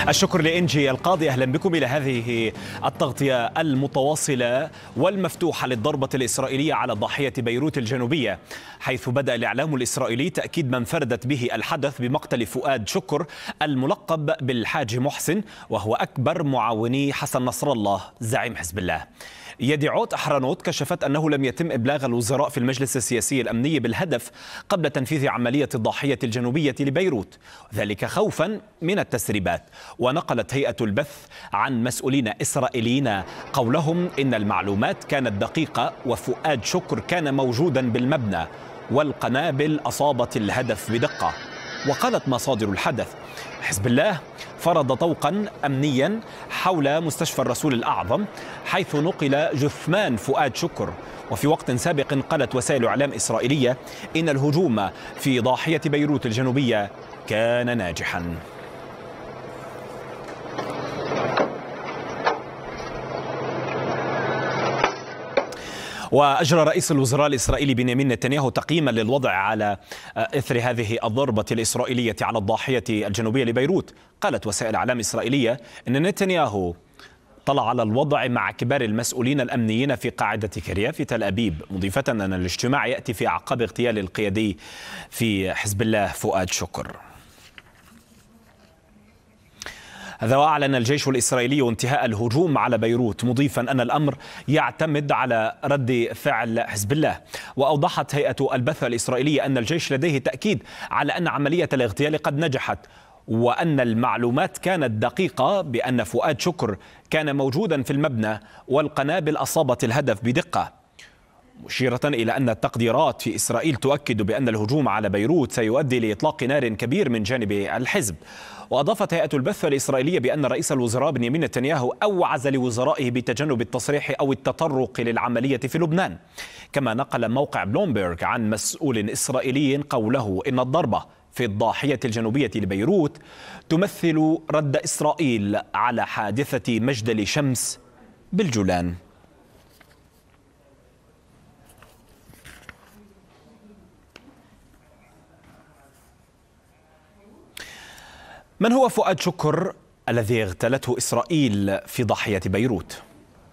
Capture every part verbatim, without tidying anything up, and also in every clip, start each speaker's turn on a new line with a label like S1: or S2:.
S1: الشكر لإنجي القاضي. أهلا بكم إلى هذه التغطية المتواصلة والمفتوحة للضربة الإسرائيلية على ضاحية بيروت الجنوبية، حيث بدأ الإعلام الإسرائيلي تأكيد ما انفردت به الحدث بمقتل فؤاد شكر الملقب بالحاج محسن، وهو أكبر معاوني حسن نصر الله زعيم حزب الله. يدعوت أحرنوت كشفت أنه لم يتم إبلاغ الوزراء في المجلس السياسي الأمني بالهدف قبل تنفيذ عملية الضاحية الجنوبية لبيروت، ذلك خوفا من التسريبات. ونقلت هيئة البث عن مسؤولين إسرائيليين قولهم إن المعلومات كانت دقيقة وفؤاد شكر كان موجودا بالمبنى والقنابل أصابت الهدف بدقة. وقالت مصادر الحدث حزب الله فرض طوقا أمنيا حول مستشفى الرسول الأعظم حيث نقل جثمان فؤاد شكر. وفي وقت سابق قالت وسائل إعلام إسرائيلية إن الهجوم في ضاحية بيروت الجنوبية كان ناجحا. وأجرى رئيس الوزراء الإسرائيلي بنيامين نتنياهو تقييما للوضع على إثر هذه الضربة الإسرائيلية على الضاحية الجنوبية لبيروت. قالت وسائل إعلام إسرائيلية إن نتنياهو طلع على الوضع مع كبار المسؤولين الأمنيين في قاعدة كريا في تل أبيب، مضيفة أن الاجتماع يأتي في أعقاب اغتيال القيادي في حزب الله فؤاد شكر. هذا وأعلن الجيش الإسرائيلي انتهاء الهجوم على بيروت، مضيفا أن الأمر يعتمد على رد فعل حزب الله. وأوضحت هيئة البث الإسرائيلية أن الجيش لديه تأكيد على أن عملية الاغتيال قد نجحت، وأن المعلومات كانت دقيقة بأن فؤاد شكر كان موجودا في المبنى والقنابل أصابت الهدف بدقة، مشيرة إلى أن التقديرات في إسرائيل تؤكد بأن الهجوم على بيروت سيؤدي لإطلاق نار كبير من جانب الحزب. وأضافت هيئة البث الإسرائيلية بأن رئيس الوزراء بنيامين نتنياهو أوعز لوزرائه بتجنب التصريح أو التطرق للعملية في لبنان. كما نقل موقع بلومبرغ عن مسؤول إسرائيلي قوله إن الضربة في الضاحية الجنوبية لبيروت تمثل رد إسرائيل على حادثة مجدل شمس بالجولان. من هو فؤاد شكر الذي اغتالته إسرائيل في ضاحية بيروت؟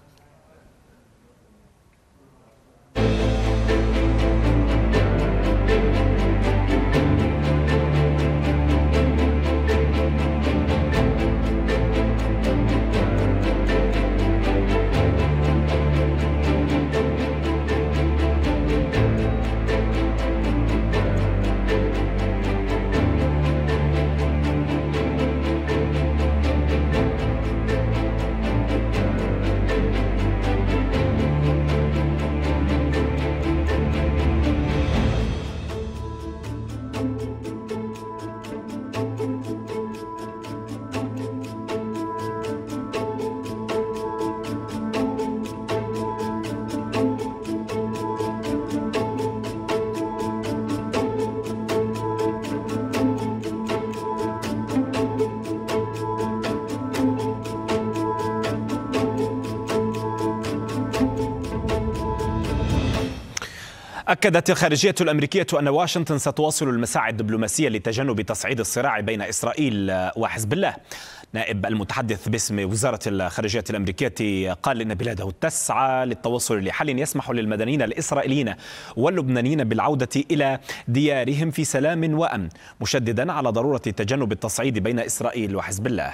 S1: أكدت الخارجية الأمريكية أن واشنطن ستواصل المساعي الدبلوماسية لتجنب تصعيد الصراع بين إسرائيل وحزب الله. نائب المتحدث باسم وزارة الخارجية الأمريكية قال إن بلاده تسعى للتوصل لحل يسمح للمدنيين الإسرائيليين واللبنانيين بالعودة إلى ديارهم في سلام وأمن، مشددا على ضرورة تجنب التصعيد بين إسرائيل وحزب الله.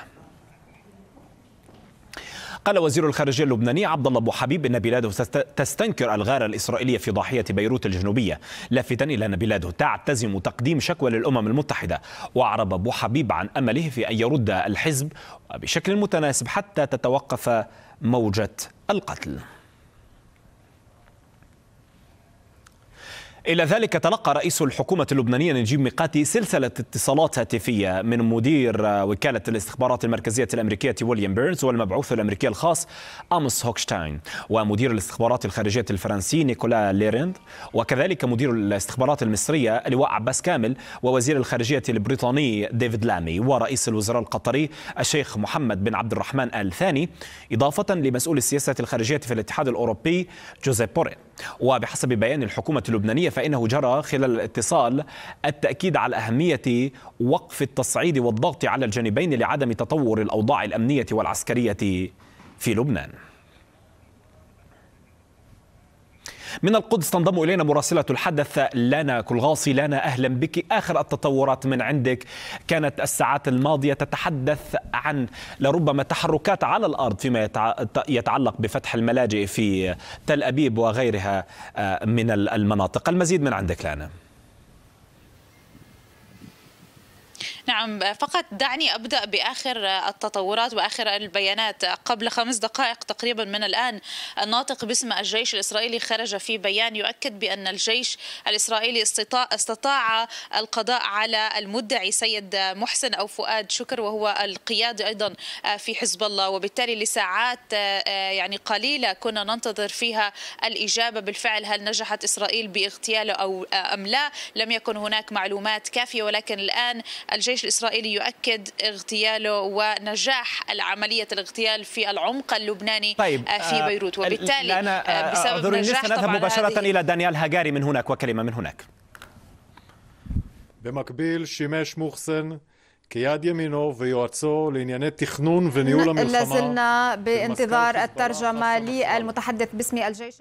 S1: قال وزير الخارجية اللبناني عبد الله أبو حبيب إن بلاده تستنكر الغارة الإسرائيلية في ضاحية بيروت الجنوبية، لافتا إلى أن بلاده تعتزم تقديم شكوى للأمم المتحدة. وأعرب أبو حبيب عن أمله في أن يرد الحزب بشكل متناسب حتى تتوقف موجة القتل. إلى ذلك تلقى رئيس الحكومة اللبنانية نجيب ميقاتي سلسلة اتصالات هاتفية من مدير وكالة الاستخبارات المركزية الأمريكية ويليام بيرنز والمبعوث الأمريكي الخاص أموس هوكشتاين ومدير الاستخبارات الخارجية الفرنسي نيكولا ليريند، وكذلك مدير الاستخبارات المصرية اللواء عباس كامل ووزير الخارجية البريطاني ديفيد لامي ورئيس الوزراء القطري الشيخ محمد بن عبد الرحمن آل ثاني، إضافة لمسؤول السياسة الخارجية في الاتحاد الأوروبي جوزيف بوريل. وبحسب بيان الحكومة اللبنانية فإنه جرى خلال الاتصال التأكيد على أهمية وقف التصعيد والضغط على الجانبين لعدم تطور الأوضاع الأمنية والعسكرية في لبنان. من القدس تنضم إلينا مراسلة الحدث لانا كلغاصي. لانا، أهلا بك. آخر التطورات من عندك كانت الساعات الماضية تتحدث عن لربما تحركات على الأرض فيما يتعلق بفتح الملاجئ في تل أبيب وغيرها من المناطق. المزيد من عندك لانا.
S2: نعم، فقط دعني أبدأ بآخر التطورات وآخر البيانات. قبل خمس دقائق تقريبا من الآن الناطق باسم الجيش الإسرائيلي خرج في بيان يؤكد بأن الجيش الإسرائيلي استطاع, استطاع القضاء على المدعي سيد محسن أو فؤاد شكر، وهو القيادي أيضا في حزب الله، وبالتالي لساعات يعني قليلة كنا ننتظر فيها الإجابة بالفعل هل نجحت إسرائيل باغتياله أو أم لا. لم يكن هناك معلومات كافية، ولكن الآن الجيش الإسرائيلي يؤكد اغتياله ونجاح عملية الاغتيال في العمق اللبناني
S1: طيب
S2: في بيروت، وبالتالي
S1: أنا
S2: بسبب نجاح
S1: نذهب مباشرة إلى دانيال هاجاري من هناك وكلمة من هناك.
S3: במקביל שימש מוחסן כיד ימינו ויועצו לענייני תכנון וניהול המלחמה.
S4: לازلنا بانتظار الترجمة للمتحدث باسم الجيش.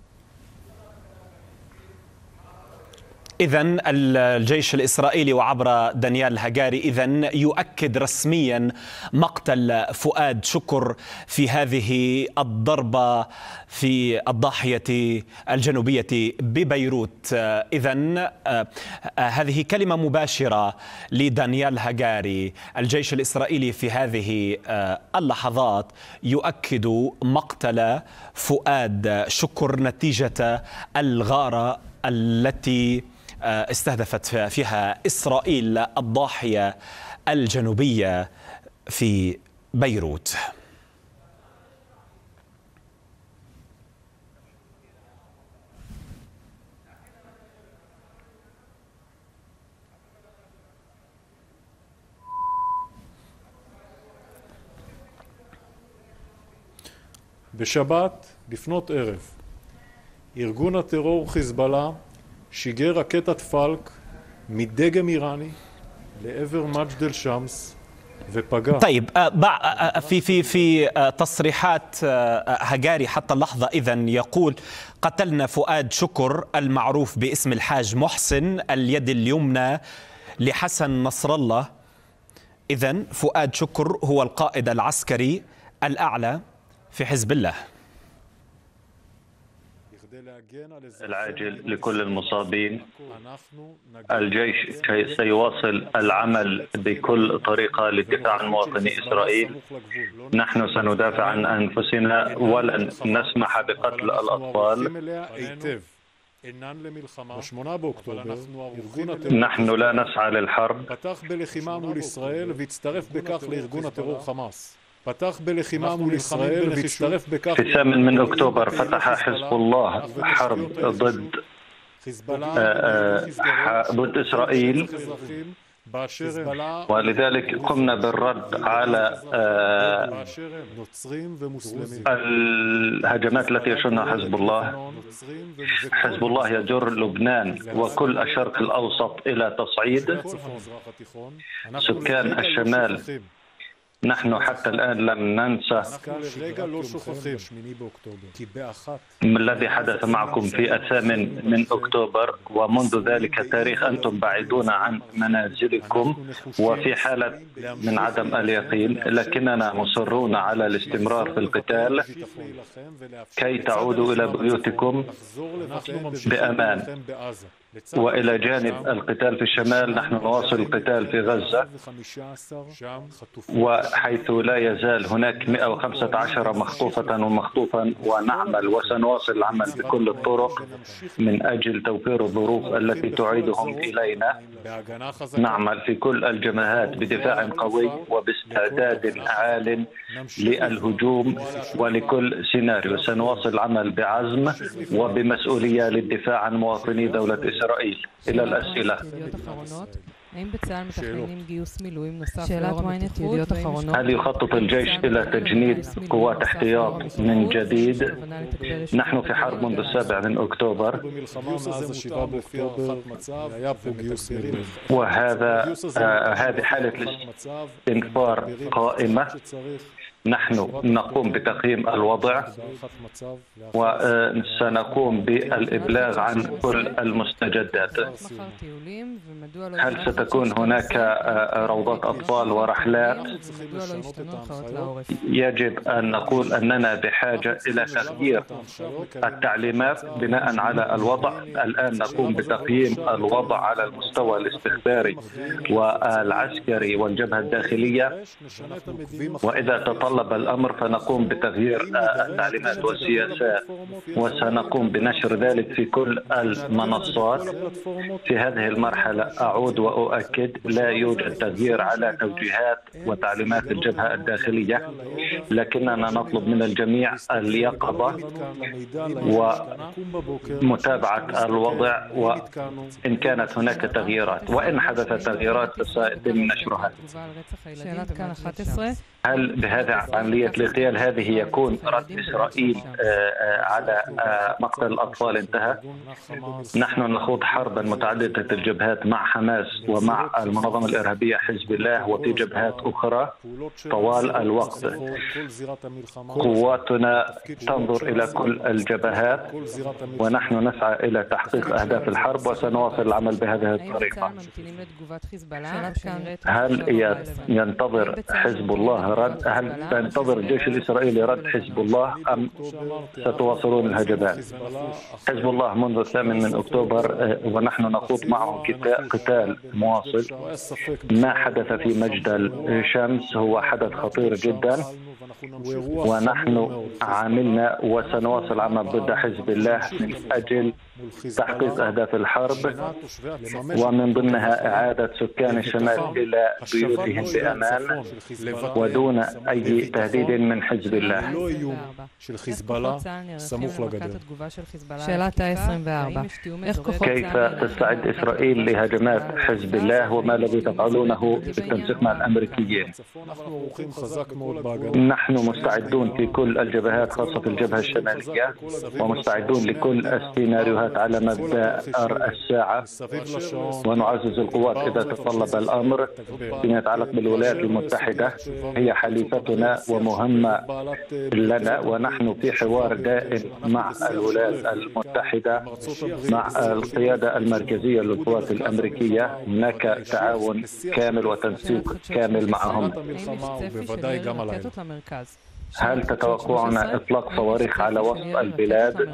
S1: إذن الجيش الإسرائيلي وعبر دانيال هاجاري إذن يؤكد رسميا مقتل فؤاد شكر في هذه الضربة في الضاحية الجنوبية ببيروت. إذن هذه كلمة مباشرة لدانيال هاجاري. الجيش الإسرائيلي في هذه اللحظات يؤكد مقتل فؤاد شكر نتيجة الغارة التي استهدفت فيها إسرائيل الضاحية الجنوبية في بيروت.
S3: בשבת לפנות ערב ארגון הטרור חיזבאללה שיגר רקטת פלק מדגם איראני לעבר מג'דל שמס ופגע.
S1: طيب في في في تصريحات هاجاري حتى اللحظة إذن يقول قتلنا فؤاد شكر المعروف باسم الحاج محسن اليد اليمنى لحسن نصر الله. إذن فؤاد شكر هو القائد العسكري الأعلى في حزب الله.
S5: العاجل لكل المصابين. الجيش سيواصل العمل بكل طريقة للدفاع عن مواطني إسرائيل. نحن سندافع عن أنفسنا ولن نسمح بقتل الأطفال. نحن لا نسعى للحرب. في الثامن من أكتوبر فتح حزب الله حرب ضد ضد إسرائيل، ولذلك قمنا بالرد على الهجمات التي يشنها حزب الله. حزب الله يجر لبنان وكل الشرق الأوسط إلى تصعيد. سكان الشمال نحن حتى الآن لم ننسى الذي حدث معكم في الثامن من أكتوبر، ومنذ ذلك التاريخ أنتم بعيدون عن منازلكم وفي حالة من عدم اليقين، لكننا مصرون على الاستمرار في القتال كي تعودوا إلى بيوتكم بأمان. وإلى جانب القتال في الشمال نحن نواصل القتال في غزة، وحيث لا يزال هناك مئة وخمسة عشر مخطوفة ومخطوفا، ونعمل وسنواصل العمل بكل الطرق من أجل توفير الظروف التي تعيدهم إلينا. نعمل في كل الجبهات بدفاع قوي وباستعداد عال للهجوم ولكل سيناريو. سنواصل العمل بعزم وبمسؤولية للدفاع عن مواطني دولة إسرائيل. إلى الأسئلة.
S6: האם בצה"ל מתכננים גיוס מילואים נוסף לאור המתיחות? ידיעות אחרונות.
S5: هل يخطط الجيش إلى تجنيد قوات احتياط من جديد؟ نحن في حرب منذ السابع من أكتوبر، وهذا آه هذه حالة الاستنفار قائمة. نحن نقوم بتقييم الوضع وسنقوم بالإبلاغ عن كل المستجدات. هل ستكون هناك روضات أطفال ورحلات؟ يجب أن نقول أننا بحاجة إلى تغيير التعليمات بناء على الوضع. الآن نقوم بتقييم الوضع على المستوى الاستخباري والعسكري والجبهة الداخلية، وإذا تطلب الأمر فنقوم بتغيير التعليمات والسياسات، وسنقوم بنشر ذلك في كل المنصات. في هذه المرحلة أعود وأؤكد لا يوجد تغيير على توجيهات وتعليمات الجبهة الداخلية، لكننا نطلب من الجميع اليقظة ومتابعة الوضع، وإن كانت هناك تغييرات وإن حدثت تغييرات فسيتم نشرها. هل بهذا عملية الاغتيال هذه يكون رد إسرائيل على مقتل الأطفال انتهى؟ نحن نخوض حربا متعددة الجبهات مع حماس ومع المنظمة الإرهابية حزب الله وفي جبهات أخرى طوال الوقت. قواتنا تنظر إلى كل الجبهات ونحن نسعى إلى تحقيق أهداف الحرب وسنواصل العمل بهذه الطريقة. هل ينتظر حزب الله رد؟ هل ينتظر الجيش الإسرائيلي رد حزب الله أم ستواصلون الهجمات؟ حزب الله منذ الثامن من أكتوبر ونحن نخوض معه قتال مواصل. ما حدث في مجدل شمس هو حدث خطير جدا، ونحن عملنا وسنواصل عمل ضد حزب الله من أجل تحقيق أهداف الحرب، ومن ضمنها إعادة سكان الشمال إلى بيوتهم بأمان ودون أي تهديد من حزب الله. كيف تستعد إسرائيل لهجمات حزب الله وما الذي تفعلونه بالتنسيق مع الأمريكيين؟ نحن مستعدون في كل الجبهات خاصة في الجبهة الشمالية، ومستعدون لكل السيناريوهات على مدى الساعة، ونعزز القوات إذا تطلب الأمر. فيما يتعلق بالولايات المتحدة هي حليفتنا ومهمة لنا، ونحن في حوار دائم مع الولايات المتحدة مع القيادة المركزية للقوات الأمريكية. هناك تعاون كامل وتنسيق كامل معهم. هل تتوقعون إطلاق صواريخ على وسط البلاد؟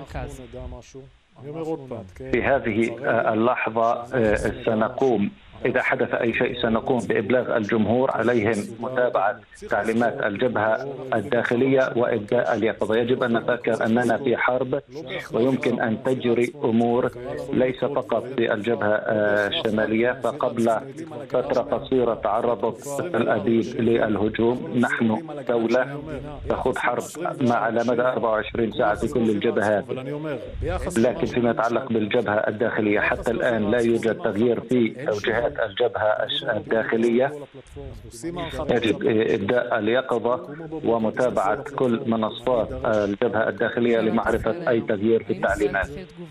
S5: في هذه اللحظة سنقوم إذا حدث أي شيء سنقوم بإبلاغ الجمهور. عليهم متابعة تعليمات الجبهة الداخلية وإبداء اليقظة. يجب أن نفكر أننا في حرب ويمكن أن تجري أمور ليس فقط في الجبهة الشمالية. فقبل فترة قصيرة تعرضت تل أبيب للهجوم. نحن دولة تخوض حرب مع على مدى أربعة وعشرين ساعة في كل الجبهات، لكن فيما يتعلق بالجبهة الداخلية حتى الآن لا يوجد تغيير في توجيهات الجبهة الداخلية. يجب إبداء اليقظة ومتابعة كل منصات الجبهة الداخلية لمعرفة أي تغيير في التعليمات.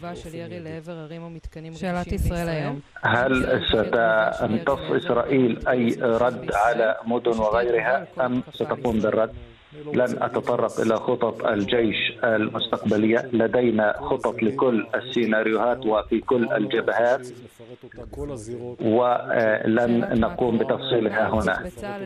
S5: هل ستمتص إسرائيل أي رد على مدن وغيرها أم ستقوم بالرد؟ لن أتطرق إلى خطط الجيش المستقبلية. لدينا خطط لكل السيناريوهات وفي كل الجبهات، ولن نقوم بتفصيلها هنا.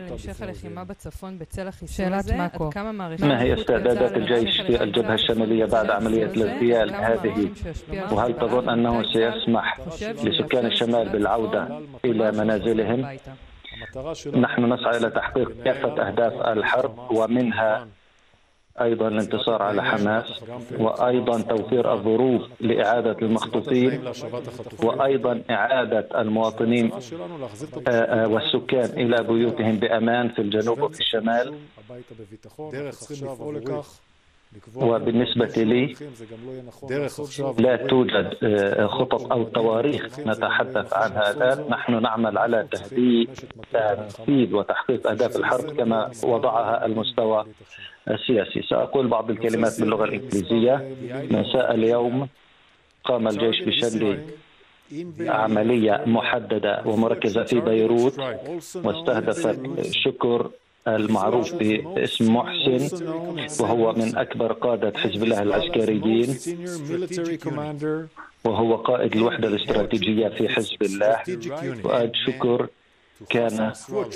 S5: ما هي استعدادات الجيش في الجبهة الشمالية بعد عملية الاغتيال هذه؟ وهل تظن أنه سيسمح لسكان الشمال بالعودة إلى منازلهم؟ نحن نسعى إلى تحقيق كافة أهداف الحرب، ومنها أيضا الانتصار على حماس، وأيضا توفير الظروف لإعادة المخطوفين، وأيضا إعادة المواطنين والسكان إلى بيوتهم بأمان في الجنوب وفي الشمال. وبالنسبة لي لا توجد خطط أو تواريخ نتحدث عنها الآن. نحن نعمل على تنفيذ وتحقيق أهداف الحرب كما وضعها المستوى السياسي. سأقول بعض الكلمات باللغة الإنجليزية. مساء اليوم قام الجيش بشن عملية محددة ومركزة في بيروت واستهدفت شكر المعروف باسم محسن، وهو من أكبر قادة حزب الله العسكريين، وهو قائد الوحدة الاستراتيجية في حزب الله. فؤاد شكر كان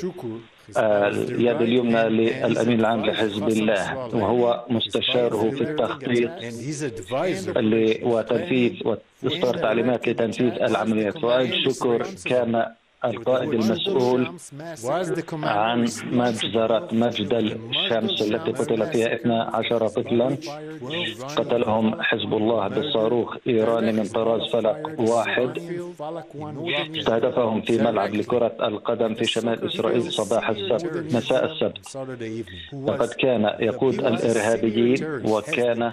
S5: اليد اليمنى للأمين العام لحزب الله، وهو مستشاره في التخطيط وتنفيذ وإصدار تعليمات لتنفيذ العمليات. فؤاد شكر كان القائد المسؤول عن مجزرة مجد الشمس التي قتل فيها اثنا عشر طفلا، قتلهم حزب الله بصاروخ إيراني من طراز فلق واحد، استهدفهم في ملعب لكرة القدم في شمال إسرائيل صباح السبت مساء السبت. لقد كان يقود الإرهابيين وكان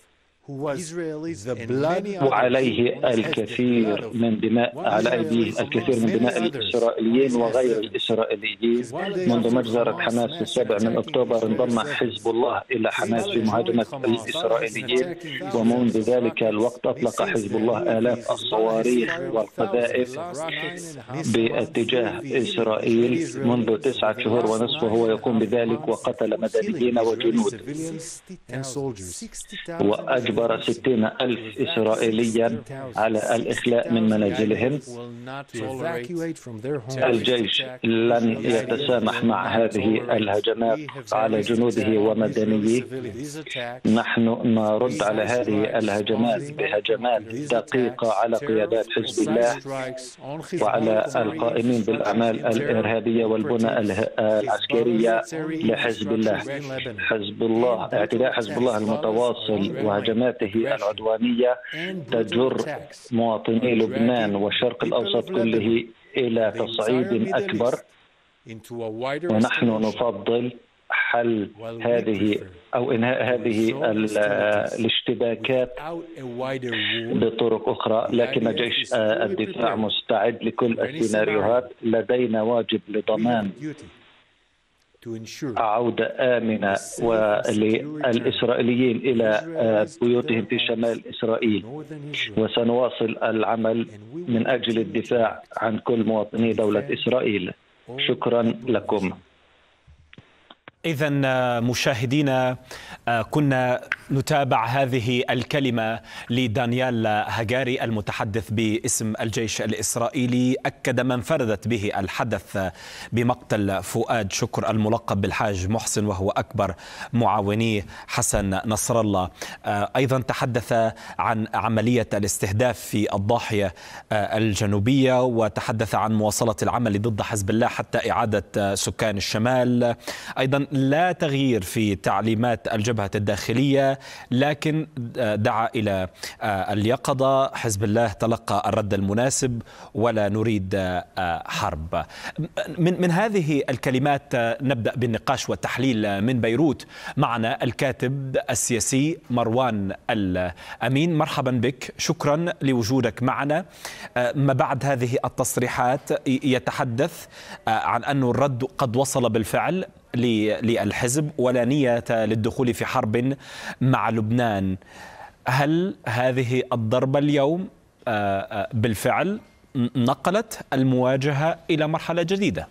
S5: وعليه الكثير من دماء على أيديه الكثير من دماء الإسرائيليين وغير الإسرائيليين. منذ مجزرة حماس في السابع من أكتوبر انضم حزب الله إلى حماس في مهاجمة الإسرائيليين، ومنذ ذلك الوقت أطلق حزب الله آلاف الصواريخ والقذائف باتجاه إسرائيل منذ تسعة شهور ونصف، وهو يقوم بذلك وقتل مدنيين وجنود، وأجبر ستين ألف إسرائيليا على الإخلاء من منازلهم. الجيش لن يتسامح مع هذه الهجمات على جنوده ومدنيه. نحن نرد على هذه الهجمات بهجمات دقيقة على قيادات حزب الله وعلى القائمين بالأعمال الإرهابية والبنى العسكرية لحزب الله. حزب الله اعتداء حزب الله المتواصل وهجماته العدوانية تجر مواطني لبنان والشرق الأوسط كله إلى تصعيد أكبر، ونحن نفضل حل هذه أو إنهاء هذه الاشتباكات بطرق أخرى. لكن جيش الدفاع مستعد لكل السيناريوهات. لدينا واجب لضمان عودة آمنة وللإسرائيليين إلى بيوتهم في شمال إسرائيل، وسنواصل العمل من أجل الدفاع عن كل مواطني دولة إسرائيل. شكرا لكم.
S1: إذن مشاهدينا، كنا نتابع هذه الكلمة لدانيال هجاري المتحدث باسم الجيش الإسرائيلي. أكد ما انفردت به الحدث بمقتل فؤاد شكر الملقب بالحاج محسن، وهو أكبر معاوني حسن نصر الله. أيضا تحدث عن عملية الاستهداف في الضاحية الجنوبية، وتحدث عن مواصلة العمل ضد حزب الله حتى إعادة سكان الشمال. أيضا لا تغيير في تعليمات الجبهة الداخلية، لكن دعا إلى اليقظة. حزب الله تلقى الرد المناسب ولا نريد حرب. من من هذه الكلمات نبدأ بالنقاش والتحليل من بيروت. معنا الكاتب السياسي مروان الأمين. مرحبا بك، شكرا لوجودك معنا. ما بعد هذه التصريحات يتحدث عن أن الرد قد وصل بالفعل للحزب ولا نية للدخول في حرب مع لبنان. هل هذه الضربة اليوم بالفعل نقلت المواجهة إلى مرحلة جديدة؟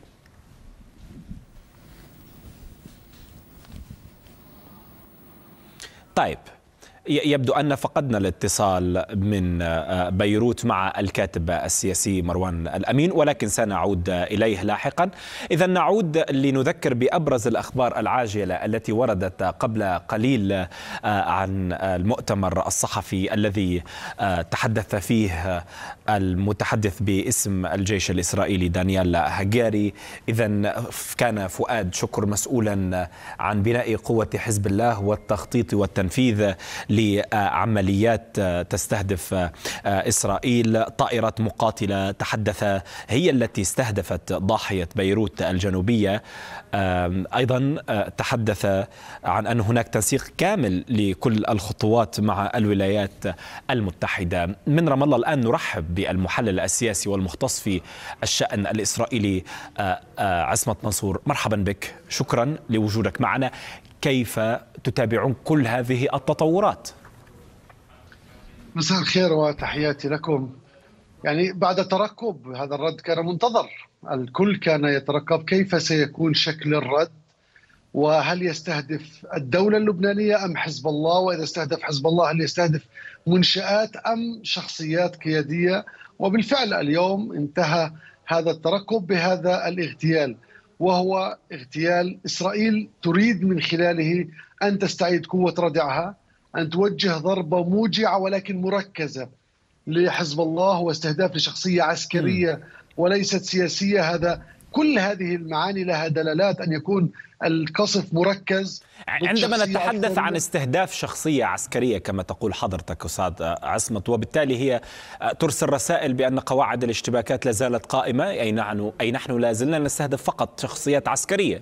S1: طيب، يبدو أن فقدنا الاتصال من بيروت مع الكاتب السياسي مروان الأمين، ولكن سنعود إليه لاحقا. إذا نعود لنذكر بأبرز الأخبار العاجلة التي وردت قبل قليل عن المؤتمر الصحفي الذي تحدث فيه المتحدث باسم الجيش الإسرائيلي دانيال هجاري. إذا كان فؤاد شكر مسؤولا عن بناء قوة حزب الله والتخطيط والتنفيذ لعمليات تستهدف إسرائيل. طائرات مقاتلة تحدث هي التي استهدفت ضاحية بيروت الجنوبية. أيضا تحدث عن أن هناك تنسيق كامل لكل الخطوات مع الولايات المتحدة. من رام الله الآن نرحب بالمحلل السياسي والمختص في الشأن الإسرائيلي عصمت منصور. مرحبا بك، شكرا لوجودك معنا. كيف تتابعون كل هذه التطورات؟
S7: مساء الخير وتحياتي لكم. يعني بعد ترقب هذا الرد كان منتظر، الكل كان يترقب كيف سيكون شكل الرد، وهل يستهدف الدولة اللبنانية أم حزب الله، وإذا استهدف حزب الله هل يستهدف منشآت أم شخصيات قيادية. وبالفعل اليوم انتهى هذا الترقب بهذا الاغتيال، وهو اغتيال إسرائيل تريد من خلاله أن تستعيد قوة ردعها، أن توجه ضربة موجعة ولكن مركزة لحزب الله واستهداف لشخصية عسكرية وليست سياسية. هذا كل هذه المعاني لها دلالات أن يكون القصف مركز.
S1: عندما نتحدث عن استهداف شخصية عسكرية كما تقول حضرتك أستاذ عصمت، وبالتالي هي ترسل رسائل بأن قواعد الاشتباكات لا زالت قائمة، أي نحن أي نحن لا زلنا نستهدف فقط شخصيات عسكرية.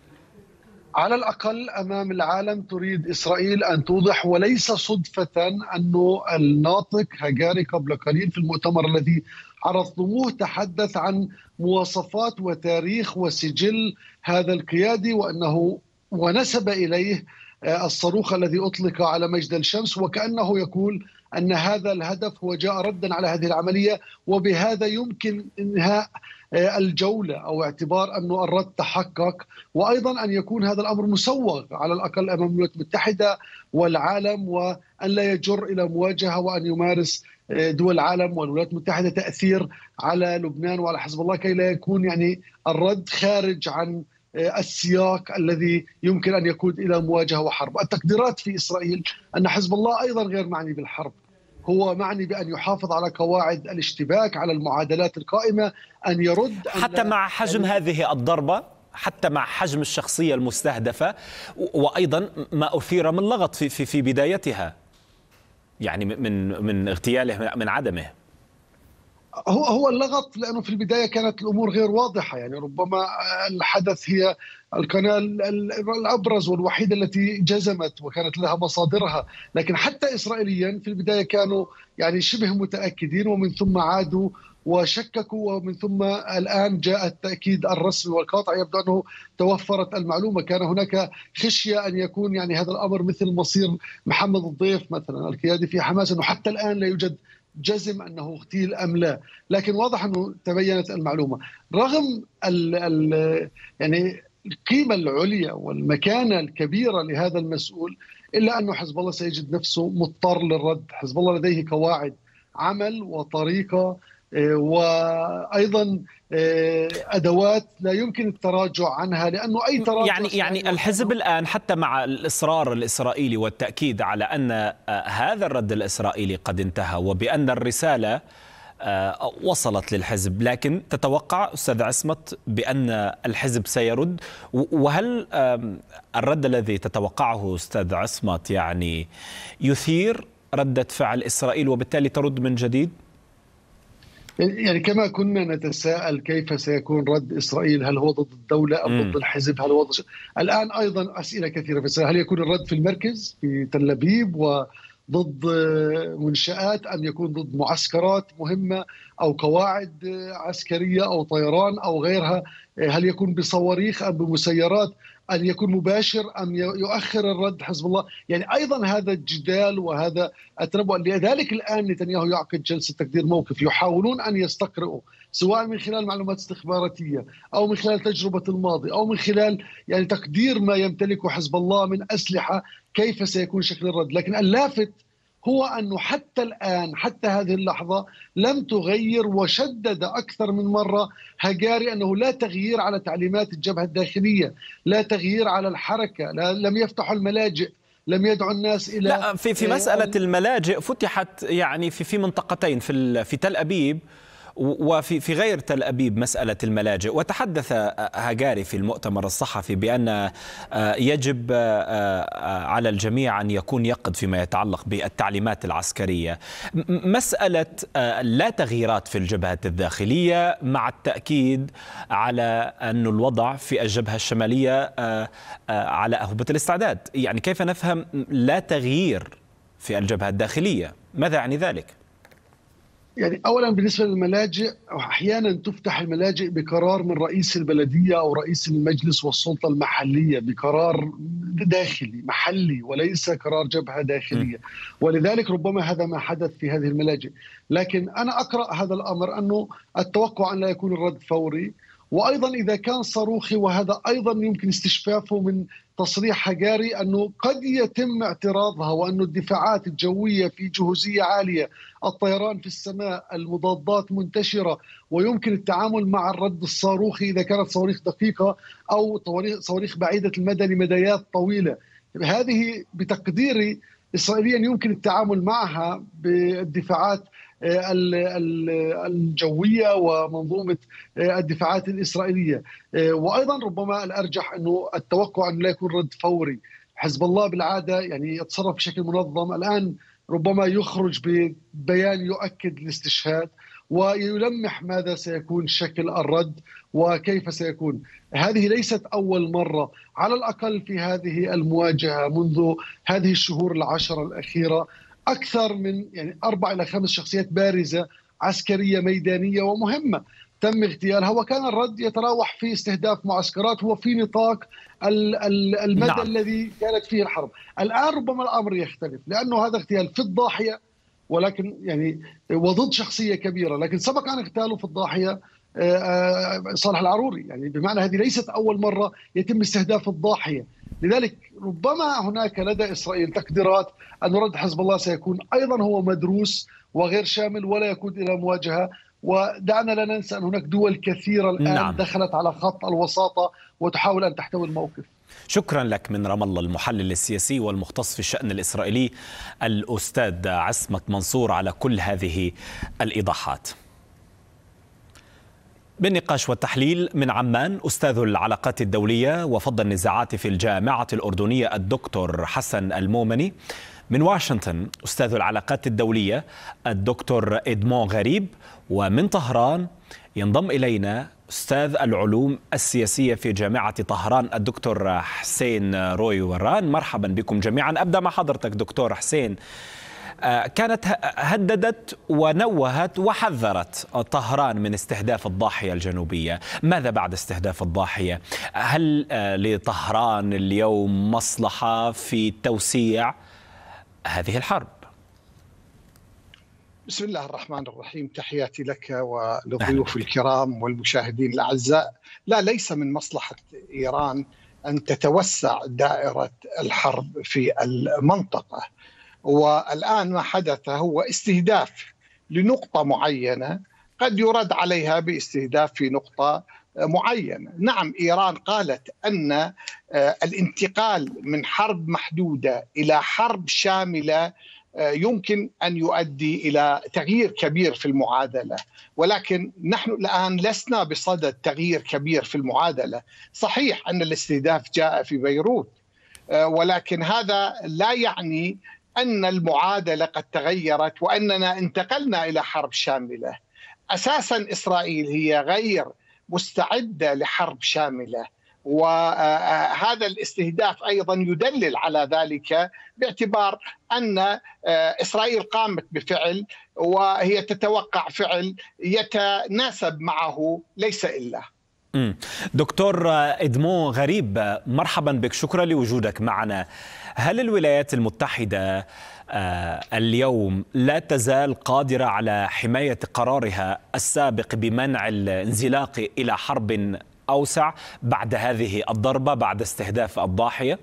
S7: على الأقل أمام العالم تريد إسرائيل أن توضح، وليس صدفة أنه الناطق هجاري قبل قليل في المؤتمر الذي عرضتموه تحدث عن مواصفات وتاريخ وسجل هذا القيادي، وأنه ونسب إليه الصاروخ الذي أطلق على مجد الشمس، وكأنه يقول أن هذا الهدف هو جاء ردا على هذه العملية، وبهذا يمكن إنهاء الجولة أو اعتبار أن الرد تحقق، وأيضا أن يكون هذا الأمر مسوغ على الأقل أمام الولايات المتحدة والعالم، وأن لا يجر إلى مواجهة، وأن يمارس دول العالم والولايات المتحدة تأثير على لبنان وعلى حزب الله، كي لا يكون يعني الرد خارج عن السياق الذي يمكن أن يقود إلى مواجهة وحرب. التقديرات في إسرائيل أن حزب الله أيضا غير معني بالحرب، هو معني بأن يحافظ على قواعد الاشتباك، على المعادلات القائمة، أن يرد
S1: حتى مع حجم هذه الضربة، حتى مع حجم الشخصية المستهدفة، وأيضا ما أثير من لغط في في في بدايتها، يعني من من اغتياله من عدمه.
S7: هو هو اللغط لأنه في البداية كانت الأمور غير واضحة، يعني ربما الحدث هي القناة الأبرز والوحيدة التي جزمت وكانت لها مصادرها، لكن حتى إسرائيليا في البداية كانوا يعني شبه متأكدين، ومن ثم عادوا وشككوا، ومن ثم الآن جاء التأكيد الرسمي والقاطع. يبدو أنه توفرت المعلومة. كان هناك خشية أن يكون يعني هذا الأمر مثل مصير محمد الضيف مثلا القيادي في حماس، أنه حتى الآن لا يوجد جزم أنه اغتيل أم لا، لكن واضح أنه تبينت المعلومة رغم ال ال يعني القيمة العليا والمكانة الكبيرة لهذا المسؤول، إلا أنه حزب الله سيجد نفسه مضطر للرد. حزب الله لديه قواعد عمل وطريقة وأيضا أدوات لا يمكن التراجع عنها، لأنه أي تراجع
S1: يعني يعني الحزب الآن حتى مع الإصرار الإسرائيلي والتأكيد على أن هذا الرد الإسرائيلي قد انتهى وبأن الرسالة وصلت للحزب، لكن تتوقع أستاذ عصمت بأن الحزب سيرد؟ وهل الرد الذي تتوقعه أستاذ عصمت يعني يثير ردة فعل إسرائيل وبالتالي ترد من جديد؟
S7: يعني كما كنا نتساءل كيف سيكون رد إسرائيل، هل هو ضد الدولة أم ضد الحزب، هل هو ضد... الآن أيضا أسئلة كثيرة في إسرائيل. هل يكون الرد في المركز في تل أبيب وضد منشآت، أم يكون ضد معسكرات مهمة أو قواعد عسكرية أو طيران أو غيرها؟ هل يكون بصواريخ أم بمسيرات؟ أن يكون مباشر أم يؤخر الرد حزب الله؟ يعني أيضا هذا الجدال وهذا التنبؤ. لذلك الآن نتنياهو يعقد جلسة تقدير موقف، يحاولون أن يستقرئوا سواء من خلال معلومات استخباراتية أو من خلال تجربة الماضي أو من خلال يعني تقدير ما يمتلكه حزب الله من أسلحة، كيف سيكون شكل الرد. لكن اللافت هو أنه حتى الآن حتى هذه اللحظة لم تغير، وشدد أكثر من مرة هجاري أنه لا تغيير على تعليمات الجبهة الداخلية، لا تغيير على الحركة، لا لم يفتحوا الملاجئ، لم يدعوا الناس إلى
S1: لا في في مسألة الملاجئ فتحت يعني في في منطقتين، في في تل أبيب وفي في غير تل أبيب مسألة الملاجئ. وتحدث هاجاري في المؤتمر الصحفي بأن يجب على الجميع أن يكون يقظ فيما يتعلق بالتعليمات العسكرية. مسألة لا تغييرات في الجبهة الداخلية مع التأكيد على أن الوضع في الجبهة الشمالية على أهبة الاستعداد. يعني كيف نفهم لا تغيير في الجبهة الداخلية؟ ماذا يعني ذلك؟
S7: يعني أولا بالنسبة للملاجئ، أحيانا تفتح الملاجئ بقرار من رئيس البلدية أو رئيس المجلس والسلطة المحلية، بقرار داخلي محلي وليس قرار جبهة داخلية، ولذلك ربما هذا ما حدث في هذه الملاجئ. لكن أنا أقرأ هذا الأمر أنه التوقع أن لا يكون الرد فوري، وأيضا إذا كان صاروخي، وهذا أيضا يمكن استشفافه من تصريح هاجاري أنه قد يتم اعتراضها، وأن الدفاعات الجوية في جهوزية عالية، الطيران في السماء، المضادات منتشرة، ويمكن التعامل مع الرد الصاروخي إذا كانت صواريخ دقيقة أو صواريخ بعيدة المدى لمدايات طويلة. هذه بتقديري إسرائيليا يمكن التعامل معها بالدفاعات الجوية ومنظومة الدفاعات الإسرائيلية. وأيضا ربما الأرجح أنه التوقع أنه لا يكون رد فوري. حزب الله بالعادة يعني يتصرف بشكل منظم، الآن ربما يخرج ببيان يؤكد الاستشهاد ويلمح ماذا سيكون شكل الرد وكيف سيكون. هذه ليست أول مرة، على الأقل في هذه المواجهة منذ هذه الشهور العشرة الأخيرة أكثر من يعني أربع إلى خمس شخصيات بارزة عسكرية ميدانية ومهمة تم اغتيالها، وكان الرد يتراوح في استهداف معسكرات وفي نطاق المدى نعم. الذي كانت فيه الحرب. الآن ربما الأمر يختلف، لأنه هذا اغتيال في الضاحية ولكن يعني وضد شخصية كبيرة، لكن سبق أن اغتالوا في الضاحية صالح العروري، يعني بمعنى هذه ليست أول مرة يتم استهداف الضاحية. لذلك ربما هناك لدى إسرائيل تقديرات أن رد حزب الله سيكون أيضا هو مدروس وغير شامل ولا يكون إلى مواجهة. ودعنا لا ننسى أن هناك دول كثيرة الآن نعم. دخلت على خط الوساطة وتحاول أن تحتوي الموقف.
S1: شكرا لك من رام الله المحلل السياسي والمختص في الشأن الإسرائيلي الأستاذ عصمت منصور على كل هذه الإيضاحات. بالنقاش والتحليل من عمان أستاذ العلاقات الدولية وفض النزاعات في الجامعة الأردنية الدكتور حسن المومني. من واشنطن أستاذ العلاقات الدولية الدكتور إدمون غريب. ومن طهران ينضم إلينا أستاذ العلوم السياسية في جامعة طهران الدكتور حسين روي وران. مرحبا بكم جميعا. أبدأ مع حضرتك دكتور حسين. كانت هددت ونوهت وحذرت طهران من استهداف الضاحية الجنوبية. ماذا بعد استهداف الضاحية؟ هل لطهران اليوم مصلحة في توسيع هذه الحرب؟
S8: بسم الله الرحمن الرحيم، تحياتي لك وللضيوف الكرام والمشاهدين الأعزاء. لا، ليس من مصلحة إيران أن تتوسع دائرة الحرب في المنطقة، والآن ما حدث هو استهداف لنقطة معينة قد يرد عليها باستهداف في نقطة معينة. نعم، إيران قالت أن الانتقال من حرب محدودة إلى حرب شاملة يمكن أن يؤدي إلى تغيير كبير في المعادلة، ولكن نحن الآن لسنا بصدد تغيير كبير في المعادلة. صحيح أن الاستهداف جاء في بيروت، ولكن هذا لا يعني أن المعادلة قد تغيرت وأننا انتقلنا إلى حرب شاملة. أساساً إسرائيل هي غير مستعدة لحرب شاملة، وهذا الاستهداف أيضا يدلل على ذلك، باعتبار أن إسرائيل قامت بفعل وهي تتوقع فعل يتناسب معه ليس إلا.
S1: دكتور إدمون غريب، مرحبا بك، شكرا لوجودك معنا. هل الولايات المتحدة اليوم لا تزال قادرة على حماية قرارها السابق بمنع الانزلاق إلى حرب أوسع بعد هذه الضربة، بعد استهداف الضاحية؟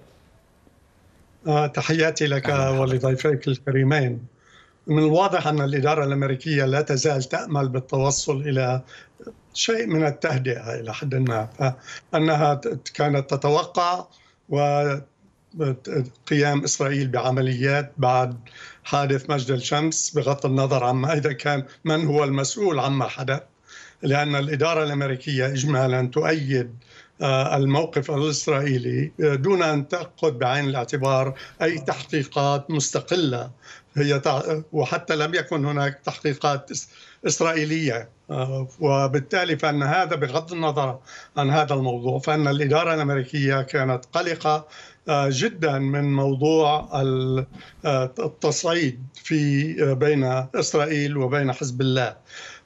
S9: تحياتي لك ولضيفيك الكريمين. من الواضح أن الإدارة الأمريكية لا تزال تأمل بالتوصل إلى شيء من التهدئة إلى حد ما، فأنها كانت تتوقع و قيام إسرائيل بعمليات بعد حادث مجد الشمس، بغض النظر عما إذا كان من هو المسؤول عما حدث، لأن الإدارة الأمريكية إجمالا تؤيد الموقف الإسرائيلي دون أن تأخذ بعين الاعتبار أي تحقيقات مستقلة هي، وحتى لم يكن هناك تحقيقات إسرائيلية. وبالتالي فإن هذا بغض النظر عن هذا الموضوع، فإن الإدارة الأمريكية كانت قلقة جدا من موضوع التصعيد في بين إسرائيل وبين حزب الله.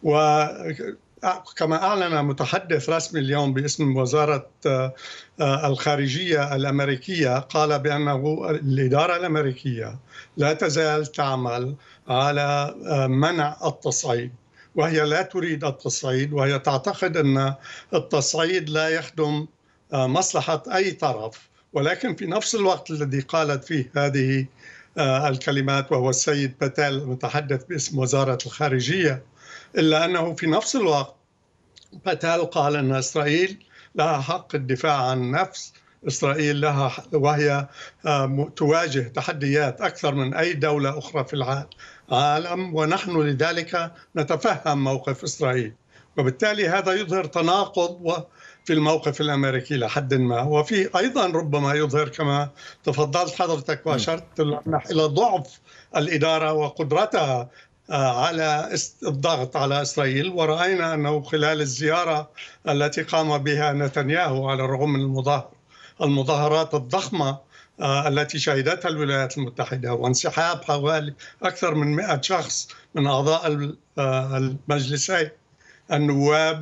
S9: وكما أعلن متحدث رسمي اليوم باسم وزارة الخارجية الأمريكية، قال بأنه الإدارة الأمريكية لا تزال تعمل على منع التصعيد، وهي لا تريد التصعيد، وهي تعتقد أن التصعيد لا يخدم مصلحة أي طرف. ولكن في نفس الوقت الذي قالت فيه هذه الكلمات، وهو السيد باتيل المتحدث باسم وزارة الخارجية، إلا أنه في نفس الوقت باتيل قال أن إسرائيل لها حق الدفاع عن النفس، إسرائيل لها وهي تواجه تحديات أكثر من أي دولة أخرى في العالم، ونحن لذلك نتفهم موقف إسرائيل. وبالتالي هذا يظهر تناقض في الموقف الأمريكي لحد ما، وفي أيضا ربما يظهر كما تفضلت حضرتك وأشرت إلى ضعف الإدارة وقدرتها على الضغط على إسرائيل. ورأينا أنه خلال الزيارة التي قام بها نتنياهو، على الرغم من المظاهرات الضخمة التي شهدتها الولايات المتحدة وانسحاب حوالي أكثر من مئة شخص من أعضاء المجلسين النواب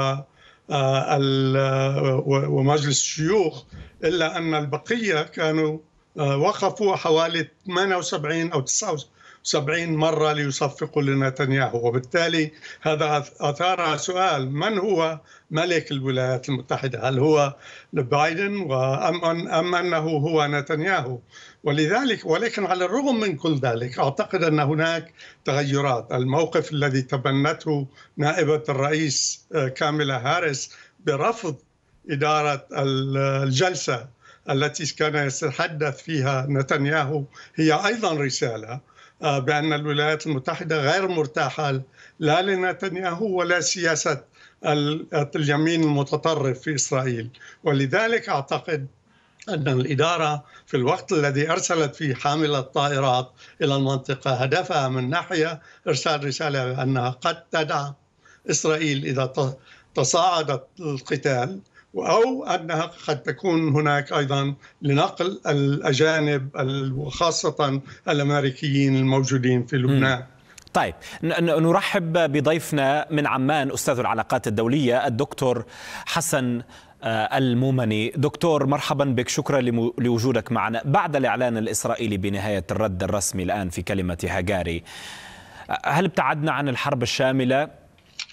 S9: ومجلس الشيوخ، إلا أن البقية كانوا وقفوا حوالي ثمانية وسبعين أو تسعة وسبعين مرة ليصفقوا لنتنياهو. وبالتالي هذا أثار سؤال: من هو ملك الولايات المتحدة؟ هل هو بايدن أم أنه هو نتنياهو؟ ولذلك ولكن على الرغم من كل ذلك أعتقد أن هناك تغيرات. الموقف الذي تبنته نائبة الرئيس كاميلا هاريس برفض إدارة الجلسة التي كان يتحدث فيها نتنياهو هي أيضا رسالة بأن الولايات المتحدة غير مرتاحة لا لنتنياهو ولا سياسة اليمين المتطرف في إسرائيل. ولذلك أعتقد أن الإدارة في الوقت الذي أرسلت فيه حاملة طائرات إلى المنطقة، هدفها من ناحية إرسال رسالة بأنها قد تدعم إسرائيل إذا تصاعدت القتال، أو أنها قد تكون هناك أيضا لنقل الأجانب وخاصة الأمريكيين الموجودين في لبنان.
S1: طيب، نرحب بضيفنا من عمان أستاذ العلاقات الدولية الدكتور حسن المومني. دكتور مرحبا بك، شكرا لوجودك معنا. بعد الإعلان الإسرائيلي بنهاية الرد الرسمي الآن في كلمة هاجاري، هل ابتعدنا عن الحرب الشاملة؟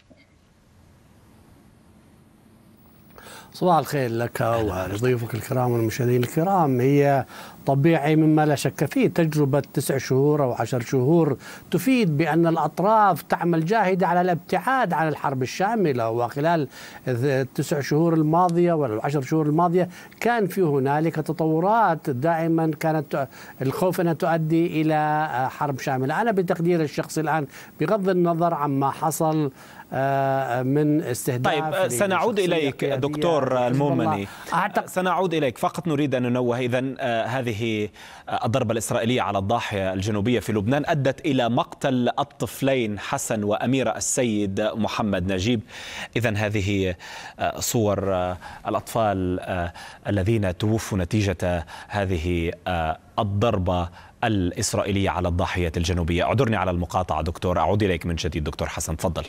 S10: صباح الخير لك ولضيوفك الكرام والمشاهدين الكرام. هي طبيعي مما لا شك فيه، تجربة تسع شهور أو عشر شهور تفيد بأن الأطراف تعمل جاهدة على الابتعاد عن الحرب الشاملة. وخلال التسع شهور الماضية والعشر شهور الماضية كان في هنالك تطورات دائما كانت الخوف أنها تؤدي إلى حرب شاملة. أنا بتقدير الشخصي الآن بغض النظر عما حصل من استهداف.
S1: طيب، سنعود إليك دكتور المومني، سنعود إليك. فقط نريد أن ننوه إذن هذه الضربة الإسرائيلية على الضاحية الجنوبية في لبنان أدت إلى مقتل الطفلين حسن وأميرة السيد محمد نجيب. إذن هذه صور الأطفال الذين توفوا نتيجة هذه الضربة الإسرائيلية على الضاحية الجنوبية. أعذرني على المقاطعة دكتور، أعود إليك من جديد. دكتور حسن تفضل.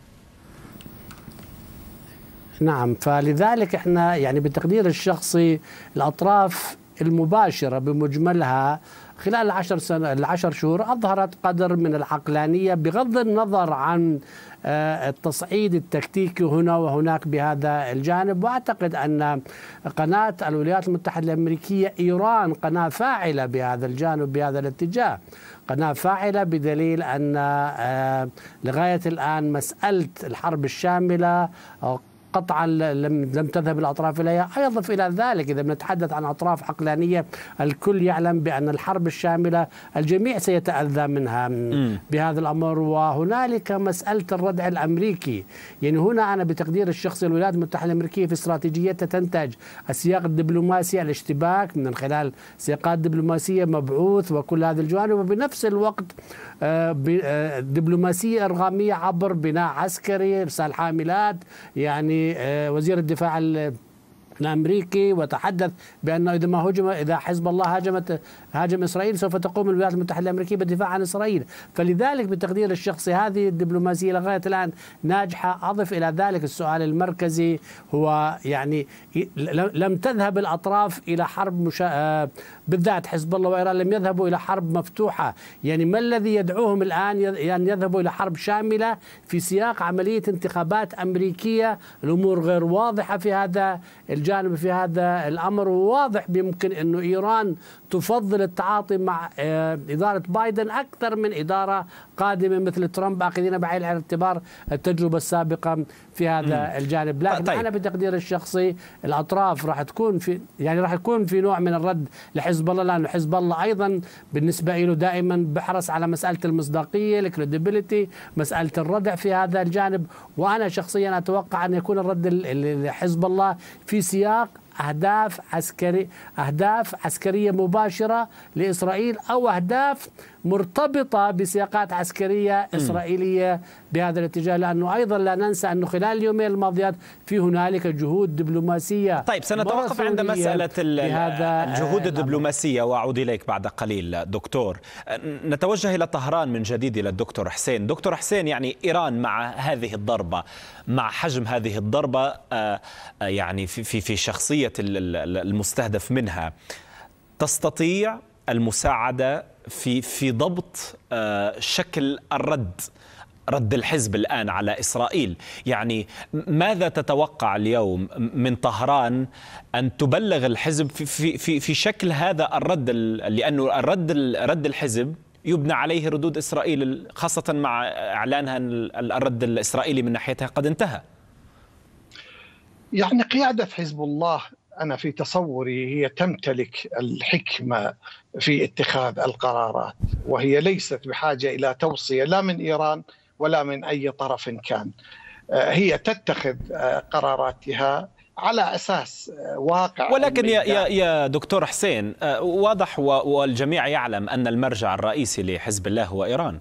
S10: نعم، فلذلك احنا يعني بتقدير الشخصي الأطراف المباشرة بمجملها خلال العشر سنة العشر شهور أظهرت قدر من العقلانية بغض النظر عن التصعيد التكتيكي هنا وهناك بهذا الجانب. وأعتقد أن قناة الولايات المتحدة الأمريكية إيران قناة فاعلة بهذا الجانب بهذا الاتجاه، قناة فاعلة بدليل أن لغاية الآن مسألة الحرب الشاملة قطعا لم لم تذهب الأطراف إليها. أيضا إلى ذلك إذا بنتحدث عن أطراف عقلانية، الكل يعلم بأن الحرب الشاملة الجميع سيتأذى منها بهذا الأمر. وهنالك مسألة الردع الأمريكي، يعني هنا أنا بتقدير الشخصي الولايات المتحدة الأمريكية في استراتيجيتها تنتج السياق الدبلوماسي، الاشتباك من خلال سياقات دبلوماسية مبعوث وكل هذه الجوانب، وبنفس الوقت دبلوماسية إرغامية عبر بناء عسكري، إرسال حاملات. يعني وزير الدفاع الأمريكي وتحدث بأنه إذا ما هجم إذا حزب الله هاجمت هاجم إسرائيل سوف تقوم الولايات المتحدة الأمريكية بالدفاع عن إسرائيل. فلذلك بتقدير الشخصي هذه الدبلوماسية لغاية الآن ناجحة. أضف إلى ذلك السؤال المركزي هو يعني لم تذهب الأطراف إلى حرب مشا... بالذات حزب الله وإيران لم يذهبوا إلى حرب مفتوحة. يعني ما الذي يدعوهم الآن يعني يذهبوا إلى حرب شاملة في سياق عملية انتخابات أمريكية؟ الأمور غير واضحة في هذا الجانب في هذا الأمر. وواضح بيمكن أنه إيران تفضل التعاطي مع إدارة بايدن أكثر من إدارة قادمة مثل ترامب، أخذين بعين الاعتبار التجربة السابقة في هذا مم. الجانب. لكن طيب. أنا بتقدير الشخصي الأطراف راح تكون في يعني راح يكون في نوع من الرد لحزب الله، لأنه حزب الله أيضا بالنسبة له دائما بحرص على مسألة المصداقية، الكريديبيليتي، مسألة الردع في هذا الجانب. وأنا شخصيا أتوقع أن يكون الرد لحزب الله في سياق أهداف عسكري أهداف عسكرية مباشرة لإسرائيل، أو أهداف مرتبطة بسياقات عسكرية إسرائيلية بهذا الاتجاه. لأنه أيضا لا ننسى أنه خلال اليومين الماضيات في هنالك جهود دبلوماسية.
S1: طيب سنتوقف عند مسألة الجهود الدبلوماسية وأعود إليك بعد قليل دكتور. نتوجه إلى طهران من جديد إلى الدكتور حسين. دكتور حسين، يعني إيران مع هذه الضربة، مع حجم هذه الضربة يعني في في في شخصية المستهدف منها، تستطيع المساعدة في في ضبط شكل الرد رد الحزب الآن على إسرائيل؟ يعني ماذا تتوقع اليوم من طهران أن تبلغ الحزب في في في, في شكل هذا الرد، لأنه الرد رد الحزب يبنى عليه ردود إسرائيل، خاصة مع إعلانها الرد الإسرائيلي من ناحيتها قد انتهى.
S8: يعني قيادة حزب الله أنا في تصوري هي تمتلك الحكمة في اتخاذ القرارات، وهي ليست بحاجة إلى توصية لا من إيران ولا من أي طرف كان. هي تتخذ قراراتها على أساس واقع.
S1: ولكن يا, يا, يا دكتور حسين، واضح والجميع يعلم أن المرجع الرئيسي لحزب الله هو إيران.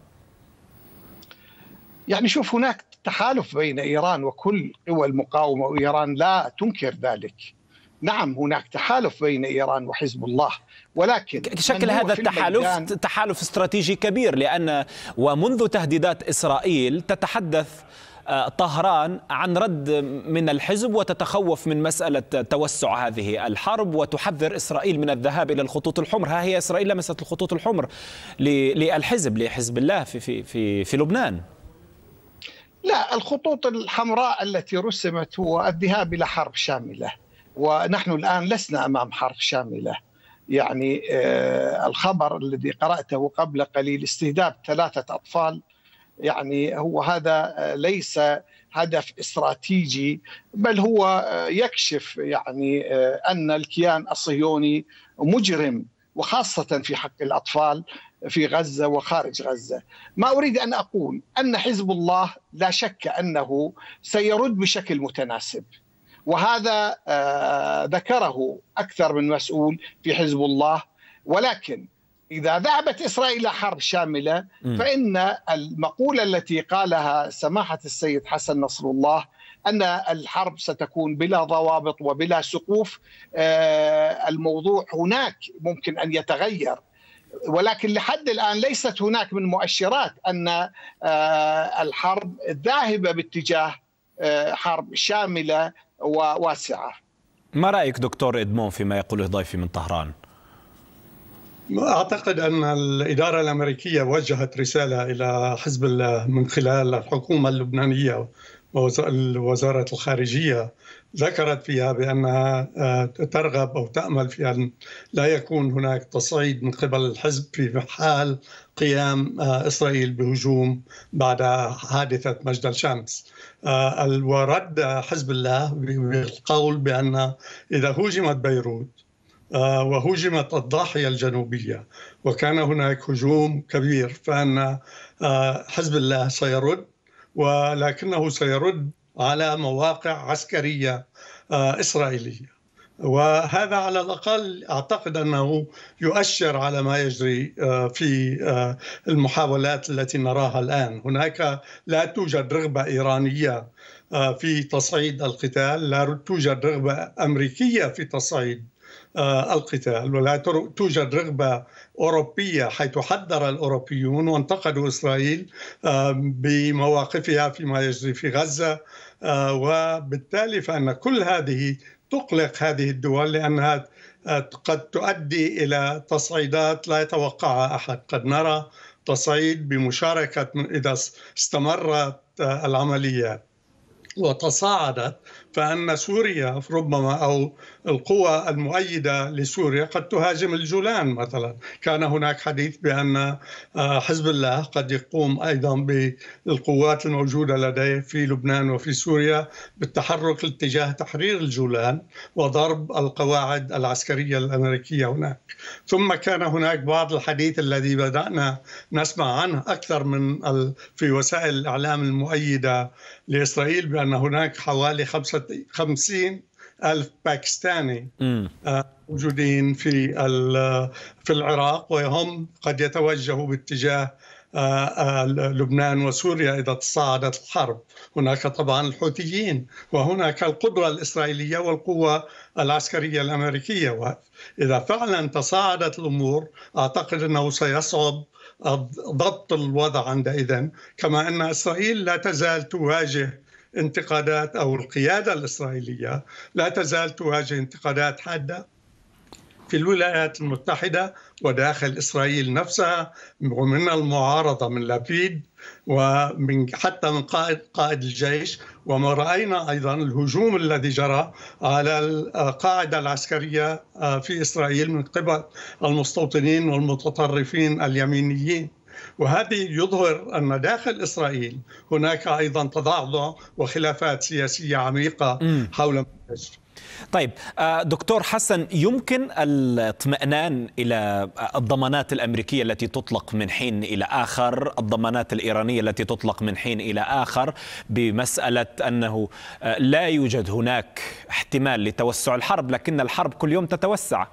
S8: يعني شوف، هناك تحالف بين إيران وكل قوى المقاومة، وإيران لا تنكر ذلك. نعم هناك تحالف بين إيران وحزب الله، ولكن
S1: شكل هذا التحالف تحالف استراتيجي كبير، لأن ومنذ تهديدات إسرائيل تتحدث طهران عن رد من الحزب وتتخوف من مسألة توسع هذه الحرب، وتحذر إسرائيل من الذهاب إلى الخطوط الحمر. ها هي إسرائيل لمست الخطوط الحمر للحزب لحزب الله في في في في لبنان.
S8: لا، الخطوط الحمراء التي رسمت هو الذهاب إلى حرب شاملة، ونحن الآن لسنا أمام حرب شاملة. يعني آه الخبر الذي قرأته قبل قليل استهداف ثلاثة أطفال، يعني هو هذا آه ليس هدف استراتيجي، بل هو آه يكشف يعني آه أن الكيان الصهيوني مجرم، وخاصة في حق الأطفال في غزة وخارج غزة. ما أريد أن أقول أن حزب الله لا شك أنه سيرد بشكل متناسب، وهذا آه ذكره أكثر من مسؤول في حزب الله. ولكن إذا ذهبت إسرائيل إلى حرب شاملة فإن المقولة التي قالها سماحة السيد حسن نصر الله أن الحرب ستكون بلا ضوابط وبلا سقوف، آه الموضوع هناك ممكن أن يتغير، ولكن لحد الآن ليست هناك من مؤشرات أن آه الحرب ذاهبة باتجاه آه حرب شاملة وواسعة.
S1: ما رأيك دكتور إدمون فيما يقوله ضيفي من طهران؟
S9: أعتقد أن الإدارة الأمريكية وجهت رسالة إلى حزب الله من خلال الحكومة اللبنانية ووزارة الخارجية ذكرت فيها بأنها ترغب أو تأمل في أن لا يكون هناك تصعيد من قبل الحزب في حال قيام إسرائيل بهجوم بعد حادثة مجد الشمس. ورد حزب الله بالقول بأن إذا هجمت بيروت وهجمت الضاحية الجنوبية وكان هناك هجوم كبير فإن حزب الله سيرد، ولكنه سيرد على مواقع عسكرية إسرائيلية. وهذا على الأقل أعتقد أنه يؤشر على ما يجري في المحاولات التي نراها الآن. هناك لا توجد رغبة إيرانية في تصعيد القتال، لا توجد رغبة أمريكية في تصعيد القتال، ولا توجد رغبة أوروبية حيث حذر الأوروبيون وانتقدوا إسرائيل بمواقفها فيما يجري في غزة. وبالتالي فإن كل هذه تقلق هذه الدول لأنها قد تؤدي إلى تصعيدات لا يتوقعها أحد. قد نرى تصعيد بمشاركة إذا استمرت العمليات وتصاعدت، فإن سوريا ربما أو القوى المؤيدة لسوريا قد تهاجم الجولان مثلا. كان هناك حديث بأن حزب الله قد يقوم أيضا بالقوات الموجودة لديه في لبنان وفي سوريا بالتحرك لاتجاه تحرير الجولان وضرب القواعد العسكرية الأمريكية هناك. ثم كان هناك بعض الحديث الذي بدأنا نسمع عنه أكثر من في وسائل الإعلام المؤيدة لإسرائيل بأن هناك حوالي خمسين ألف باكستاني موجودين في في العراق، وهم قد يتوجهوا باتجاه لبنان وسوريا إذا تصاعدت الحرب. هناك طبعا الحوثيين، وهناك القدرة الإسرائيلية والقوة العسكرية الأمريكية. وإذا فعلا تصاعدت الأمور أعتقد أنه سيصعب ضبط الوضع عندئذ، كما أن إسرائيل لا تزال تواجه انتقادات، أو القيادة الإسرائيلية لا تزال تواجه انتقادات حادة في الولايات المتحدة وداخل إسرائيل نفسها، ومن المعارضة من لابيد ومن حتى من قائد قائد الجيش. وما رأينا أيضا الهجوم الذي جرى على القاعدة العسكرية في إسرائيل من قبل المستوطنين والمتطرفين اليمينيين. وهذه يظهر أن داخل إسرائيل هناك أيضا تضعضع وخلافات سياسية عميقة حول ما يجري.
S1: طيب دكتور حسن، يمكن الاطمئنان إلى الضمانات الأمريكية التي تطلق من حين إلى آخر، الضمانات الإيرانية التي تطلق من حين إلى آخر، بمسألة أنه لا يوجد هناك احتمال لتوسع الحرب، لكن الحرب كل يوم تتوسع؟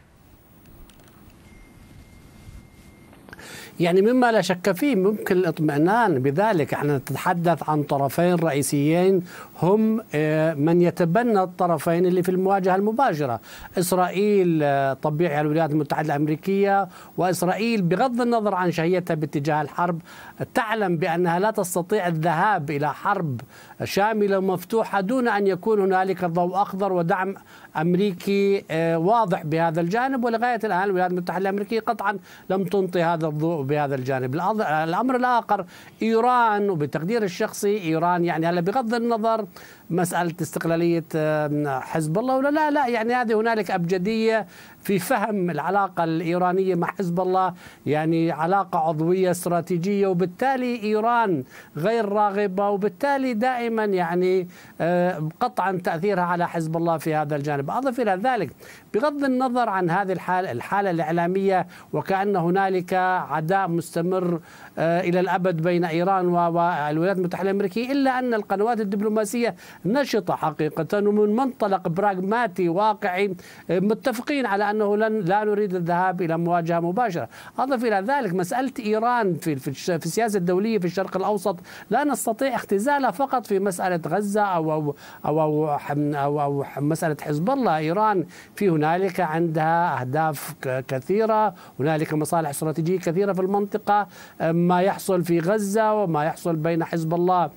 S10: يعني مما لا شك فيه ممكن الاطمئنان بذلك. احنا نتحدث عن طرفين رئيسيين هم من يتبنى الطرفين اللي في المواجهة المباشرة. إسرائيل طبيعي الولايات المتحدة الأمريكية، وإسرائيل بغض النظر عن شهيتها باتجاه الحرب تعلم بأنها لا تستطيع الذهاب إلى حرب شاملة ومفتوحة دون أن يكون هنالك ضوء أخضر ودعم أمريكي واضح بهذا الجانب. ولغاية الآن الولايات المتحدة الأمريكية قطعا لم تنطي هذا الضوء بهذا الجانب. الأمر الآخر إيران، وبتقدير الشخصي إيران يعني هلا بغض النظر مسألة استقلالية حزب الله ولا لا لا يعني هذه هنالك أبجدية في فهم العلاقة الإيرانية مع حزب الله، يعني علاقة عضوية استراتيجية، وبالتالي إيران غير راغبة، وبالتالي دائما يعني قطعا تأثيرها على حزب الله في هذا الجانب. أضف إلى ذلك بغض النظر عن هذه الحالة الحالة الإعلامية وكأن هنالك عداء مستمر إلى الأبد بين إيران والولايات المتحدة الأمريكية، إلا أن القنوات الدبلوماسية نشطة حقيقة ومن منطلق براغماتي واقعي متفقين على أنه لن لا نريد الذهاب إلى مواجهة مباشرة. أضف إلى ذلك مسألة إيران في في السياسة الدولية في الشرق الأوسط لا نستطيع اختزالها فقط في مسألة غزة أو أو أو, أو, أو, أو مسألة حزب الله. إيران في هنالك عندها أهداف كثيرة، هنالك مصالح استراتيجية كثيرة في المنطقة. ما يحصل في غزة وما يحصل بين حزب الله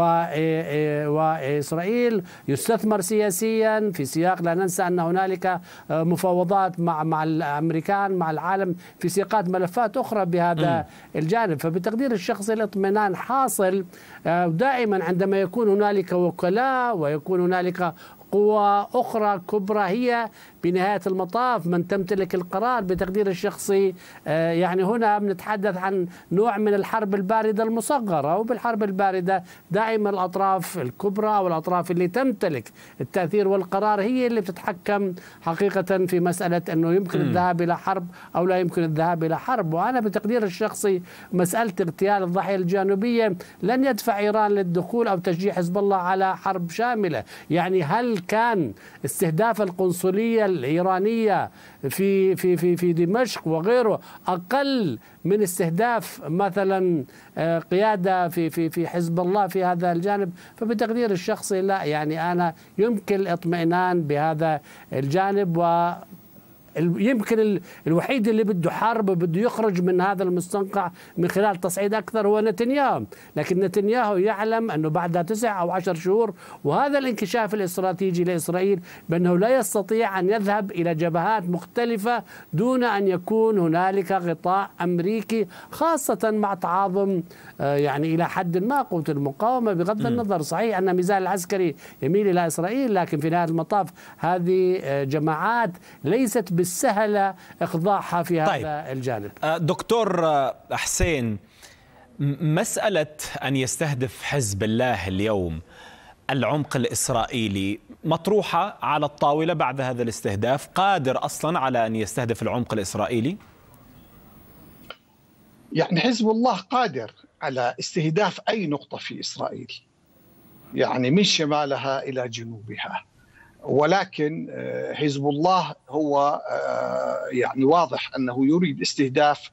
S10: وإسرائيل يستثمر سياسيا في سياق، لا ننسى أن هنالك مفاوضات مع مع الأمريكان مع العالم في سياقات ملفات أخرى بهذا الجانب. فبتقدير الشخصي الاطمئنان حاصل دائما عندما يكون هنالك وكلاء ويكون هنالك قوى أخرى كبرى هي بنهاية المطاف من تمتلك القرار. بتقدير الشخصي يعني هنا بنتحدث عن نوع من الحرب الباردة المصغرة، وبالحرب الباردة دائما الأطراف الكبرى أو الأطراف اللي تمتلك التأثير والقرار هي اللي بتتحكم حقيقة في مسألة أنه يمكن الذهاب إلى حرب أو لا يمكن الذهاب إلى حرب. وأنا بتقدير الشخصي مسألة اغتيال الضاحية الجانبية لن يدفع إيران للدخول أو تشجيع حزب الله على حرب شاملة. يعني هل كان استهداف القنصلية الإيرانية في في في في دمشق وغيره أقل من استهداف مثلا قيادة في في في حزب الله في هذا الجانب؟ فبتقدير الشخصي لا، يعني أنا يمكن الاطمئنان بهذا الجانب. و يمكن الوحيد اللي بده حرب بده يخرج من هذا المستنقع من خلال تصعيد أكثر هو نتنياهو، لكن نتنياهو يعلم أنه بعد تسع أو عشر شهور وهذا الانكشاف الاستراتيجي لإسرائيل بأنه لا يستطيع أن يذهب إلى جبهات مختلفة دون أن يكون هنالك غطاء أمريكي، خاصة مع تعاظم يعني إلى حد ما قوة المقاومة. بغض النظر صحيح أن الميزان العسكري يميل إلى إسرائيل، لكن في نهاية المطاف هذه جماعات ليست بالسهلة إخضاعها في هذا طيب. الجانب.
S1: دكتور حسين، مسألة أن يستهدف حزب الله اليوم العمق الإسرائيلي مطروحة على الطاولة بعد هذا الاستهداف، قادر أصلا على أن يستهدف العمق الإسرائيلي؟
S8: يعني حزب الله قادر على استهداف أي نقطة في إسرائيل، يعني من شمالها إلى جنوبها، ولكن حزب الله هو يعني واضح أنه يريد استهداف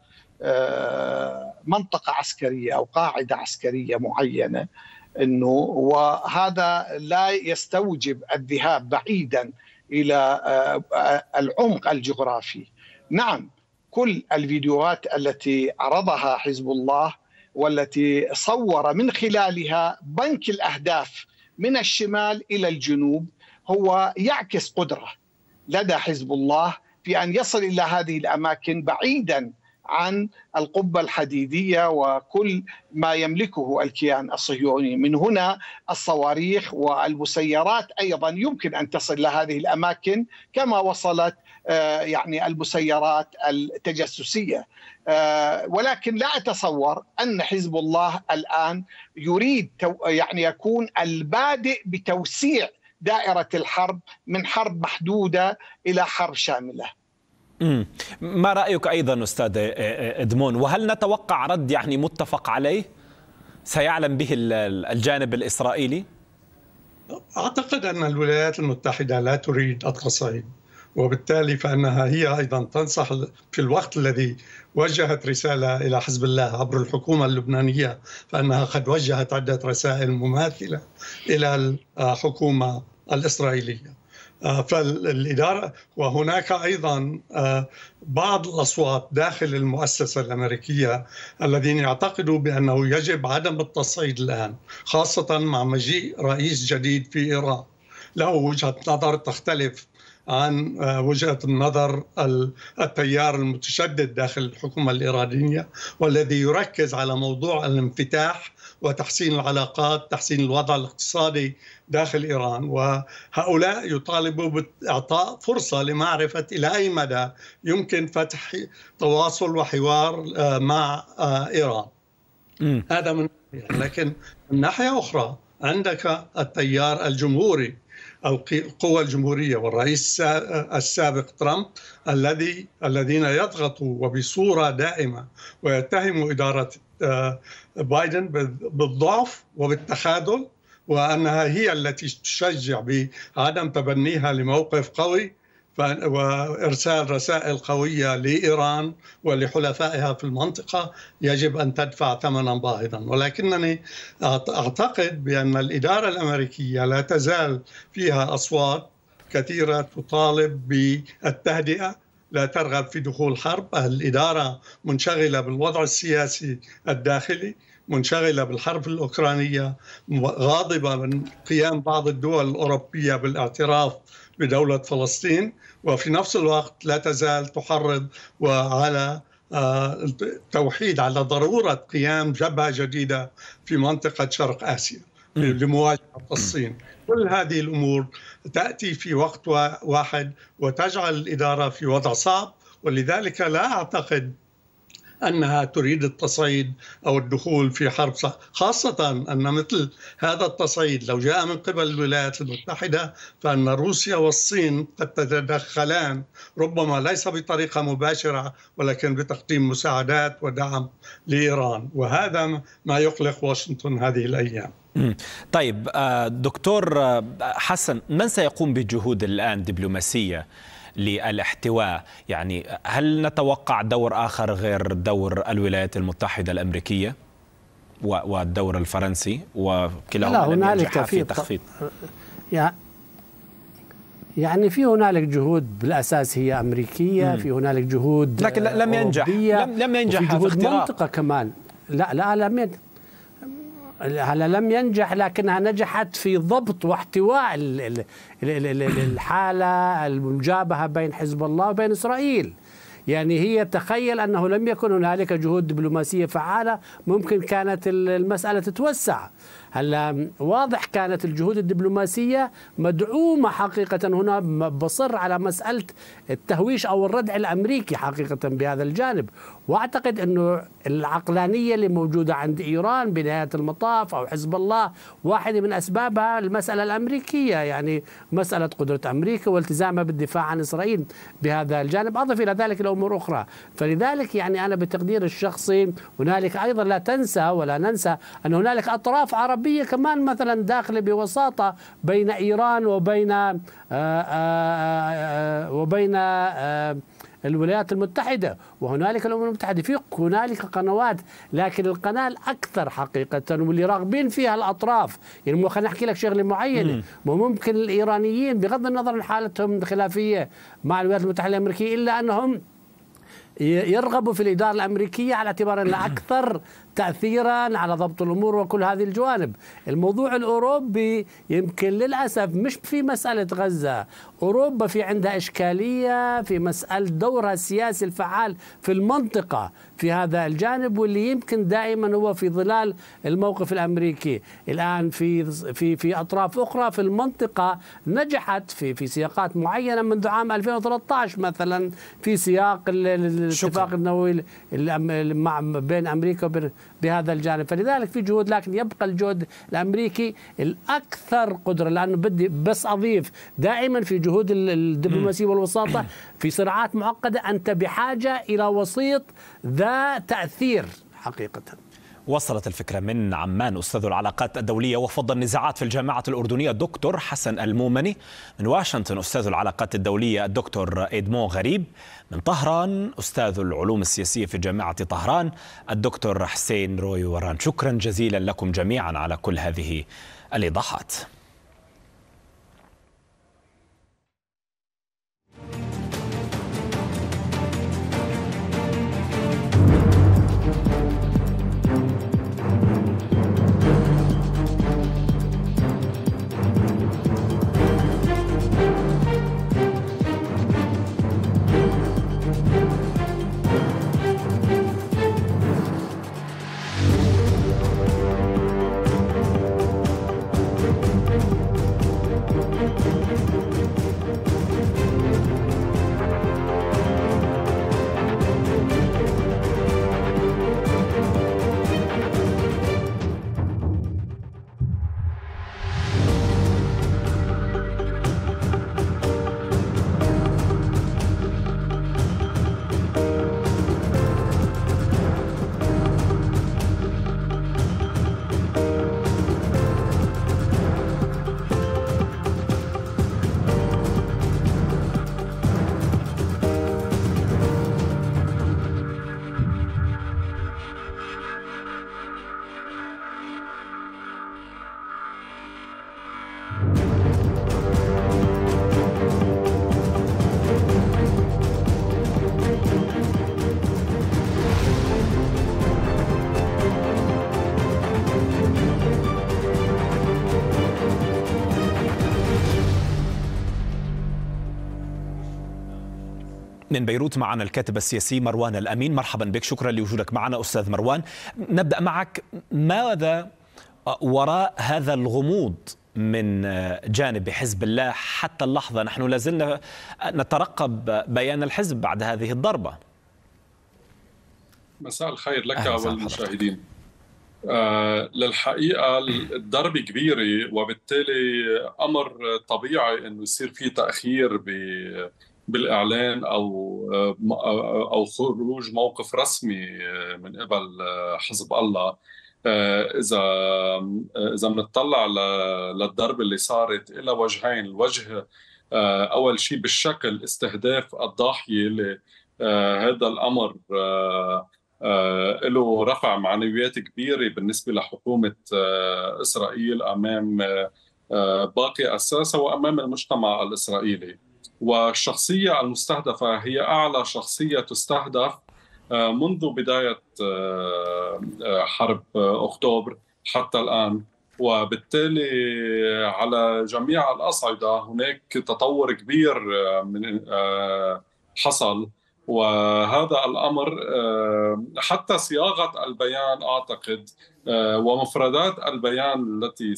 S8: منطقة عسكرية أو قاعدة عسكرية معينة، إنه وهذا لا يستوجب الذهاب بعيدا إلى العمق الجغرافي. نعم، كل الفيديوهات التي عرضها حزب الله والتي صور من خلالها بنك الأهداف من الشمال إلى الجنوب هو يعكس قدرة لدى حزب الله في أن يصل إلى هذه الأماكن بعيدا عن القبة الحديدية وكل ما يملكه الكيان الصهيوني. من هنا الصواريخ والمسيرات أيضا يمكن أن تصل لهذه الأماكن كما وصلت يعني المسيرات التجسسية، ولكن لا أتصور أن حزب الله الآن يريد يعني يكون البادئ بتوسيع دائرة الحرب من حرب محدودة إلى حرب شاملة.
S1: مم. ما رأيك أيضا أستاذ إدمون؟ وهل نتوقع رد يعني متفق عليه سيعلم به الجانب الإسرائيلي؟
S9: أعتقد أن الولايات المتحدة لا تريد التصعيد، وبالتالي فإنها هي أيضا تنصح في الوقت الذي وجهت رسالة إلى حزب الله عبر الحكومة اللبنانية، فإنها قد وجهت عدة رسائل مماثلة إلى الحكومة الإسرائيلية. فالإدارة وهناك أيضا بعض الأصوات داخل المؤسسة الأمريكية الذين يعتقدوا بأنه يجب عدم التصعيد الآن، خاصة مع مجيء رئيس جديد في إيران له وجهة نظر تختلف عن وجهة النظر التيار المتشدد داخل الحكومة الإيرانية، والذي يركز على موضوع الانفتاح وتحسين العلاقات، تحسين الوضع الاقتصادي داخل إيران. وهؤلاء يطالبوا بإعطاء فرصة لمعرفة إلى أي مدى يمكن فتح تواصل وحوار مع إيران. م. هذا من لكن من ناحية أخرى عندك التيار الجمهوري، القوى الجمهورية والرئيس السابق ترامب الذي الذين يضغطوا وبصورة دائمة ويتهموا إدارة بايدن بالضعف وبالتخاذل، وأنها هي التي تشجع بعدم تبنيها لموقف قوي وإرسال رسائل قوية لإيران ولحلفائها في المنطقة يجب أن تدفع ثمنا باهظا. ولكنني أعتقد بأن الإدارة الأمريكية لا تزال فيها أصوات كثيرة تطالب بالتهدئة، لا ترغب في دخول حرب. الإدارة منشغلة بالوضع السياسي الداخلي، منشغلة بالحرب الأوكرانية، غاضبة من قيام بعض الدول الأوروبية بالاعتراف بدولة فلسطين، وفي نفس الوقت لا تزال تحرض وعلى توحيد على ضرورة قيام جبهة جديدة في منطقة شرق آسيا لمواجهة الصين. كل هذه الأمور تأتي في وقت واحد وتجعل الإدارة في وضع صعب، ولذلك لا أعتقد أنها تريد التصعيد أو الدخول في حرب، خاصة أن مثل هذا التصعيد لو جاء من قبل الولايات المتحدة فإن روسيا والصين قد تتدخلان، ربما ليس بطريقة مباشرة ولكن بتقديم مساعدات ودعم لإيران، وهذا ما يقلق واشنطن هذه الأيام.
S1: طيب دكتور حسن، من سيقوم بالجهود الآن دبلوماسية للاحتواء؟ يعني هل نتوقع دور آخر غير دور الولايات المتحدة الأمريكية والدور الفرنسي وكلاهما لم ينجحا في تخفيض؟
S10: يعني في هنالك جهود بالأساس هي أمريكية، مم. في هنالك جهود
S1: لكن لم ينجح لم, لم ينجح
S10: في جهود في منطقة كمان. لا لا لم ينجح هلا لم ينجح، لكنها نجحت في ضبط واحتواء الحالة المجابهة بين حزب الله وبين إسرائيل. يعني هي تخيل أنه لم يكن هنالك جهود دبلوماسية فعالة، ممكن كانت المسألة تتوسع. هلا واضح كانت الجهود الدبلوماسية مدعومة حقيقة. هنا بصر على مسألة التهويش أو الردع الأمريكي حقيقة بهذا الجانب، وأعتقد أنه العقلانية اللي موجودة عند إيران بنهاية المطاف أو حزب الله واحدة من أسبابها المسألة الأمريكية، يعني مسألة قدرة أمريكا والتزامها بالدفاع عن إسرائيل بهذا الجانب، أضف إلى ذلك الأمور أخرى. فلذلك يعني أنا بتقدير الشخصي هنالك أيضا لا تنسى ولا ننسى أن هنالك أطراف عربية كمان مثلا داخلة بوساطة بين إيران وبين آآ آآ وبين آآ الولايات المتحدة وهنالك الأمم المتحدة. في هنالك قنوات، لكن القناة الأكثر حقيقة واللي راغبين فيها الأطراف، يعني مو خلينا نحكي لك شغلة معينة، ممكن الإيرانيين بغض النظر عن حالتهم خلافية مع الولايات المتحدة الأمريكية إلا أنهم يرغبوا في الإدارة الأمريكية على اعتبار أنها أكثر تأثيرا على ضبط الأمور وكل هذه الجوانب. الموضوع الأوروبي يمكن للأسف مش في مسألة غزة، أوروبا في عندها إشكالية في مسألة دورها السياسي الفعال في المنطقة في هذا الجانب، واللي يمكن دائما هو في ظلال الموقف الأمريكي. الآن في في في أطراف أخرى في المنطقة نجحت في في سياقات معينة منذ عام ألفين وثلاثة عشر مثلا في سياق الاتفاق النووي بين أمريكا وبين بهذا الجانب. فلذلك في جهود، لكن يبقى الجهد الأمريكي الأكثر قدرة، لأنه بدي بس أضيف دائما في جهود الدبلوماسية والوساطة في صراعات معقدة أنت بحاجة إلى وسيط ذا تأثير حقيقة.
S1: وصلت الفكرة من عمان أستاذ العلاقات الدولية وفض النزاعات في الجامعة الأردنية الدكتور حسن المومني، من واشنطن أستاذ العلاقات الدولية الدكتور إدمون غريب، من طهران أستاذ العلوم السياسية في جامعة طهران الدكتور حسين روي وران. شكرا جزيلا لكم جميعا على كل هذه الإيضاحات. من بيروت معنا الكاتب السياسي مروان الأمين. مرحبا بك، شكرا لوجودك معنا أستاذ مروان. نبدأ معك، ماذا وراء هذا الغموض من جانب حزب الله حتى اللحظة؟ نحن لازلنا نترقب بيان الحزب بعد هذه الضربة.
S11: مساء الخير لك والمشاهدين. آه للحقيقة الضربة كبيرة، وبالتالي أمر طبيعي أنه يصير في تأخير بالإعلان أو أو خروج موقف رسمي من قبل حزب الله. إذا إذا بنطلع للضربة اللي صارت إلى وجهين، الوجه أول شيء بالشكل استهداف الضاحية اللي هذا الأمر له رفع معنويات كبيرة بالنسبة لحكومة إسرائيل أمام باقي أساسها وأمام المجتمع الإسرائيلي. والشخصية المستهدفة هي أعلى شخصية تستهدف منذ بداية حرب أكتوبر حتى الآن، وبالتالي على جميع الأصعدة هناك تطور كبير من حصل. وهذا الأمر حتى صياغة البيان أعتقد ومفردات البيان التي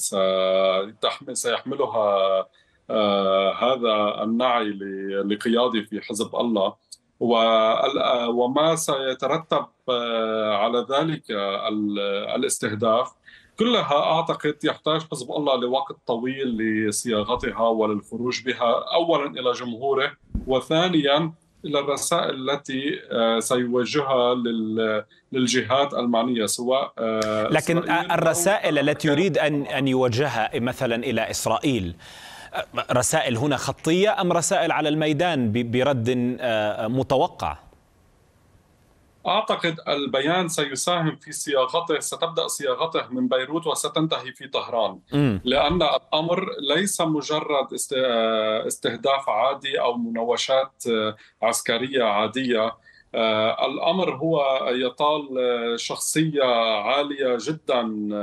S11: سيحملها هذا النعي لقيادي في حزب الله وما سيترتب على ذلك الاستهداف، كلها أعتقد يحتاج حزب الله لوقت طويل لصياغتها وللخروج بها أولا إلى جمهوره، وثانيا إلى الرسائل التي سيوجهها للجهات المعنية سواء
S1: لكن الرسائل التي يريد أن أن يوجهها مثلا إلى إسرائيل رسائل هنا خطية أم رسائل على الميدان برد متوقع؟
S11: أعتقد البيان سيساهم في صياغته، ستبدأ صياغته من بيروت وستنتهي في طهران، م. لأن الأمر ليس مجرد استهداف عادي أو مناوشات عسكرية عادية. الأمر هو يطال شخصية عالية جدا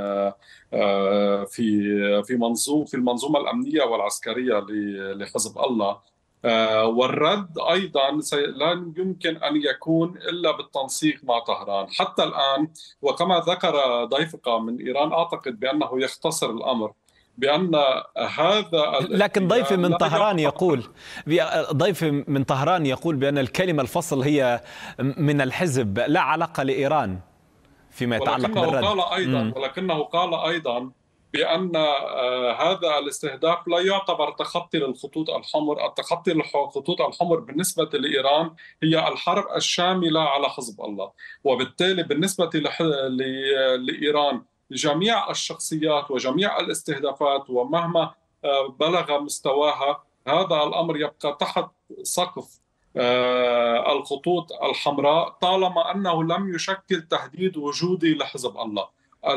S11: في في منظوم في المنظومة الأمنية والعسكرية لحزب الله. والرد أيضا لا يمكن أن يكون إلا بالتنسيق مع طهران حتى الآن. وكما ذكر ضيفك من إيران أعتقد بأنه يختصر الأمر بأن هذا،
S1: لكن ضيفي من طهران يقول ضيفي من طهران يقول بأن الكلمة الفصل هي من الحزب لا علاقة لإيران فيما يتعلق بالرد.
S11: قال أيضا ولكنه قال أيضا بأن هذا الاستهداف لا يعتبر تخطي للخطوط الحمر. التخطي للخطوط الحمر بالنسبة لإيران هي الحرب الشاملة على حزب الله، وبالتالي بالنسبة لإيران جميع الشخصيات وجميع الاستهدافات ومهما بلغ مستواها هذا الأمر يبقى تحت سقف الخطوط الحمراء طالما أنه لم يشكل تهديد وجودي لحزب الله.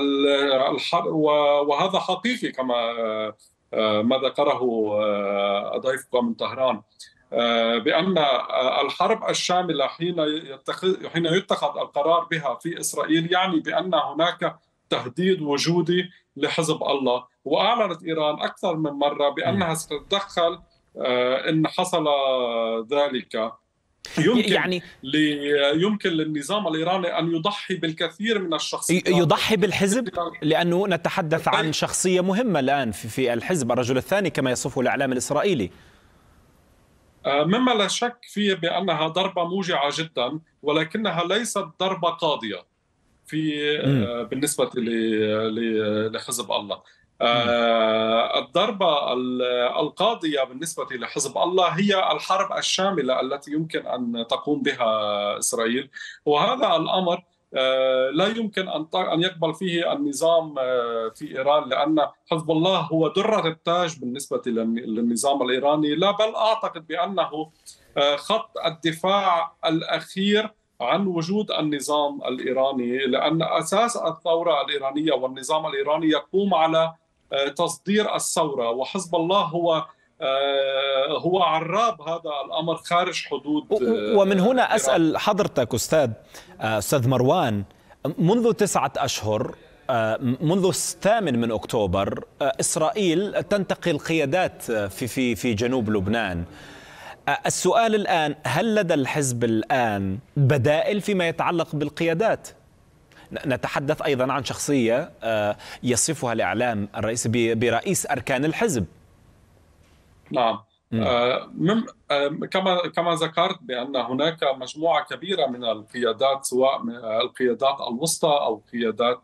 S11: وهذا حقيقي كما ما ذكره ضيفك من طهران، بأن الحرب الشاملة حين يتخذ حين يتخذ القرار بها في إسرائيل يعني بأن هناك تهديد وجودي لحزب الله. وأعلنت إيران أكثر من مرة بأنها ستتدخل إن حصل ذلك. يمكن يعني يمكن للنظام الإيراني أن يضحي بالكثير من الشخصيات.
S1: يضحي بالحزب لأنه نتحدث عن شخصية مهمة الآن في الحزب، الرجل الثاني كما يصفه الإعلام الإسرائيلي،
S11: مما لا شك فيه بأنها ضربة موجعة جدا، ولكنها ليست ضربة قاضية في بالنسبة لحزب الله. آه الضربة القاضية بالنسبة لحزب الله هي الحرب الشاملة التي يمكن أن تقوم بها إسرائيل، وهذا الأمر آه لا يمكن أن أن يقبل فيه النظام آه في إيران، لأن حزب الله هو درة التاج بالنسبة للنظام الإيراني، لا بل أعتقد بأنه آه خط الدفاع الأخير عن وجود النظام الإيراني، لأن أساس الثورة الإيرانية والنظام الإيراني يقوم على تصدير الثورة، وحزب الله هو هو عراب هذا الأمر خارج حدود.
S1: ومن هنا أسأل حضرتك أستاذ أستاذ مروان، منذ تسعة أشهر منذ الثامن من أكتوبر إسرائيل تنتقل قيادات في في في جنوب لبنان. السؤال الآن، هل لدى الحزب الآن بدائل فيما يتعلق بالقيادات؟ نتحدث أيضا عن شخصية يصفها الإعلام الرئيسي برئيس أركان الحزب.
S11: نعم. مم كما كما ذكرت بأن هناك مجموعة كبيرة من القيادات، سواء من القيادات الوسطى أو قيادات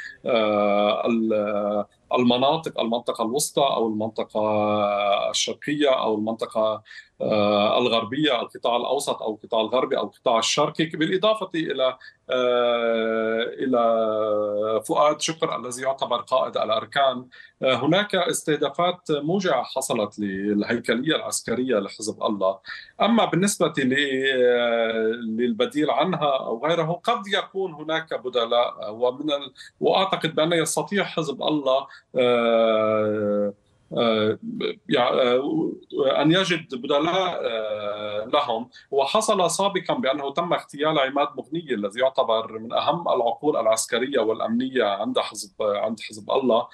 S11: المناطق المنطقة الوسطى أو المنطقة الشرقية أو المنطقة الغربية، القطاع الأوسط أو القطاع الغربي أو القطاع الشرقي، بالإضافة إلى إلى فؤاد شكر الذي يعتبر قائد الأركان. هناك استهدافات موجعة حصلت للهيكلية العسكرية لحزب الله. أما بالنسبة للبديل عنها أو غيره، قد يكون هناك بدلاء، ومن ال... وأعتقد بأن يستطيع حزب الله أن يجد بدلاء لهم. وحصل سابقا بأنه تم اغتيال عماد مغني الذي يعتبر من أهم العقول العسكرية والأمنية عند حزب عند حزب الله،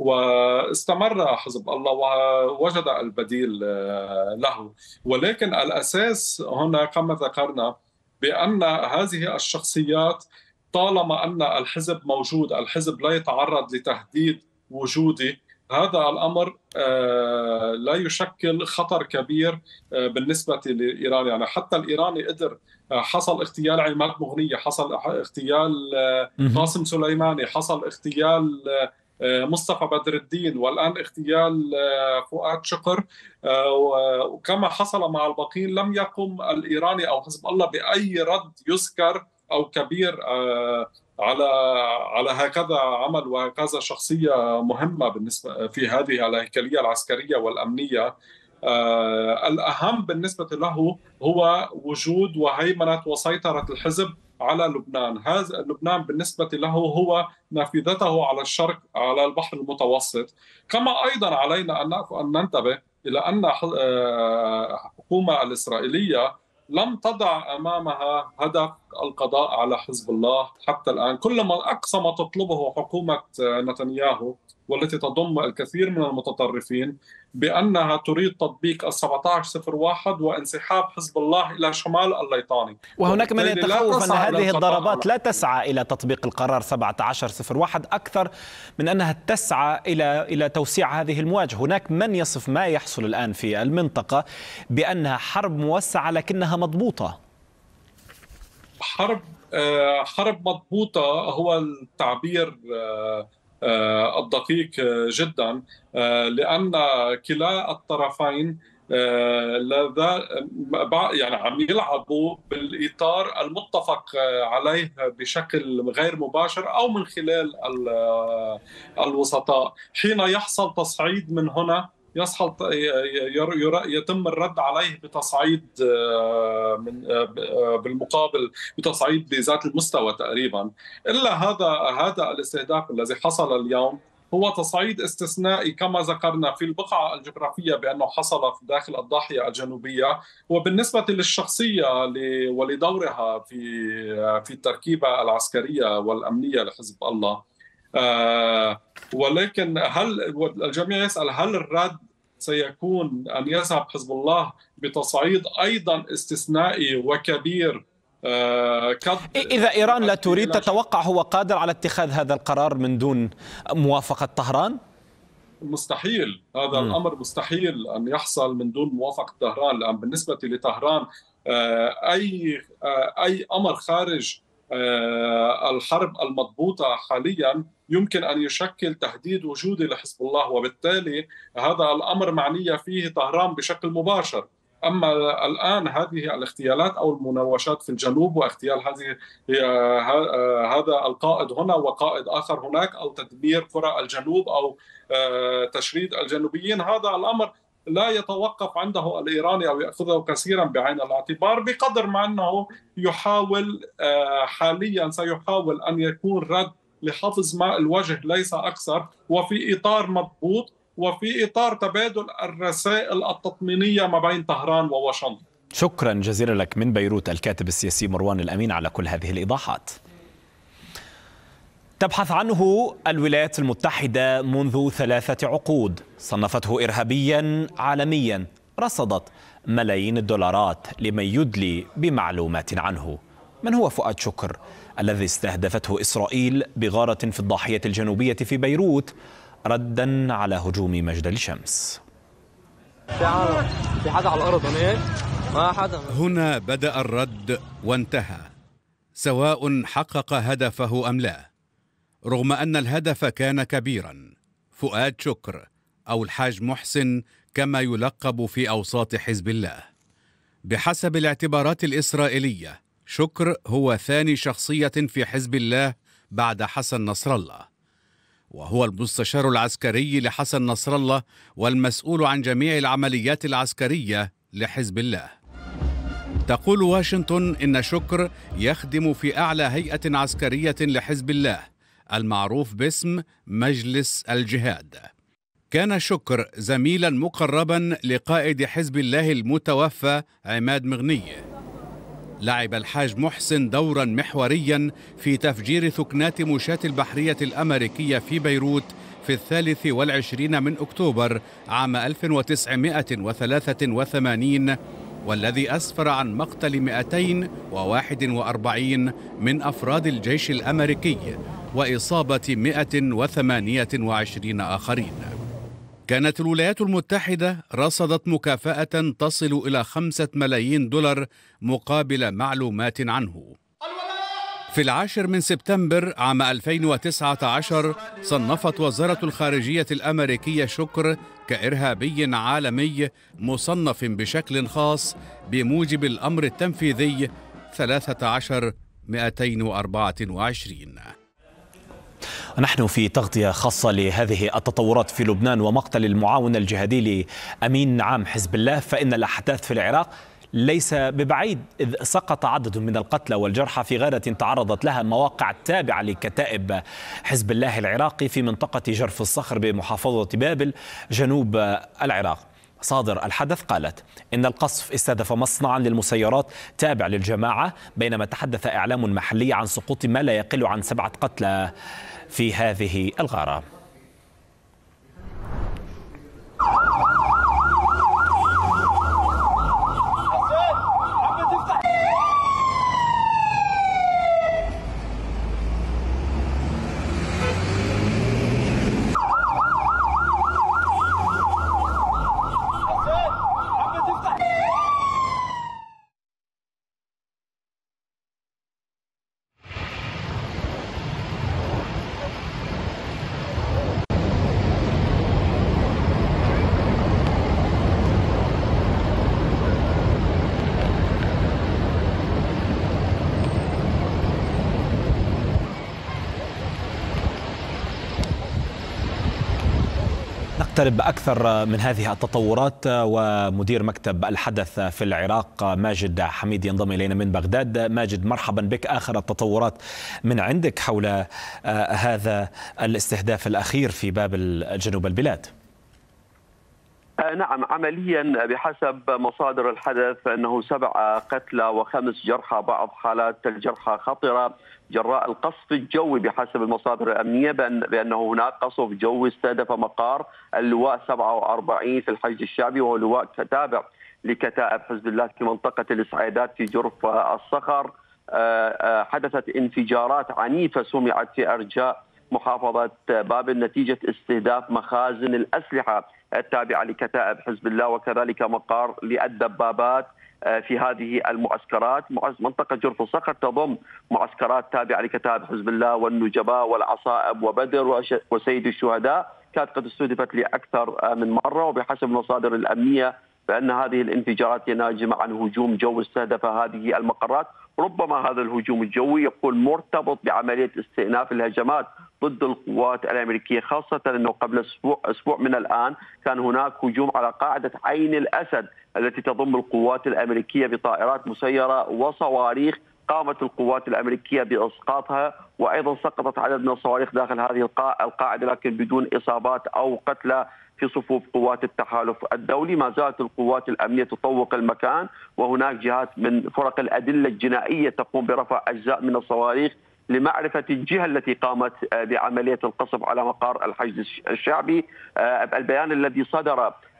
S11: واستمر حزب الله ووجد البديل له. ولكن الأساس هنا كما ذكرنا بأن هذه الشخصيات طالما أن الحزب موجود، الحزب لا يتعرض لتهديد وجودي، هذا الأمر لا يشكل خطر كبير بالنسبة لإيران. يعني حتى الإيراني قدر، حصل اغتيال عماد مغنية، حصل اغتيال قاسم سليماني، حصل اغتيال مصطفى بدر الدين، والآن اغتيال فؤاد شكر، وكما حصل مع الباقين لم يقم الإيراني أو حزب الله بأي رد يذكر أو كبير على على هكذا عمل وهكذا شخصية مهمة بالنسبة في هذه الهيكلية العسكرية والأمنية. آه الأهم بالنسبة له هو وجود وهيمنة وسيطرة الحزب على لبنان. هذا لبنان بالنسبة له هو نافذته على الشرق، على البحر المتوسط. كما أيضا علينا أن ننتبه إلى أن الحكومة الإسرائيلية لم تضع أمامها هدف القضاء على حزب الله حتى الآن. كل ما أقصى ما تطلبه حكومة نتنياهو والتي تضم الكثير من المتطرفين بأنها تريد تطبيق السبعة عشر صفر واحد وانسحاب حزب الله إلى شمال الليطاني.
S1: وهناك من يتخوف أن هذه الضربات لا تسعى إلى تطبيق القرار سبعة عشر صفر واحد أكثر من أنها تسعى إلى إلى توسيع هذه المواجهة. هناك من يصف ما يحصل الآن في المنطقة بأنها حرب موسعة لكنها مضبوطة.
S11: حرب حرب مضبوطة هو التعبير الدقيق جدا، لأن كلا الطرفين يعني عم يلعبوا بالإطار المتفق عليه بشكل غير مباشر أو من خلال الوسطاء. حين يحصل تصعيد من هنا يصل يتم الرد عليه بتصعيد من بالمقابل بتصعيد بذات المستوى تقريبا. الا هذا هذا الاستهداف الذي حصل اليوم هو تصعيد استثنائي كما ذكرنا في البقعة الجغرافية بأنه حصل في داخل الضاحية الجنوبية. وبالنسبة للشخصية ولدورها في في التركيبة العسكرية والأمنية لحزب الله، آه ولكن هل الجميع يسأل هل الرد سيكون أن يذهب حزب الله بتصعيد أيضا استثنائي وكبير؟ آه
S1: إذا إيران لا تريد، تتوقع هو قادر على اتخاذ هذا القرار من دون موافقة طهران؟
S11: مستحيل، هذا م. الأمر مستحيل أن يحصل من دون موافقة طهران، لأن بالنسبة لطهران آه أي آه أي أمر خارج الحرب المضبوطة حاليا يمكن أن يشكل تهديد وجودي لحزب الله، وبالتالي هذا الأمر معنية فيه طهران بشكل مباشر. أما الآن هذه الاغتيالات أو المناوشات في الجنوب واغتيال هذه هذا القائد هنا وقائد آخر هناك أو تدمير قرى الجنوب أو تشريد الجنوبيين، هذا الأمر لا يتوقف عنده الإيراني أو يأخذه كثيرا بعين الاعتبار، بقدر ما أنه يحاول حاليا سيحاول أن يكون رد لحفظ ماء الوجه ليس أكثر، وفي إطار مضبوط وفي إطار تبادل الرسائل التطمينية ما بين طهران وواشنطن.
S1: شكرا جزيلا لك من بيروت الكاتب السياسي مروان الأمين على كل هذه الإيضاحات. تبحث عنه الولايات المتحدة منذ ثلاثة عقود، صنفته إرهابيا عالميا، رصدت ملايين الدولارات لمن يدلي بمعلومات عنه. من هو فؤاد شكر الذي استهدفته إسرائيل بغارة في الضاحية الجنوبية في بيروت ردا على هجوم مجد الشمس؟
S12: في عالم في حدا على الأرض هناك ما حدا.
S13: هنا بدأ الرد وانتهى، سواء حقق هدفه أم لا. رغم أن الهدف كان كبيرا، فؤاد شكر أو الحاج محسن كما يلقب في أوساط حزب الله. بحسب الاعتبارات الإسرائيلية، شكر هو ثاني شخصية في حزب الله بعد حسن نصر الله، وهو المستشار العسكري لحسن نصر الله والمسؤول عن جميع العمليات العسكرية لحزب الله. تقول واشنطن إن شكر يخدم في أعلى هيئة عسكرية لحزب الله المعروف باسم مجلس الجهاد. كان شكر زميلا مقربا لقائد حزب الله المتوفى عماد مغني. لعب الحاج محسن دورا محوريا في تفجير ثكنات مشاة البحرية الأمريكية في بيروت في الثالث والعشرين من أكتوبر عام ألف وتسعمائة وثلاثة وثمانين، والذي أسفر عن مقتل مئتين وواحد وأربعين من أفراد الجيش الأمريكي وإصابة مئة وثمانية وعشرين آخرين. كانت الولايات المتحدة رصدت مكافأة تصل إلى خمسة ملايين دولار مقابل معلومات عنه. في العاشر من سبتمبر عام ألفين وتسعة عشر صنفت وزارة الخارجية الأمريكية شكر كإرهابي عالمي مصنف بشكل خاص بموجب الأمر التنفيذي ثلاثة عشر مئتين وأربعة وعشرين.
S1: نحن في تغطية خاصة لهذه التطورات في لبنان ومقتل المعاون الجهادي لأمين عام حزب الله، فإن الأحداث في العراق ليس ببعيد، إذ سقط عدد من القتلى والجرحى في غارة تعرضت لها مواقع تابعة لكتائب حزب الله العراقي في منطقة جرف الصخر بمحافظة بابل جنوب العراق. مصادر الحدث قالت إن القصف استهدف مصنعا للمسيرات تابع للجماعة، بينما تحدث إعلام محلي عن سقوط ما لا يقل عن سبعة قتلى في هذه الغارة. نقترب أكثر من هذه التطورات ومدير مكتب الحدث في العراق ماجد حميد ينضم إلينا من بغداد. ماجد، مرحبا بك. آخر التطورات من عندك حول هذا الاستهداف الأخير في بابل جنوب البلاد.
S14: نعم، عمليا بحسب مصادر الحدث أنه سبع قتلى وخمس جرحى، بعض حالات الجرحى خطرة جراء القصف الجوي بحسب المصادر الأمنية، بأنه هناك قصف جوي استهدف مقار اللواء سبعة وأربعين في الحشد الشعبي، وهو لواء تابع لكتائب حزب الله في منطقة الإسعادات في جرف الصخر. حدثت انفجارات عنيفة سمعت في أرجاء محافظة بابل نتيجة استهداف مخازن الأسلحة التابعة لكتائب حزب الله، وكذلك مقار للدبابات في هذه المعسكرات. منطقة جرف الصخر تضم معسكرات تابعة لكتائب حزب الله والنجباء والعصائب وبدر وسيد الشهداء، كانت قد استهدفت لأكثر من مرة. وبحسب المصادر الأمنية بأن هذه الانفجارات هي ناجمة عن هجوم جوي استهدف هذه المقرات. ربما هذا الهجوم الجوي يكون مرتبط بعملية استئناف الهجمات ضد القوات الأمريكية، خاصة أنه قبل أسبوع, أسبوع من الآن كان هناك هجوم على قاعدة عين الأسد التي تضم القوات الأمريكية بطائرات مسيرة وصواريخ، قامت القوات الأمريكية بإسقاطها، وأيضا سقطت عدد من الصواريخ داخل هذه القاعدة لكن بدون إصابات أو قتلى في صفوف قوات التحالف الدولي. ما زالت القوات الأمنية تطوق المكان، وهناك جهات من فرق الأدلة الجنائية تقوم برفع أجزاء من الصواريخ لمعرفة الجهة التي قامت بعملية القصف على مقار الحشد الشعبي. البيان الذي صدر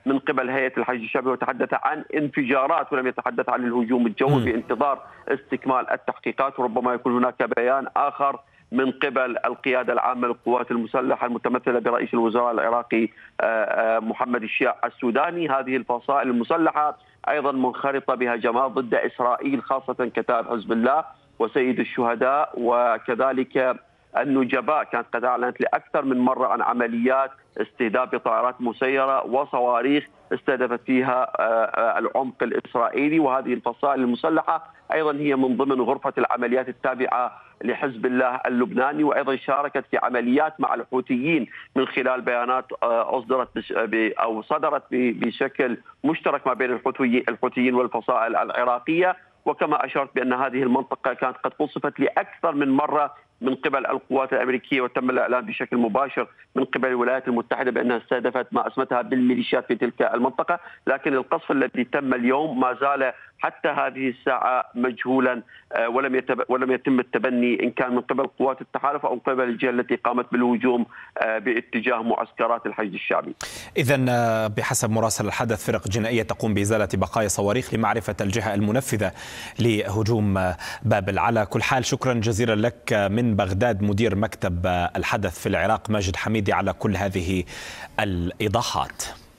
S14: من قبل هيئة الحشد الشعبي، وتحدث عن انفجارات ولم يتحدث عن الهجوم الجوي في انتظار استكمال التحقيقات. وربما يكون هناك بيان آخر من قبل القيادة العامة للقوات المسلحة المتمثلة برئيس الوزراء العراقي محمد الشيع السوداني. هذه الفصائل المسلحة أيضا منخرطة بهجمات ضد إسرائيل، خاصة كتائب حزب الله وسيد الشهداء وكذلك النجباء. كانت قد أعلنت لأكثر من مرة عن عمليات استهداف بطائرات مسيرة وصواريخ استهدفت فيها العمق الإسرائيلي. وهذه الفصائل المسلحة أيضا هي من ضمن غرفة العمليات التابعة لحزب الله اللبناني، وأيضا شاركت في عمليات مع الحوثيين من خلال بيانات أصدرت أو صدرت بشكل مشترك ما بين الحوثيين والفصائل العراقية. وكما أشرت بأن هذه المنطقة كانت قد قصفت لأكثر من مرة من قبل القوات الأمريكية، وتم الإعلان بشكل مباشر من قبل الولايات المتحدة بأنها استهدفت ما أسمتها بالميليشيات في تلك المنطقة. لكن القصف الذي تم اليوم ما زال حتى هذه الساعة مجهولا، ولم ولم يتم التبني إن كان من قبل قوات التحالف أو قبل الجهة التي قامت بالهجوم باتجاه معسكرات الحشد الشعبي.
S1: إذن بحسب مراسل الحدث، فرق جنائية تقوم بإزالة بقايا صواريخ لمعرفة الجهة المنفذة لهجوم بابل. على كل حال شكرا جزيلا لك من بغداد مدير مكتب الحدث في العراق ماجد حميدي على كل هذه الإيضاحات.